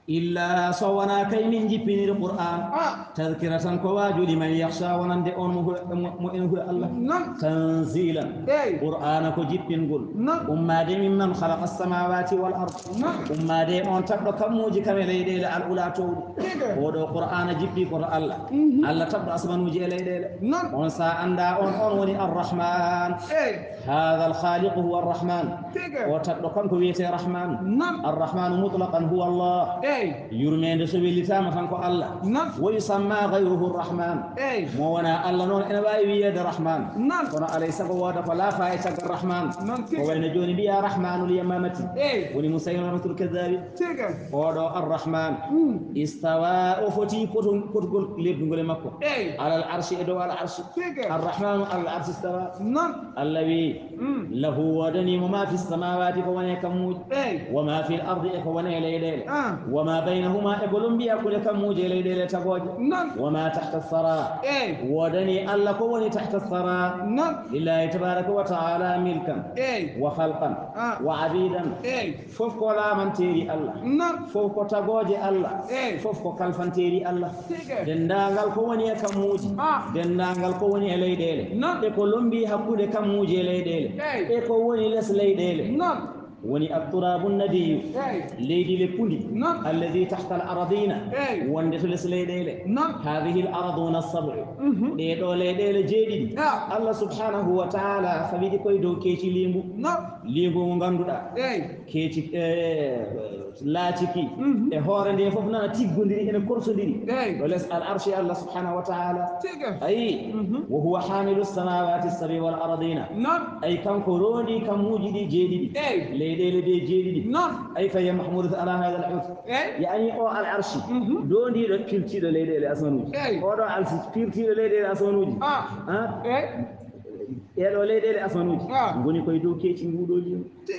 إلا سوانا كي من جبين القرآن تذكرة كواجو لمن يخشى ونند مؤمنه الله تنزيلا قرآن كجبين قل أما دي ممن خلق السماوات والأرض أما دي أن تبدو كموجي كمالي الأولى تولي ودو قرآن جبي قرآن الله الله تبدو أسمان وجي ليلة ونسا أندا وني الرحمن هذا الخالق هو الرحمن وتبدو كم كويتي الرحمن الرحمن مطلقا هو الله يرمين سبيل لتام فانكو الله ويسمى غيره الرحمن مونا الله نون انا باي ويد الرحمن كنا عليه سبوا فلا فايت الرحمن وين جوني بيا رحمن اليمامتي وني مسيلمة الكذاب ودو الرحمن استوى وفتي كتقول لبنقول مكو على العرش ادو على العرش الرحمن على العرش استوى الذي له ودني وما في السماوات فوني كموج وما في الارض فوني ليل وما بينهما إقلم بيا كل كم موجي ليلة تبوج وما تحت الثرى ودني الله كوني تحت الثرى لله تبارك وتعالى ملكا وخلقا وعبيدا فوق لا من تيري الله فوق تبوج الله فوق كالفن تيري الله دندانغال كوني كم موجي دندانغال كوني ليلة إقلم بيا كل كم موجي ليلة إقوني لس ليلة وني التراب الندي ليدي لكلي الذي تحت الأراضين وندس لسليديل هذه الأراضون السبع ليدو ليديل جيدي الله سبحانه وتعالى فبيدي كوي دو كيتي ليمبو غاندودا كيتي لاتيكي هوري دي فوف نانا تيغونديري ان كورسوديري ولس العرش الله سبحانه وتعالى اي وهو حامل السماوات السبع والأراضين اي كان كورودي كان موجدي جيدي ليدي جيدي أي فهي محمودة على هذا الحوت يعني أو العرش دون دي كيلتي ليدي أسمنوج أو على كيلتي ليدي أسمنوج يا ليدي أسمنوج غني كويدو كيتي غودولي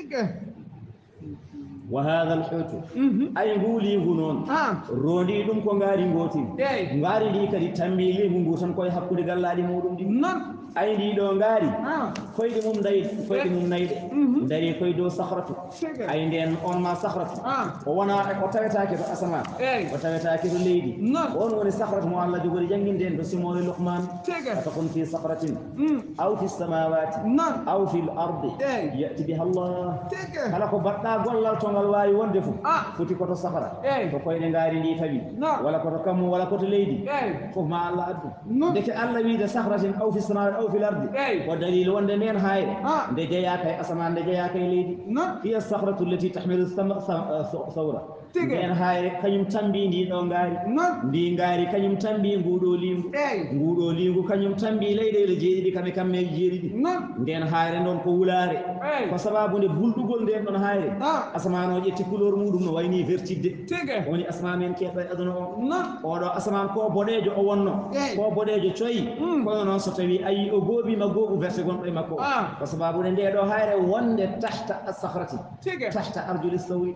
وهذا الحوت أي غولي غنون رودي دوم كو غاري غوتي غاري دي كدي تامبيلي غوتان كوي حكودي غالادي مودوم دي أي دي دو غاري فايدي موم داي فايدي موم نايدي داري كويدو صخرته أي ندين اون ما صخرته وانا او تاويتاكي تو اسمان او تاويتاكي تو ليدي اون وني صخرته مو الله جوغوري جانغيندين دو سيمول لقمان فتكون في صخرة او في السماوات او في الارض ياتي بها الله kala ko batta gollal to ngal wawi wonde fu foti ko to safara to koyne ngari ndi tawi wala ko to kammu wala ko to leydi fof ma Allah addu deke Allah wi de sahratin aw fi samawati aw fil ardi wa dalil wonde men hayre de jeya kay asaman de jeya kay leydi hiya sahratu allati tahmilu sawra en hayre kanyum tambi ndi do ngari ndi ngari kanyum tambi ngudo lingu kanyum tambi leydele jeedi kame kamme jeedi nden hayre non ko wulare ko sababu de buldugol nden don hayre asmano jetti couleur mudum no wayni vertide woni asman en kebe aduna o do asman ko bodejo o wonno ko bodejo coyi ko non so tawi ayi o gobi ma gobu verse gon be makko ko sababu de do hayre wonde tahta as-sakhrati tahta arjul as-sawi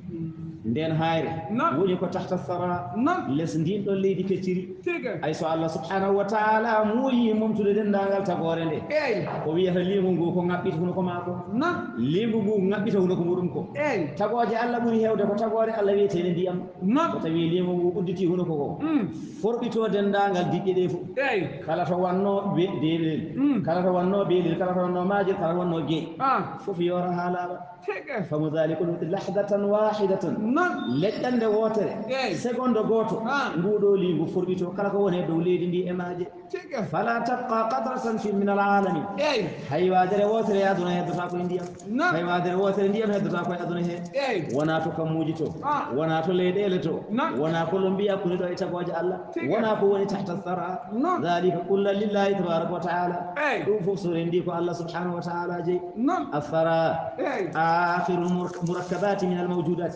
nden hayre woni ko tahta as-sara les ndin do leydi kecciri ay so Allah subhanahu wa ta'ala muyi momtude dendangal tagore nde ko wiyata limu ngu ko ngabbiti hono ko mako limu ngu ngabbita hono ko mudum ko tagoje Allah buri hewde ko tagore Allah wiyete ndiyam ko tawi limu ngu udditi hono ko forbito dendangal didde de fu kala to wanno beelel kala to wanno beelel kala to wanno majil kala wanno ge fof yora halaba famu dhalika lahdatan wahidatan leddande wotere secondo goto ngudo limu forbito kala ko woni dow leydi ndi e maaje fala tabqa qadratan fi min alalamin hay wadere wotere yaduna heddata ko ndiyam hay wadere wotere ndiyam heddata ko aduna he wona to kammuji to wona to leydele to wona ko lombiya ko do e tagoje Allah wona ko woni tahta thara dhalika kullu lillahi tabaaraka wa ta'ala dum fof so rendi ko Allah subhanahu wa ta'ala je athara akhirul murakkabat min al mawjudat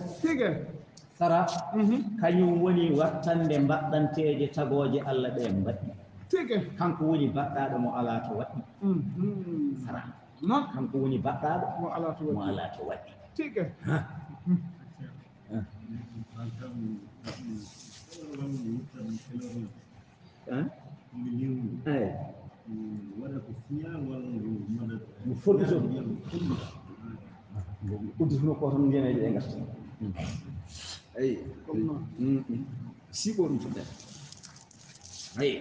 sara kañum woni wattande mbaɗɗanteje tagoje Allah ɓe mbaɗɗi kanko woni baɗɗaɗo mo ala to waɗɗi sara kanko woni baɗɗaɗo mo ala to waɗɗi mo foɗɗito uddituno ko tan ngeneje ɗe garta أي سيبون تدا أي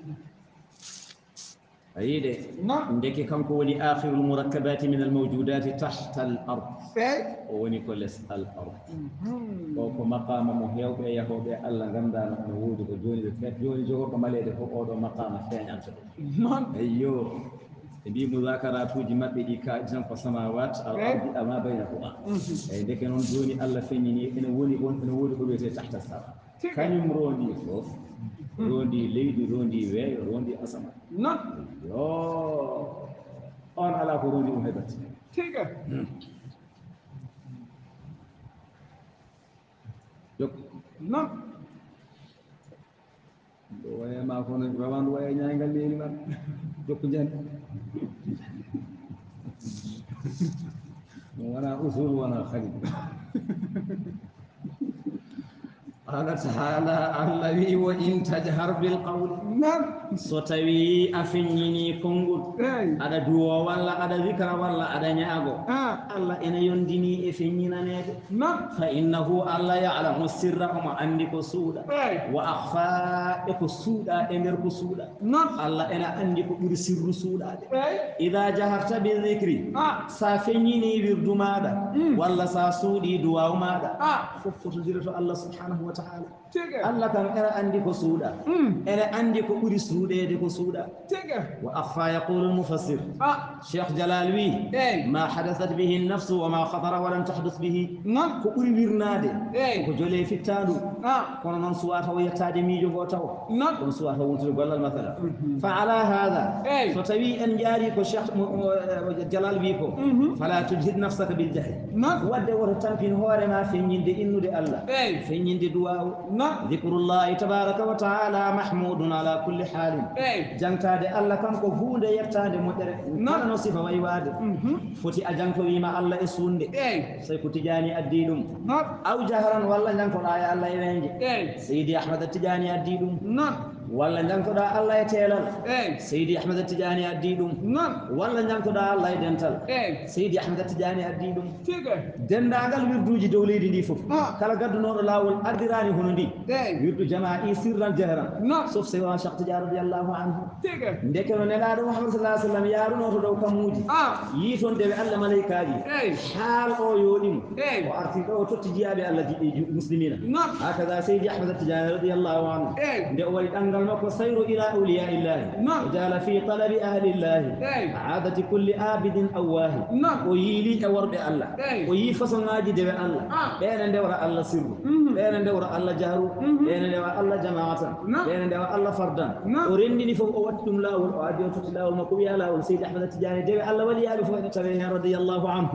أي ده عندك كم كوني آخر المركبات من الموجودات تحت الأرض وني كل الأرض وكو مقام مهيو بيهو بي الله غندا نودو ko joni be fet joni jogo malede ko odo maqama feñanta ayyo bi muzakaratuji mabbe di ka jan ko samawat al ardi ama bainahuma ay deke non joni Allah feñini ene woni on ene wodi ko wete tahta sama kanyum rondi fof rondi leydi rondi weeyo rondi asama yo on ala ko rondi um hebati tiga yok non waye ma ko non rawandu waye nyaangal leeni man jokku jan wana usul wana khalid قال تعالى الذي وإن تجهر بالقول ستوي أفنيني كونغول أدا دوا ولا أدا ذكر ولا أدا نياغو الله إن يندني أفنينا نيت فإنه الله يعلم السر وما عندك سودا وأخفى إكو سودا إمرك سودا الله إن عندك سر سودا إذا جهرت بالذكر سافنيني بردمادا ولا ساسودي دوا مادا ففتو الله سبحانه وتعالى الله كان أنا عندي كسودا أنا عندي كوري سودا دي كسودا وأخفى يقول المفسر شيخ جلالوي ما حدثت به النفس وما خطر ولم تحدث به كوري بيرنادي كجولي في التالو كون من سواته ويتادي ميجو غوتاو كون سواته ونتو غلال مثلا فعلى هذا فتوي أن جاري كشيخ جلالوي كو فلا تجهد نفسك بالجهل ودي ورتان في هوري ما في نيندي إنو دي الله في نيندي دواو ذكر الله تبارك وتعالى محمود على كل حال جانتاد الله كم كو هوند يرتاد مودره نانا نصفه ويواد فوتي اجانكو ويما الله اسوند سي كو تجاني الديدوم او جهرا والله جانكو يا الله يوينجي سيدي احمد التجاني الديدوم walla jankoɗa Allah e teelal Seydi Ahmed Tidiane addi ɗum walla jankoɗa Allah e dental Seydi Ahmed Tidiane addi ɗum dendagal wirduji dow leydi ndi fof kala gaddunoɗo lawol ardirani hono ndi wirdu jama'i sirran jahran sauf c'est wa Cheikh Tidiane radiyallahu anhu ndeke no nelaɗo Muhammad sallallahu alaihi wasallam yarunoto dow kammuji yi toon dewe Allah malaikaji haal o yoɗimo o arti ɗo o totti jiyaɓe Allah jiɗɗi muslimina hakaza Seydi Ahmed Tidiane radiyallahu anhu nde o waɗi ɗangal المكو سير إلى أولياء الله وجعل في طلب أهل الله عادة كل عابد أواه ويلي أورب الله ويفصل ناجي دو الله بين دور الله سر بين دور الله جهر بين دور الله جماعة بين دور الله فردا ورندني فوق وقتم لا والأعدي وتتلا والمكوية لا والسيد أحمد التجاني دو الله ولي آل فوق رضي الله عنه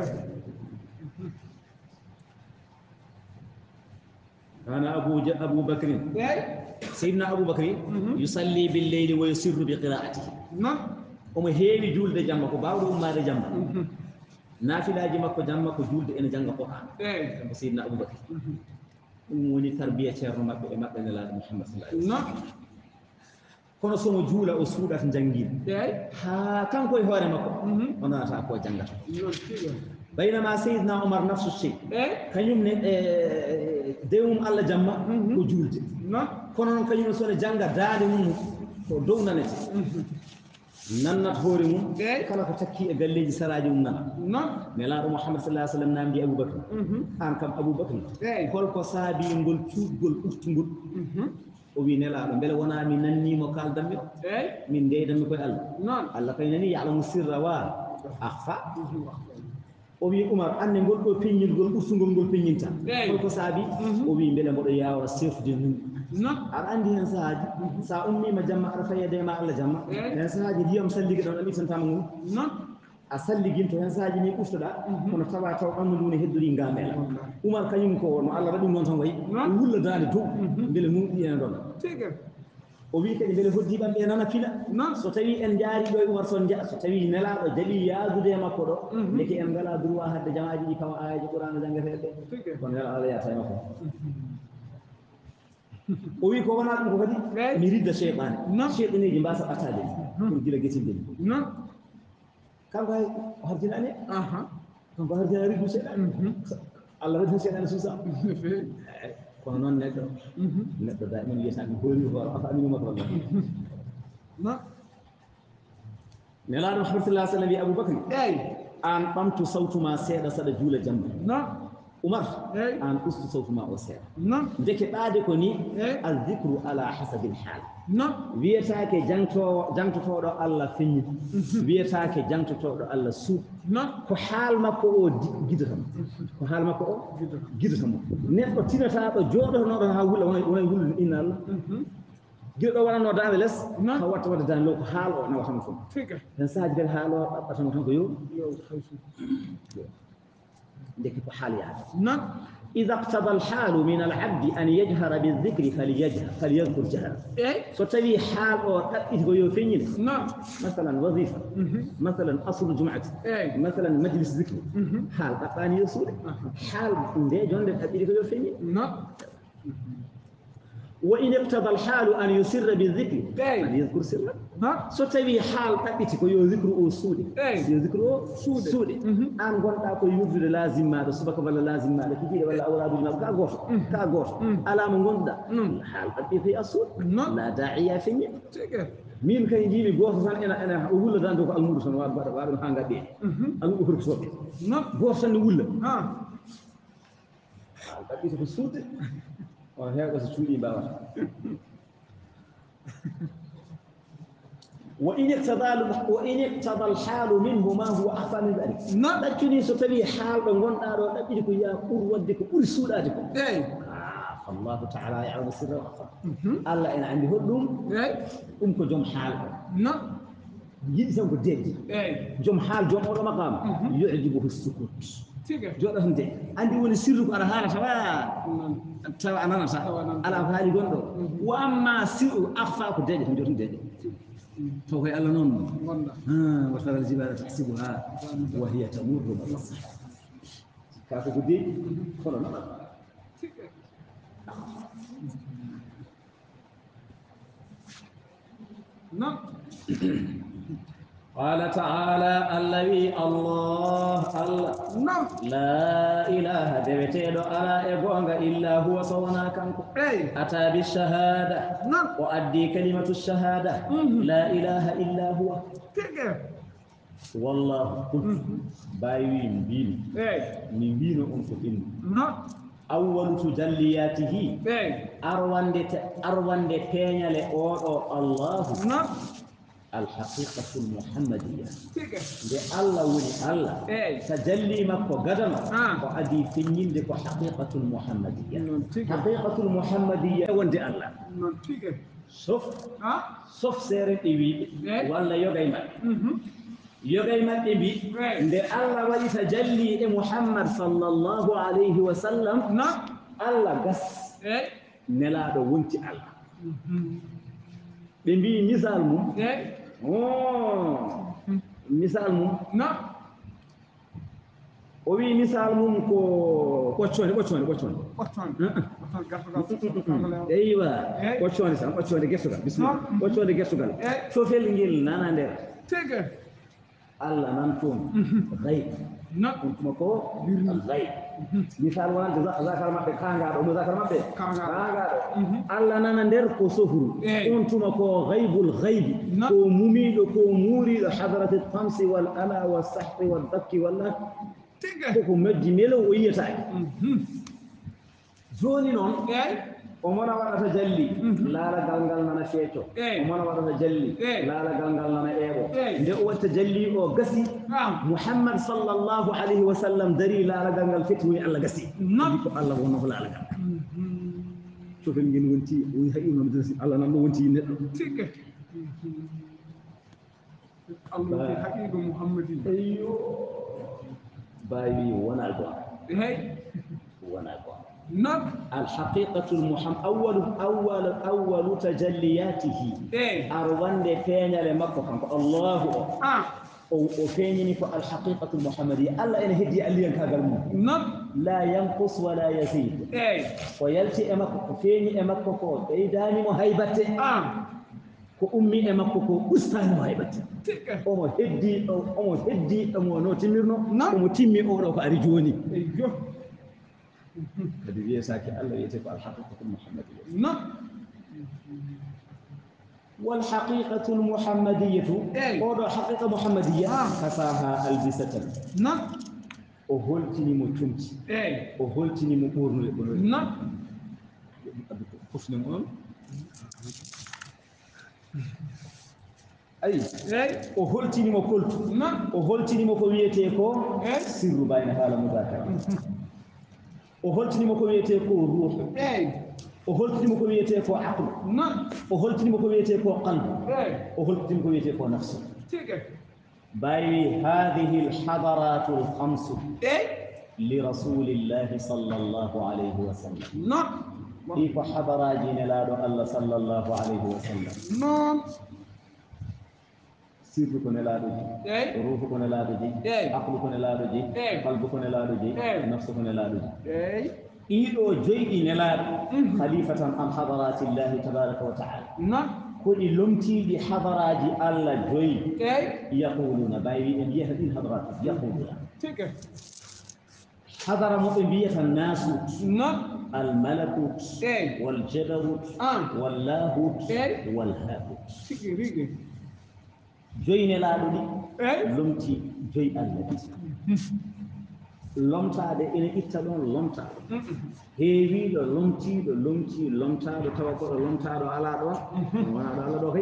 أنا أبو بكر سيدنا أبو بكر يصلي بالليل ويسر بقراءته وما هيري جولد جامك باودو مار جامك نافلا جامك جامك جولد إن جامك قرآن سيدنا أبو بكر وني تربية شر ما بما بين الله محمد صلى الله عليه وسلم kono somo juula o suudat jangil ha kanko e hoore makko onata ko jangata baynama Seydina Omar nafsu shay kañum ne dewum Allah jamma ko juulde kono noon kañum sone janga daade mum ko dow nanete nannat hoore mum kala ko takki e galleji saraji mum nana nelaɗo Muhammad sallallahu alaihi wasallam namdi Aboubacry an kam Aboubacry holko saabi ngol cuuɗgol ɓurtugol o wi nelaɗo beele wona mi nannimo kaldanmi o min ndeydanmi koye Allah Allah kay nani ya'lamu sirra wa akhfa o wi Oumar anne ngol ɗo peññilgol ɓurtugol ngol peññinta holko saabi o wi beele mboɗo yawra seftude num aɗa andi hen saahaji sa ummima jamma aɗa fayede ma Allah jamma hen saahaji ndiyam salligue ɗon a ɓitantama ngum a salliginto hen saahaji ni ɓuftoɗa kono tawa taw ɓandu ndu ne heddori ngamela Oumar kañum ko no Allah waɗi noon tan wayi wulla dande dow beele mumɗi ene ɗon o wi kadi beele hoddiɓam ɓe nana pila so tawi en jaari ɗo e Oumar son jaa so tawi nelaɗo jaaɓi yaadude e makko ɗo leke en ngala droit hadde jamaji ɗi kawa ayaji Qur'ana jangeteɗe kono nela Allah yata e makko o wi ko wona ɗum ko kadi mi ridda cheyɓane cheyɗaneji mbasa ɓattade pour gila guetindeni kanko hay o hardinani kanko hardina riddu cheyɗane Allah wadde seeɗa suusa kono noon neɗɗo da'iman wiyata mi hoori hoore afa aminu makro Allah nelaɗo Muhammad sallallahu alaihi wasallam wi Aboubacry an ɓamtu sawtu ma seeɗa saɗa juula jamma Umar an ustu sawtu ma o seeɗa ndeke ɗaade ko ni aldicru ala hasabil hal wiyetake jangtotoɗo Allah feññi wiyetake jangtotoɗo Allah suuɗ ko haal makko o giddatamo ko haal makko o giddatamo neɗɗo tinataɗo jooɗotonoɗo ha wulla wona wullude inna Allah giɗo ɗo waɗanno daande less ka watta wadde daande low ko haal o nawatamo fof hen saahaji kadi haal o ɗaɓɓatamo tan ko yo ndeke ko haal yaade إذا اقتضى الحال من العبد أن يجهر بالذكر فليذكر جهرا فتبي حال أو تأتيه يوفين مثلا وظيفة مثلا أصل الجمعة مثلا مجلس ذكر حال أقاني يسود حال دي جون تأتيه يوفين وإن اقتضى الحال أن يسر بالذكر فليذكر سرا ستبي حال تأتيك يذكر أسود يذكر أسود أن قلت أكو يوجد لازم ماذا سبك ولا لازم ماذا كثير ولا أولاد المال كاغوش ألا من قلت حال تأتي في أسود لا داعي فيه مين كان يجيني غوص أنا أقول له دانتو المور سن وارد هانغا دي أقول أخرج صوت غوص نقول حال تأتي في أسود وهذا سوري بابا وإن اقتضى الحال منه ما هو أحسن من ذلك لكن ستبي حال من دارو لكن يا قر ودك قر سوداتكم فالله تعالى يعلم السر والأخفى الله إن عندي هدوم أمك جم حال يلزم بدين جم حال جم أول مقام يعجبه السكوت جوɗo hande andi woni sirru ko ara haala tawa a nanata ala ko haali gonɗo wa amma sirru akhfa ko deeƴe ko jotum deeƴe taw koye Allah noon wa tara aljibala tahsibuha wa hiya tamurru marra sahab kako ko deeƴi kono noon قال تعالى الذي الله لا إله دبتيدو على إبوانغ إلا هو صونا كنكو أتى بالشهادة وأدي كلمة الشهادة لا إله إلا هو والله قلت بايوين بيني من بينو أنفو إني أول تجلياته أروان دي تينيا لأورو الله الحقيقة المحمدية الله ولي الله تجلي مكو قدما وأدي فنين لكو حقيقة المحمدية حقيقة المحمدية وندي الله صف سيرين إبي ولا يغيما إبي ندي الله ولي تجلي محمد صلى الله عليه وسلم الله قس نلا دو ونتي الله بمبي مثال مو مثال مو وي مثال مو كو بوچوني ايوا بوچوني سام بوچوني گسوغال بسم الله بوچوني گسوغال فوفل ngel nana nder Allah nan toon غيب كنتم كو غيب مثال وان ذكر ما كانغادو ذكر ما كانغادو الله نانا ندير كو سفر كنتم كو غيب الغيب كو مميد كو موري حضرة الطمس والألا والسحر والذك والله كو مجي ميلو ويتا زوني نون ومن ورا تجلي لا لا غانغال نانا فيتو ومن ورا تجلي لا لا غانغال نانا ايبو دي او تجلي او غسي محمد صلى الله عليه وسلم دري لا لا غانغال فيتو الله غسي ko Allah wonno ko la la to fen ngeen wonti wi hayi no desi Allah nan wonti neddo Allah haqiqo muhammadin ayyo bayi wona go wona go الحقيقة أول تجلياته أروان دي فينا لمكة الله وفيني الحقيقة المحمدية الله إن هدي أليان كاغلمو لا ينقص ولا يزيد ويلتي أمكة فيني أمكة إيداني مهيبتي كأمي أمكة أستاني مهيبتي أمو هدي أمو نوتي ميرنو أمو تيمي أورو فأرجوني kadi wiyetake Allah wiyete ko alhaqiqatul muhammadiyya نعم والحقيقة المحمدية أو حقيقة محمدية كساها البسة نعم أهولتني متمتي أهولتني مقورن نعم كفنا مؤمن أي أهولتني مقولت نعم أهولتني مقويتكو سر بين حال مذاكرة أهولتني مقويتكو روح أهولتني مقويتكو عقل نعم أهولتني مقويتكو قلب أهولتني مقويتكو نفس باي هذه الحضارات الخمس لرسول الله صلى الله عليه وسلم نعم كيف حضر جنلاد الله صلى الله عليه وسلم نعم سر كنلاد روح كنلاد عقل كنلاد قلب كنلاد نفس كنلاد إيدو جيء نلاد خليفة عن حضرات الله تبارك وتعالى نعم كل لمتي بحضرات الله جوي يقولون باي ان هذه الحضرات يقولون حضر مؤمنية الناس نعم الملكوت والجبروت واللاهوت والهاهوت جوي نلادو دي لمتي جوي الله lomtaade ene itta ɗon lomtaade heewiiɗo lomtii lomtaaɗo tawa koɗo lomtaaɗo alaa ɗon wonaaɗo Allah ɗo kay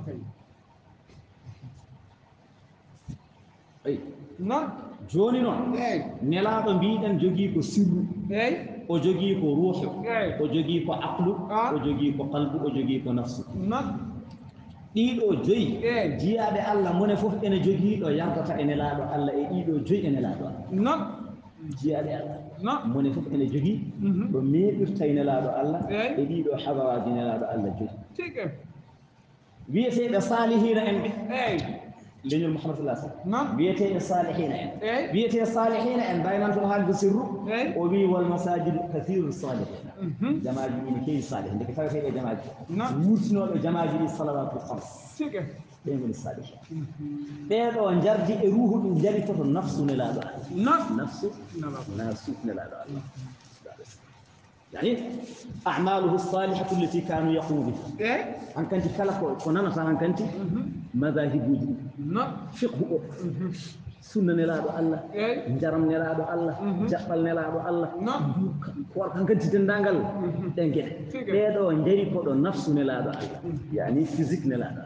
ay non jooni noon nelaaɗo mbiiɗen jogii ko sirru o jogii ko ruuhu o jogii ko aqlu o jogii ko qalbu o jogii ko nafsu non ɗiɗo joyi jiyaaɓe Allah mone fof ene jogiiɗo yardata e nelaaɗo Allah e ɗiɗo joyi e nelaaɗo Allah non jiyaɓe Allah mone fof ene jogii ɗo meeɗirta e nelaaɗo Allah e ɗiɗo habaraaji nelaaɗo Allah jogi wiyeteeɓe salihina en ɓe leñol Muhammad sallallahu alaihi wasallam wiyeteeɓe salihina en wiyetee salihina en baynan toon haalde sirru o wii wal masajidu kathiru salihina jamaaji ɗi ne keewi salih ndeke taweteeɓe jamaaji wurtinooɓe jamaaji ɗi salawatul khams ɓe ngoni salihin ɓeeɗo jardi e ruuhu ɗum jaritoto nafsu nelaaɗo Allah nafsu nelaaɗo Allah يعني أعماله الصالحة التي كانوا يقومون بها أن كنت كلا كوننا أن كنت مذاهب فقه سنة نلادو الله جرم نلادو الله جبل نلادو الله أن كنت تندانغل دنجل بيدو نجري كودو نفس نلادو الله يعني فيزيك نلادو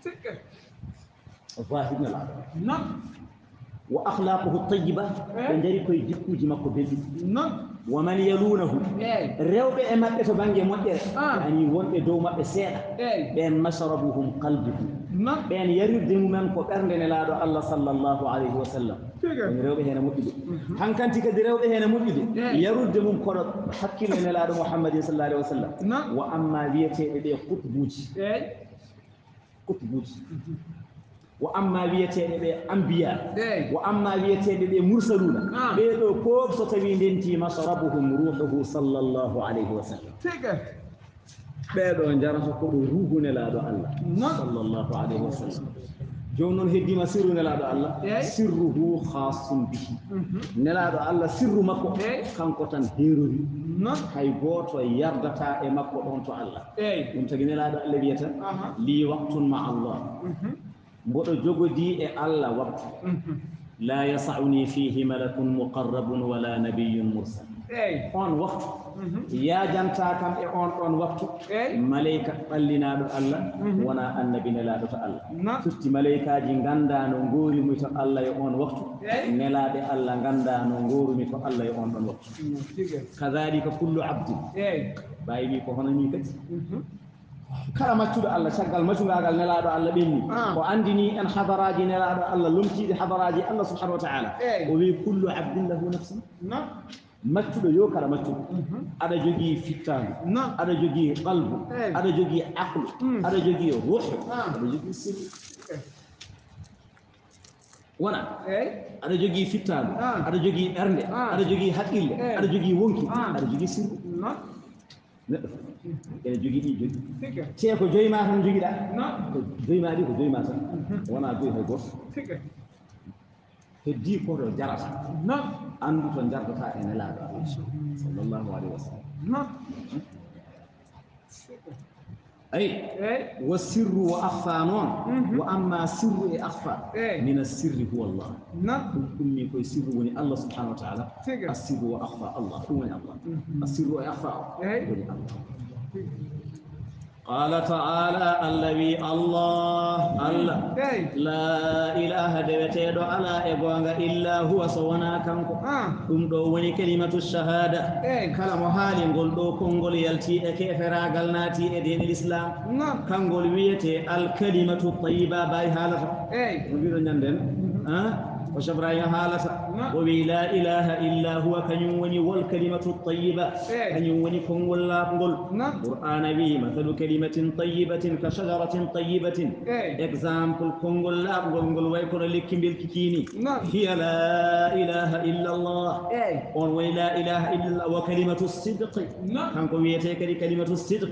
ظاهر نلادو وأخلاقه الطيبة نجري كوي جيكوجي ماكو بيبي ومن يلونه رewɓe e maɓɓe to bange moƴƴere ani wonɓe dow maɓɓe seeɗa ɓen masrabuhum qalbuhu ɓen yarirde mumen ko ɓernde nelaaɗo Allah sallllahu alayhi wa sallam en rewɓe hene moƴƴude hankanti kadi rewɓe hene moƴƴude yarudde mum koɗo hakkille nelaaɗo Muhammadin sallallahu alayhi wa sallam wa amma wiyeteɓe ɓe kutbuji وأما ويتيبه بأنبياء وأما ويتيبه بمرسلون بيدو كوب ستوين دنتي مشربهم روحه صلى الله عليه وسلم بيدو انجارة كوب روح نلادو الله صلى الله عليه وسلم جونون هدي ما سر نلادو الله سره خاص به نلادو الله سر مكو كانكو تان هيروري hay goto yardata e makko ɗon to Allah ɗum tagi nelaɗo Allah wiyata li waqtun ma Allah mboɗo jogodii e Allah waktu la yasa'uni fihi malakun muqarrabun wala nabiyyun mursal on waktu yaajanta kam e on ɗon waktu malayka ɓallinaɗo Allah wona annabi nelaɗo to Allah firti malaykaaji gandano ngorimi to Allah e on waktu nelaɓe Allah gandano ngorumi to Allah e on ɗon waktu kadhalika kullu abdin ɓayi wi ko hono ni kadi kala maccuɗo Allah caggal maccugagal nelaɗo Allah ɓenni o andini en hadaraji nelaɗo Allah lomtiɗe hadaraji Allah subhanahu wa ta'ala o wi kullu abdin lahu nafsun maccuɗo yo kala maccuɗo aɗa jogii fittanu aɗa jogii qalbu aɗa jogii aqlu aɗa jogii ruh aɗa jogii sirru wona aɗa jogii fittanu aɗa jogii ɓernde aɗa jogii haqqille aɗa jogii wonki aɗa jogii sirru neɗɗo ene jogii ɗi jogi te ko joyi ma tan jogiɗa ko joyi ma ɗi ko joyi ma tan wona joyi hay goto heddi koto jarata andu to jardata e nelaɗo Allah sallallahu alaihi wa sallam أي والسر وأخفى نون وأما سر أخفى من السر هو الله كل يكون سر وني الله سبحانه وتعالى السر وأخفى الله هو الله السر وأخفى وني الله قال تعالى الذي الله لا إله دبتيدو على إبوانغ إلا هو سوانا كنكو دو وني كلمة الشهادة كلام حال نقول دو كونغول يلتي كيفرا قلناتي دين الإسلام كنقول ويتي الكلمة الطيبة باي حالة نقول نندن وشبرايا حالة وبي لا إله إلا هو كنيوني والكلمة الطيبة كنيوني كونغول لا نقول قرآن بي مثل كلمة طيبة كشجرة طيبة example كونغول لا نقول ويكون لكم بالكيني هي لا إله إلا الله ولا لا إله إلا الله وكلمة الصدق كانكم يتكلم كلمة الصدق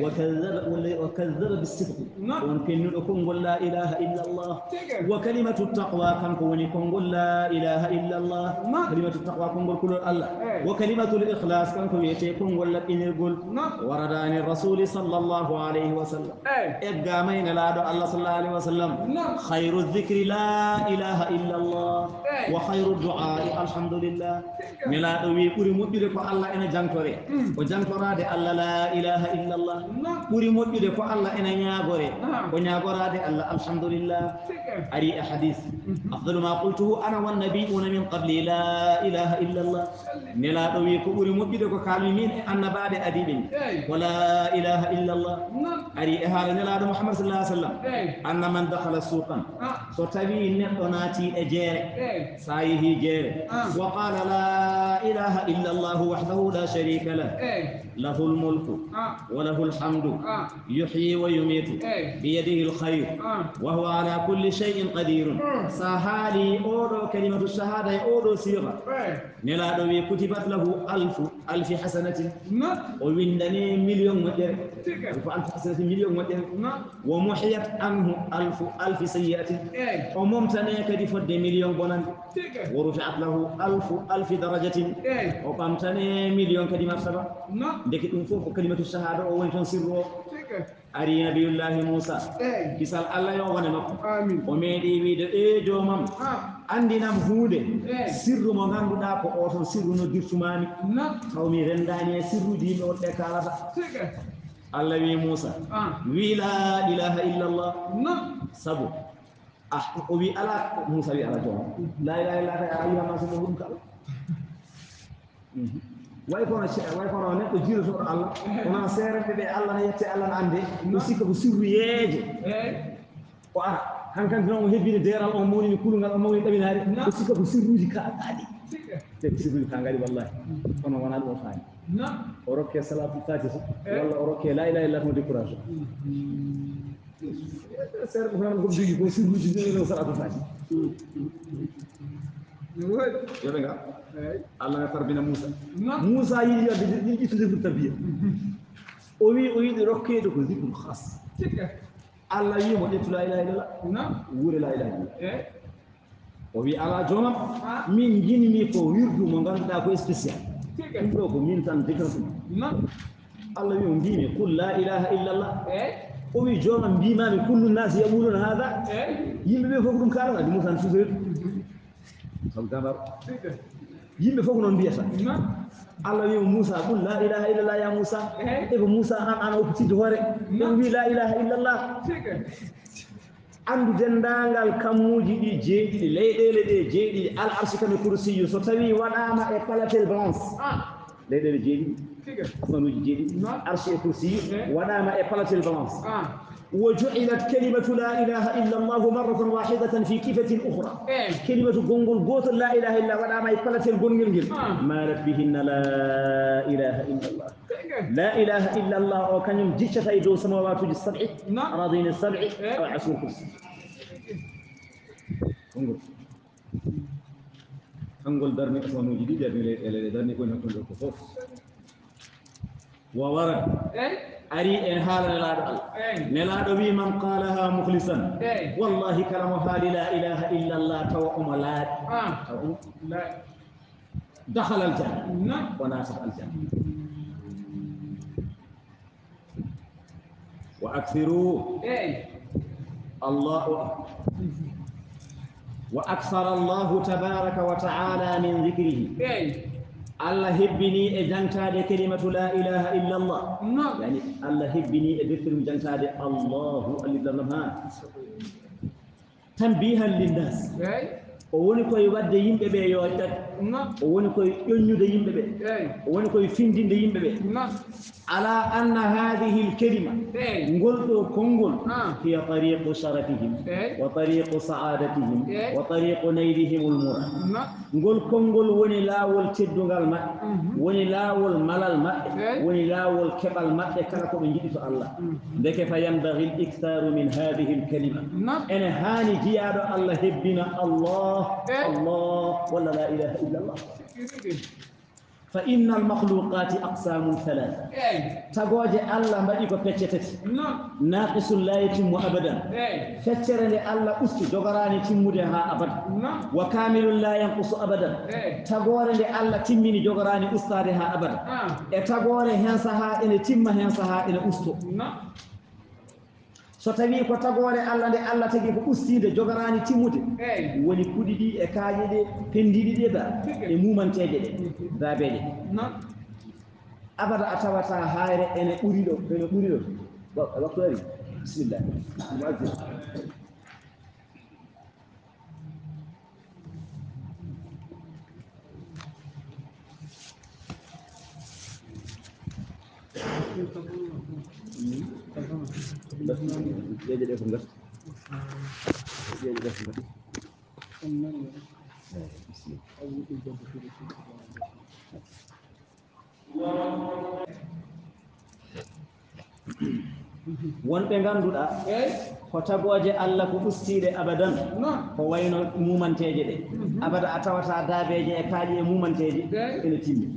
وكذب بالصدق وممكن كونغول لا إله إلا الله وكلمة التقوى كانكم كونغول لا إله إلا الله كلمة التقوى كونغول كل الله وكلمة الإخلاص كانكم يتكلم ولا إنيقول ورد عن الرسول صلى الله عليه وسلم إقامين لا دو الله صلى الله عليه وسلم خير الذكر لا إله إلا الله وخير الدعاء الحمد لله ملا دوي بوري مودي ko Allah ena jankore o jankorade Allah la ilaha illa Allah buri moddude ko Allah ena nyaagore o nyaagorade Allah alhamdulillah ari hadith afdalu ma qultuhu ana wan nabiyuna min qabli la ilaha illa Allah mela dowi ko buri moddude ko kalmi min annabade adibin wala ilaha illa Allah ari hala nela do Muhammad sallallahu alaihi wasallam anna man dakhala suqan so tawi neddo naati e jeere sayihi jeere wa qala la ilaha illa Allah wahdahu la sharika له له الملك وله الحمد يحيي ويميت بيده الخير وهو على كل شيء قدير سهالي أورو كلمة الشهادة أورو صيغة نلا دوي كتبت له ألف حسنة ووندني مليون مدر ألف حسنة مليون مدر ومحيت عنه ألف سيئة وممتنع كدي فد مليون بنان ورفعت له ألف درجة وقامتني مليون كدي مرتبة ديك فوق كلمة الشهادة وين سرو أري نبي الله موسى كسال الله يوم ونمك وميدي ويد جومم عندنا مهودة سر ما عندو داكو أوتو سر ندير سماني تومي رنداني سر دين أو تكالا الله وي موسى وي لا إله إلا الله سبو وي على موسى وي على جوم لا إله إلا الله أيها الناس مهودم كلا waykono neɗɗo jiiroto Allah wona seerede ɓe Allah no yette Allah no ande no sikka ko sirruyeeje ko ara hankanti noon o hebbini deral on mawnini kulungal on mawni ɗaminaari ko sikka ko sirruji kaaɗaaɗi te sirruji ka ngari wallahi kono wona ɗum o faani o rokke salatu fatiha walla o rokke la ilaha illallah mo décourage seere ko tan ko jogi ko sirruji no salatu fatiha yoɓe nga Allah na tarbina Musa yiɗi ƴittude tarbiya o yiɗi rokkeede ko zikru khas Allah wiimo ƴettu la ilaha illallah wuure la ilaha illallah o wi ala joomam min jinmi ko wirdu mo ngannduɗaa ko spécial ɗum ɗo ko min tan digra ɗum Allah wi o mbimi qul la ilaha illallah o wi joomam mbimami kullu nnasi yaquluna hada yimɓe ɓe fof ɗum kaalana adi Musa n susoyɗu sabu gambar yimɓe fof noon mbiyata Allah wiima Moussa qul la ilaha illallah ya Moussa eko Moussa an oppitidde hoore on wi la ilaha illallah andu dendangal kammuji ɗi jeeɗiɗi leyɗele ɗe jeeɗiɗi al arsikane kursiyu so tawi waɗama e palatel blanche leyɗele jeeɗiɗi asmanuji jeeɗiɗi arsi e kursiyu waɗama e palatel blanche وجعلت كلمة لا إله إلا الله مرة واحدة في كفة أخرى كلمة قنقل قوت لا إله إلا ولا ما يقلت القنقل مالت بهن لا إله إلا الله لا إله إلا الله وكان يمجيش فايدو سماوات السبع أراضين السبع أو عشر كرسي قنقل درني أسوان جديد درني كون يكون الكفوف وورد أري إن حال نلاد بي من قالها مخلصا والله كلام حال لا إله إلا الله توأم لا دخل الجنة وناسب الجنة. وأكثروا الله وأكثر الله تبارك وتعالى من ذكره الله هبني إجنتاد كلمة لا إله إلا الله يعني الله هبني إذكر جنتاد الله الذي تنبيها للناس woni koye wadde yimɓe ɓe yo tat woni koye ƴoññude yimɓe ɓe woni koye findinde yimɓe ɓe ala anna hadihi lkalima ngol ɗo konngol hiya tariqu sharafihim wa tariqu saadatihim wa tariqu naylihim lmurad ngol konngol woni laawol teddungal maɓɓe woni laawol malal maɓɓe woni laawol keɓal maɓɓe kala koɓe jiɗi to Allah ndeke fa yanbaghi l-iktharu min hadihi lkalima ene haani jiyaɗo Allah hebbina Allah الله ولا لا إله إلا الله فإن المخلوقات أقسام ثلاثة تقوج الله مديك فتشتت ناقص لا يتم أبدا فتشرني الله أستي جغراني تمودها أبدا وكامل لا ينقص أبدا تقول الله تمني جغراني أستادها أبدا تقول هنسها إن تم هنسها إن أستو so tawi ko tagore Allah nde Allah tagi ko ustide jogarani timmude woni kudidi e kaaje de pendidi de da e mumanteje de dabeje abada atawata hayre ene ɓuri ɗo waktu ari bismillah muazzin jadi enggak jadi enggak wonɓe ngannduɗa ko tagooje Allah ko ustiide abadan ko wayno mumanteeje ɗe abada a tawata daabeeje e kaaƴi e mumanteeje ene timmi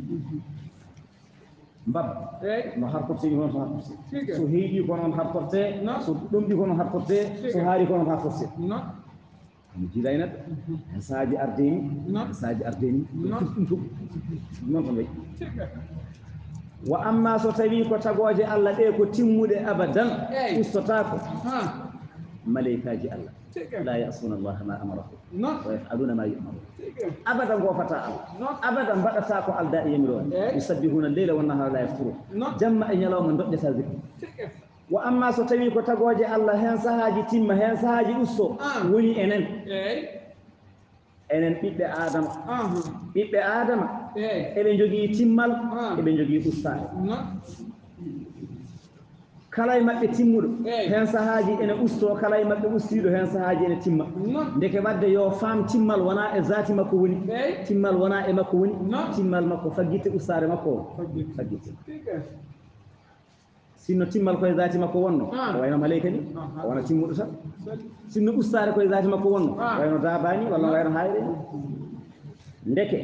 mbab no harkorte hono to harkorte so heeƴi ko noon harkorte so ɗomɗi ko noon harkorte so haari ko noon harkorte mi jiiɗa e neɗɗo e saaji ardeni e saaji ardeni ɗum fof noon to mbayi wa amma so tawi ko tagooje Allah ɗe ko timmuɗe abadan ustotako maleykaji Allah la yasuna allaha ma amarahum wa yafaluna ma yu'marun abada gofata Allah abada mbaɗata ko alda e yamirone yusabbihuna alleyla wannahara la yafturun jamma e ñalawma doƴƴata zikri wa amma so tawi ko tagooje Allah hen sahaji timma hen sahaji usto woni enen ɓiɓɓe adama eɓe jogii timmal eɓe jogii ustaade kala e maɓɓe timmuɗo hen sahaji ene usto kala e maɓɓe ustiɗo hen sahaji ene timma ndeke wadde yo faam timmal wona e zati makko woni timmal wona e makko woni timmal makko faggitte ustade makko o faggitte sinno timmal koye zati makko wonno wayno maleyka ni wona timmuɗo tan sinno ustade koye zati makko wonno wayno dabani walla wayno hayre ndeke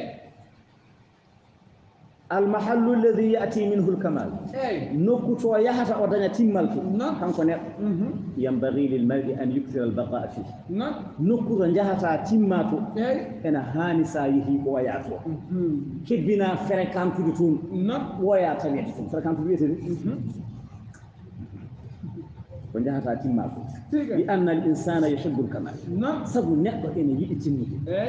المحل الذي يأتي منه الكمال نكتو يحت أودنا تمال كانكو نيب ينبغي للمرء أن يكثر البقاء فيه نكتو نجحتا تماتو أنا هاني سايهي وياتو كبنا فريكانتو دتون وياتا يتون فريكانتو بيتي ونجحتا تماتو لأن الإنسان يحب الكمال سبو نيبو إن يأتي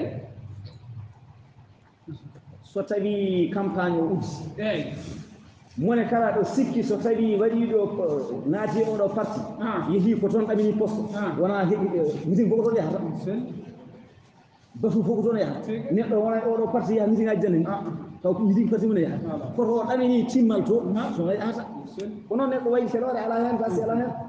so tawi campagne o uddi mone kala ɗo sikki so tawi waɗi ɗo naati oɗo parti yeehi ko toon ɗamini poste wona heɓi meeting fof ko toon yahata bafu fof ko toon yahata neɗɗo wona oɗo parti yaha meeting aji jannani taw ko meeting parti mune yahata koto ɗamini timmal to so yahata ko noon neɗɗo wayi feloore ala hen gasi ala hen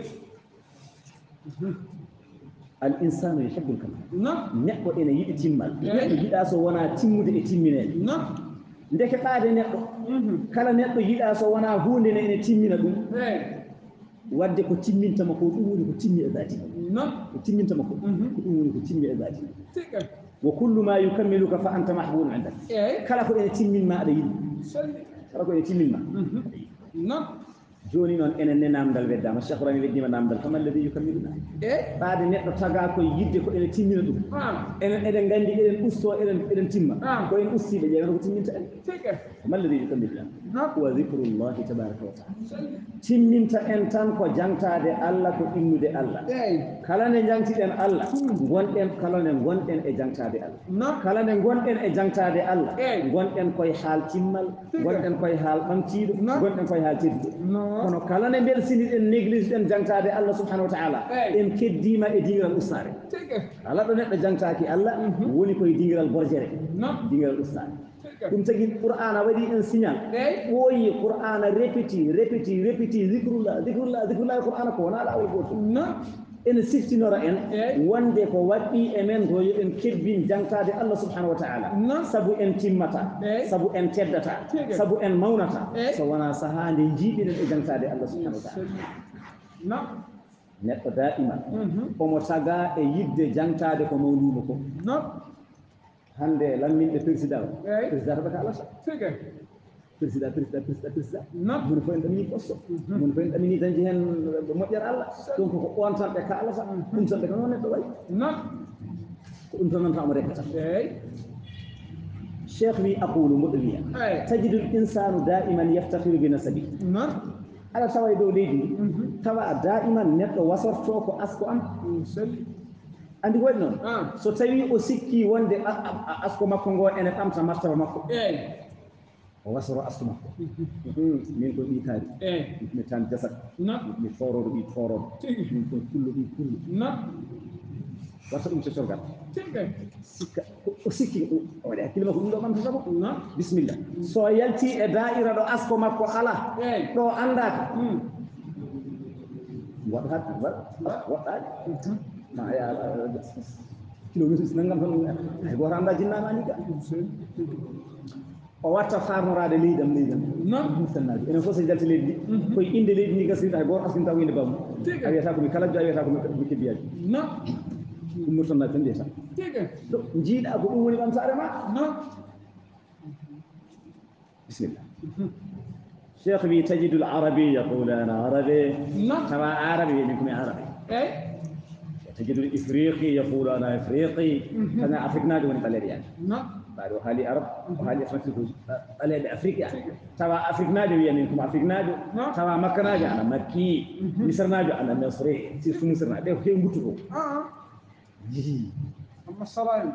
الإنسان يحب الكمال نقول إن يجي تيمال يجي أسو وانا تيمود إتيمينه ndeke qaade neɗɗo kala neɗɗo yiɗa so wona hunde ne ene timmina ɗum wadde ko timmintama ko ɗum woni ko timmi e zati ko timmintama ko ɗum woni ko timmi e zati wa kullu ma yukammiluka fa anta mahbubun indak kala ko ene timminma aɗa yiɗi kala ko ene timminma joni noon enen ne namdal weddama Cheikh Ibrahima weddima namdal famal ladi yukammiluna ɓaade neɗɗo taga koye yidde ko ene timmina ɗum enen eɗen gandi eɗen usto eɗen timma ko en ustiɓe ƴeewen ko timminta en famal ladi yukammiluna wa zicrullahi tabaraka wa taala timminta en tan ko jangtade Allah ko innude Allah kala nde jangtiɗen Allah gonɗen kala nde gonɗen e jangtade Allah kala nde gonɗen e jangtade Allah gonɗen koye haal timmal gonɗen koye haal ɓamtiɗo gonɗen koye haal tedduɗo kono kala nde mbelsiniɗen néglige ɗen jangtade Allah subhanahu wa taala en keddima e dingiral ustare ala ɗo neɗɗo jangtaki Allah woni koye dingiral borjere dingiral ustare ɗum tagi qur'ana waɗi en signal ɓooyi qur'ana répéti zicrullah qur'ana ko wona lawol goto ene siftinora en wonde ko waɗɗi e men to yo en kebbin jangtade Allah subhanahu wa taala sabu en timmata sabu en teddata sabu en mawnata so wona saaha nde jiiɗiɗen e jangtade Allah subhanahu wa taala neɗɗo da'ima omo taga e yidde jangtade ko mawnimo ko hande lamminɓe président ɓe ka alata président moni fof en ɗamini poste moni fof en ɗamini dañde hen moƴƴere Allah donc ko on tan ɓe kalata ɗum tan ɓe ko noon neɗɗo wayi ko ɗum tan nanta omo rekkata cheikh wi aqulu moɗo wiya tajidu l insanu da'iman yaftahiru bi nasabi aɗa tawa e dow leydi ndi tawa da'iman neɗɗo wasorto ko asko am andi waɗi noon so tawi o sikki wonde asko makko ngo ene ɓamta martaba makko o wasoro asko makko min ko ɓi kaari mi tan jasat mi foroɗo ɓi foroɗo min ko kullo ɓi kullo watta ɗum cocorgal sikka o sikki o waɗi hakkille makko ɗum ɗo ɓamtata ko bisimilla so yalti e da'ira ɗo asko makko ala ɗo andaka waɗɗaɗi ma ya kilométre nangam tan hay goto anda jinnamani ka o watta farnorade leydam non sannaji enen fof so jalti leydi ndi koye inde leydi ndi gasirɗa hay goto askinta ko inde bammu a wiyata komi kalajjo a wiyata komi keddiyaji ɗum murtannaji tan mbiyata jiiɗa ko ɗum woni ɓamtare ma bisimillah cheikh wi tajidu l arabi yaqulana arabe tawa arabe wimin komi arabe تجد الإفريقي يقول أنا إفريقي أنا أفريقنا دون بلد يعني بعد وحالي عرب وحالي بلد أفريقيا توا أفريقنا دو يعني كم أفريقنا دو توا مكنا جو أنا مكي مصرنا جو أنا مصري سيف مصرنا ده كي مبتوه أما الصلاة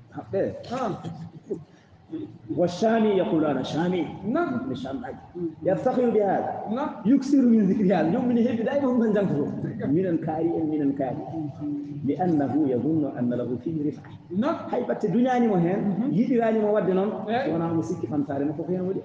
والشامي يقول أنا شامي من الشام يفتخر بهذا يكثر من ذكر هذا يوم من هيك دائما من جنبه من الكاري لأنه يظن أن له فيه رفعة هيبة الدنيا مهم يدراني مودنا وأنا مسك فانتاري مخوفين ولي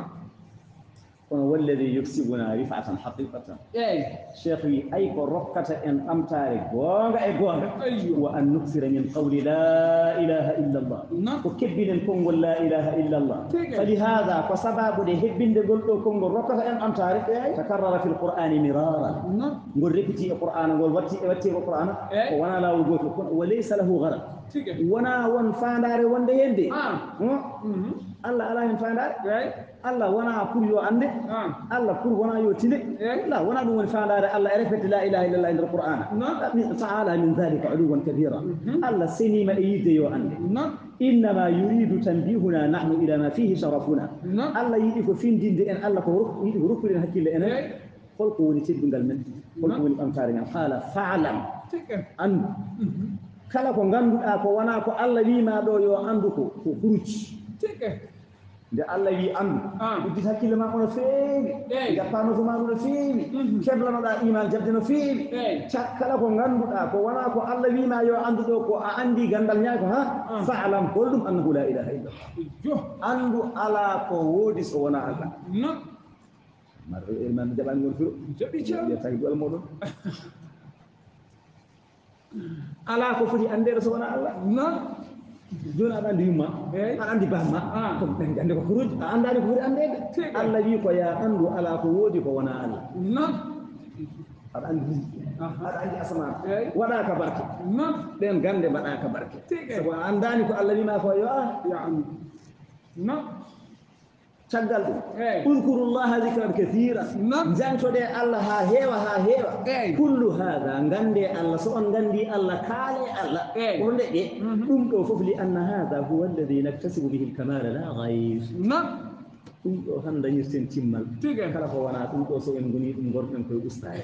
والذي يكسبنا رفعة حقيقة شيخي أي ركعة إن أمتاري غونغا وأن نكثر من قول لا إله إلا الله وكبن كونغ لا إله إلا الله فلهذا فسبب لهبن دغول كونغ ركعة إن أمتاري تكرر في القرآن مرارا نقول ركتي القرآن نقول واتي القرآن وانا لا وجود وليس له غرض وانا وان فانداري وان ديندي الله الله فانداري Allah wana pour yo ande Allah pour wana yo tinde la wana dum woni faandare Allah e répété la ilaha illallah inda alquran ta'ala min dhalika uluwan kabira Allah sinima e yide yo ande innama yuridu tanbihuna nahnu ila ma fihi sharafuna Allah yidi ko findinde en Allah ko yidi ko rokkude hakkille en holko woni teddungal men holko woni bamtare men qala fa'lam an kala ko ganduda ko wana ko Allah wi ma do yo andu ko furuci nde Allah wi andu uddit hakkille ma ono feewi jappano to ma no feewi keblanoɗa iman jabde no feewi kala ko ganduɗa ko wona ko Allah wima yo andu ɗo ko a andi gandal ñaay ko ha fa'lam holɗum annahu la ilaha illallah andu ala ko woodi so wona Allah marɗo man jaɓani gon firo jaɓi ɗol moɗon ala ko foti andede so wona Allah joni aɗa andi yumma aɗa andi bamma ko ɓen ande ko furuji a andani ko foti andede Allah wi ko ya andu ala ko woodi ko wona Allah aɗa andi aɗa andi asman waɗaka barke ɗen gande mbaɗaka barke sabu a andani ko Allah wima ko yo ya andu caggal ɗum udkurullaha dicran kathira jantode allah ha heewa kullu hada gande allah so on gandi allah kaale allah ko ndeƴe ɗum ɗo fof li anna hada huwa alladi naktasibu bihi lkamala la gayr ɗum ɗo tan dañirten timmal kala ko wona ɗum ɗo so en goni ɗum gonɗen koye ustaye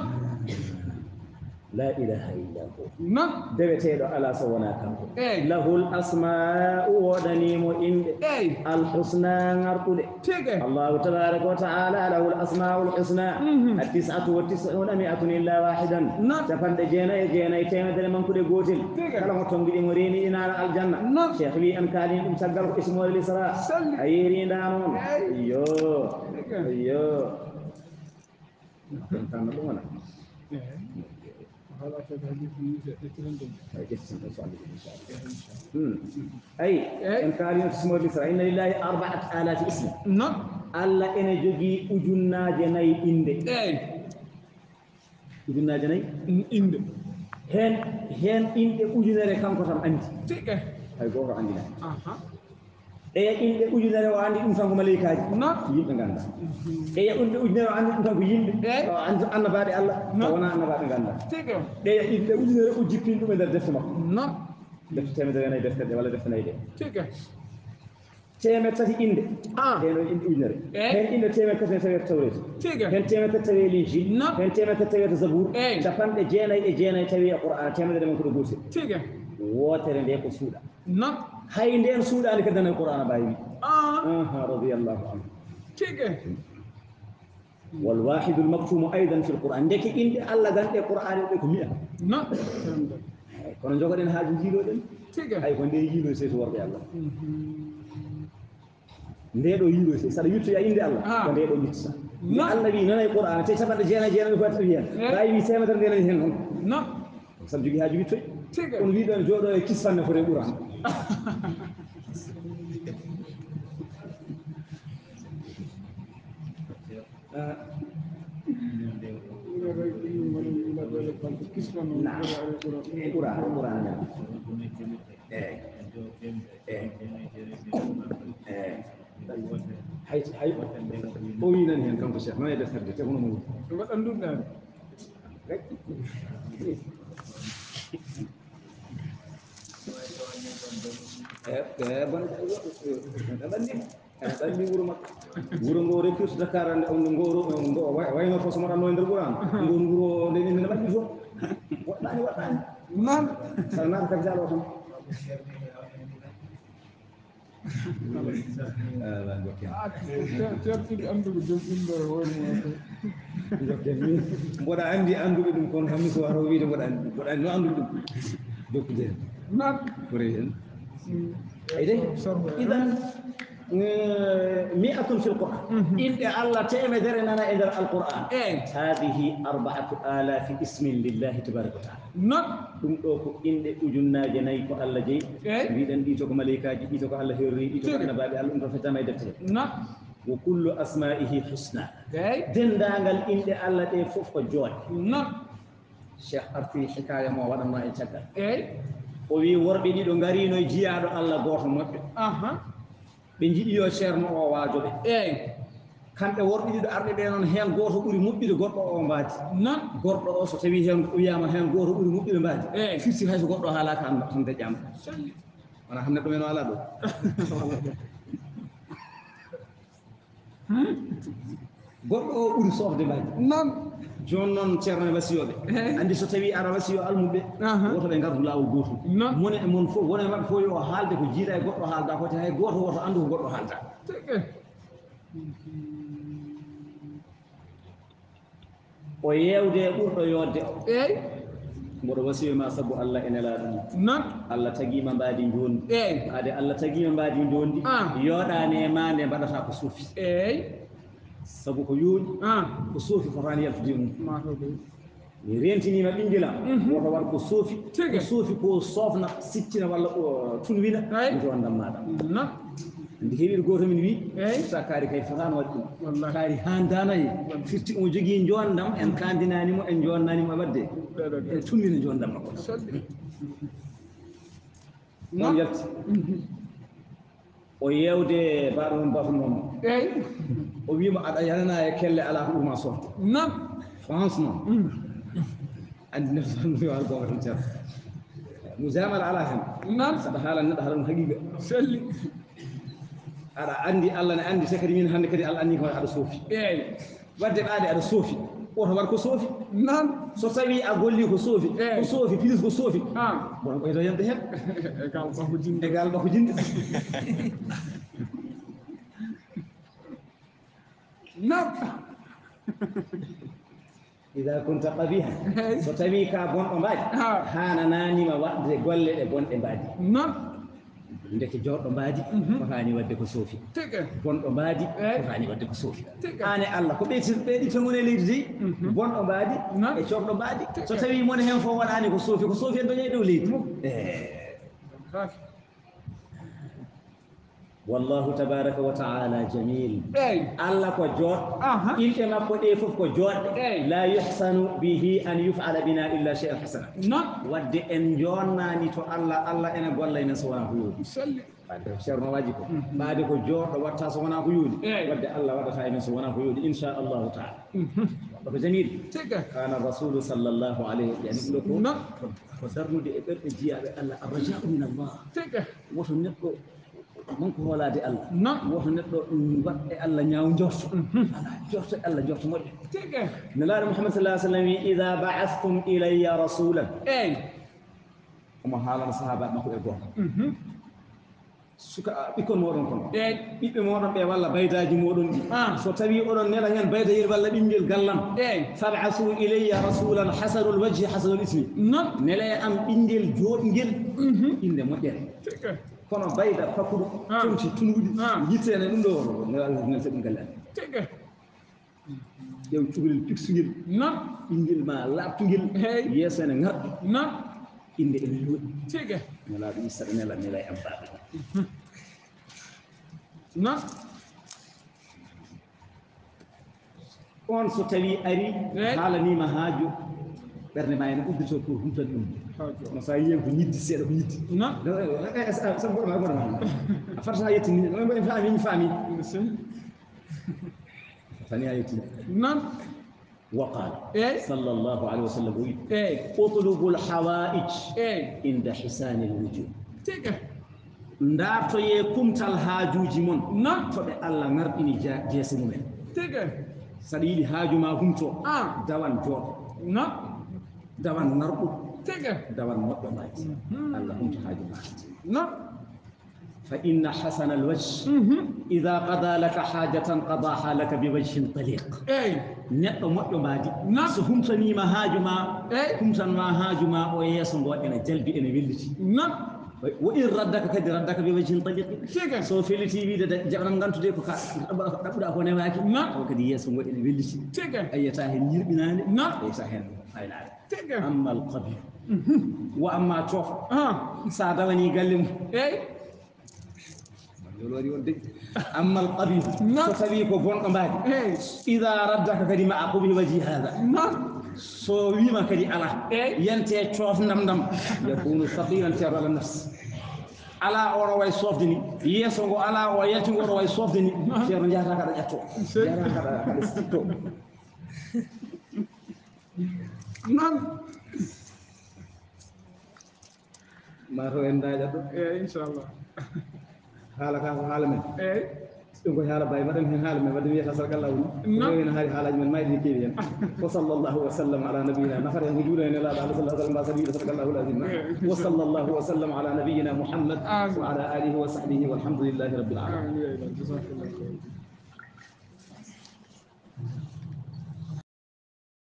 لا إله إلا هو دبتيدو على سوانا كانكو له الأسماء ودنيم إند الحسنى نرقل الله تبارك وتعالى له الأسماء الحسنى 99 100 إلا واحدا تفند جينا يتيما دل من كل قوتل كلا متنجد مريني إنا الجنة شيخ بي أن كالين تسجل اسمه الإسراء أيرين دانون أيو هذا حديث أي إن كان اسمه الإسراء إن لله 4000 اسم الله إن جوجي أجنا جناي إند أجنا جناي إند هن إند أجنا ركام كتام أنت هاي غور عندنا إند أجنا وعندي إنسان كماليكاج يبقى عندنا إند أجنا وعندي إنسان كيند أنا بعد الله وانا أنا بعد عندنا إند أجنا أجيبين كم إذا دفنا دفتة مدري أنا دفتة ولا دفتة نايدة تيمة تاتي إند هنا إند أجنا هن إند تيمة تاتي تاتي توريت هن تيمة تاتي لينجي هن تيمة تاتي زبور دفن جينا تاتي القرآن تيمة تاتي من كل بوسي واترن ده كسودا هاي ندين سودا اللي كدنا القرآن بايبي رضي الله عنه والواحد المكتوم أيضا في القرآن ديك إن الله قال القرآن يقول 100 كون جوغدن هاجو جيلو دن ay ko ndey yilo sey to worbe Allah ndedo yilo sey sada yutto ya inde Allah ko ndedo yutta Allah wi nanay Qur'an te sabata jeena ko tawiya bay wi semata ndena hen non sam jogi haaju yutto on wi don jodo e kisfanne ko re Qur'an hay o winan hen kanko cheikh ma deferde te hono mo waɗan ɗum ɗan ɗanni wuro makko wuro ngo recus Dakar ngo wayno fo so moɗanno e nder ɓuran ngon wuro nde nde ɓanni fof waɗɗani non saɗa naata kadi jalo tan certiɗi annduɓe jom ɗumɗo woymo jokken min mboɗa anndi annduɓe ɗum kono hammi so waro wiide mboɗa anndi no annduɓe ɗum jokkude hen non ɓuri hen ayde idan 100 في القرآن إن الله تيمة درنا إلى القرآن هذه 4000 اسم لله تبارك وتعالى دم دوكو إن أجنا جنايكو الله جي بيدن ديتوكو ملائكة ديتوكو الله هيري ديتوكو نبابي الله أنت فتما يدتر وكل أسمائه حسنى دندانغال إن الله تفوق جوي شيخ أرتي حكاية ما ودنا إن شكر وي وربي دي دو غارينو جيادو الله غوتو مبbe ɓe jiɗi yo ceerno o waajoɓe kamɓe worɓe ɗiɗo arɓe ɓe noon heen gooto ɓuri moƴƴude goɗɗo o mbaadi non gorɗo o so tawi heen wiyama heen gooto ɓuri moƴƴude mbaadi firti hay so goɗɗo o haalaka tan deƴƴama wona ham neɗɗo men o ala ɗo goɗɗo o ɓuri sofde mbaadi non joni noon ceerno e wasiyoɓe andi so tawi ara wasiyo almuɓe woto ɓe gardu lawol gotum mone e mon fof wona e maɓɓe fof yo haalde ko jiiɗa e goɗɗo haalda foti hay goto woto andu ko goɗɗo haalda o yewde e ɓurɗo yodde o mboɗo wasiyo ma saabu Allah e nelaɗo non Allah taguima mbadi jondi ade Allah taguima mbadi jondi yoɗani e ma nde mbaɗata ko suufi sabu ko yooɗi ko soofi fotani yaltude mum mi rentinima ɓinguelam woto war ko soofi ko sofna sittina walla ko tulwina mi jondam maɗa andi heeɓiɗo goto min wi sa kaari kay fotano waɗi ɗum kaari handanayi firti omo jogui jondam en kandinanimo en jonnanimo e wadde en tulwina jondam makko on yalti o yewde baɗo mum bafu noon eyyi o wima aɗa yanana e kelle ala ko ɗuma son nam franchement andi neftan wiwal gonga tan ceerno mo jamal ala hen nam saɗa haala neɗɗo haala ɗum haqiqa selli aɗa andi Allah ne andi te kadi min hannde kadi Allah andi ko aɗa soofi eyyi wadde ɓaade aɗa soofi oto war ko soofi nam so tawi a golli ko soofi ko soofi plus ko soofi bono ɓeydo yamde hen egal bako jinde égal bako jinde nam ida kunta qabiha so tawi ka bonɗo mbaadi hanananima wadde golle ɗe bonɗe mbaadi nam ndeke jooɗɗo mbaadi fotani wadde ko soofi tigi bonɗo mbaadi fotani wadde ko soofi tigi ane Allah ko ɓeydi to ngone leydi dey bonɗo mbaadi e coɗɗo mbaadi so tawi mone hen fof waɗani ko soofi en dañay dow leydi والله تبارك وتعالى جميل الله كو جود إنت ما كودي فوف كو جود لا يحسن به أن يفعل بنا إلا شيء حسن ود إن جونا نيتو الله أنا والله نسوا هو بعد شهر مواجهك بعد كو جود وقت سوانا هو ود الله ود فاين سوانا هو إن شاء الله تعالى جميل كان الرسول صلى الله عليه يعني لكم فسرنا دي جيا الله الرجاء من الله وتنقو من ko holade Allah woto neddo wadde Allah nyaaw njorto ala jorto Allah jorto modde tege nalaade Muhammad sallallahu alaihi wasallam idha ba'athtum ilayya rasulan kuma halan sahaba mako e gonga suka bikon modon kono bibbe modon be walla baydaji modon di so tawi odon nela hen baydayir walla bingel gallam fab'athu ilayya rasulan hasanul wajhi hasanul ismi nela am bingel jodingel inde moddere kono bayda fakkudu tonti tunudi yitene dum do ne se dum galle tege yow cugul pixugel ingel ma laptugel yesene ngardi inde en lodi tege nela dum sadane nela am baba on so tawi ari halani ma haaju berne ma en uddito pour humtan dum no sa yiyem ko ñiddi seeɗa ko ñiddi sam goɗo ma a farta yettini fami tani a yettini وقال صلى الله عليه وسلم اطلبوا الحوائج عند حسان الوجود ndaarto ye kumtal haajuji mon toɓe Allah ngarɗini jeese mumen saɗa yiɗi haaju ma humto dawan jooɗo dawan narɗu dawan moɗɗo maaji Allah humto haaju ma فإن حسن الوجه إذا قضى لك حاجة قضاها لك بوجه طليق نيت مودو مادي سو همتني ما هاجما همتن ما هاجما او يسو غودنا جلبي ان ويلتي وإن ردك كدي ردك بوجه طليق سو في التي في جابنا غانتودي كو دابدا ko nemaaki o kadi yeso godina welliti ayata hen yirbinaani ayata hen faylaade amma al qabi wa amma tof sa dawani gallem يقولوا يودي أما القبيح فتبي كفون قبادي إذا ردك كلمة أقوله وجه هذا سو ويما كدي على ينتهي تشوف نمدم يكون ثقيلا ترى على النفس على أورا واي صوفدني يسونغو على وياتي أورا واي صوفدني شير نجاتا كذا جاتو جاتا كذا استيتو نعم ما هو إندا جاتو إن شاء الله حالك حال من ɗum haala bay waɗan hen haala men wadde wiyata sarka Allah woni no haali haalaji men mayde keewi hen wa sallallahu wa sallam ala nabiyyina nafata hen ko juuɗo hen laaɗo Allah sallallahu alaihi wa sallam mbasaɗi sarka Allahu al-azim wa sallallahu wa sallam ala nabiyyina Muhammad wa ala alihi wa sahbihi walhamdulillahi rabbil alamin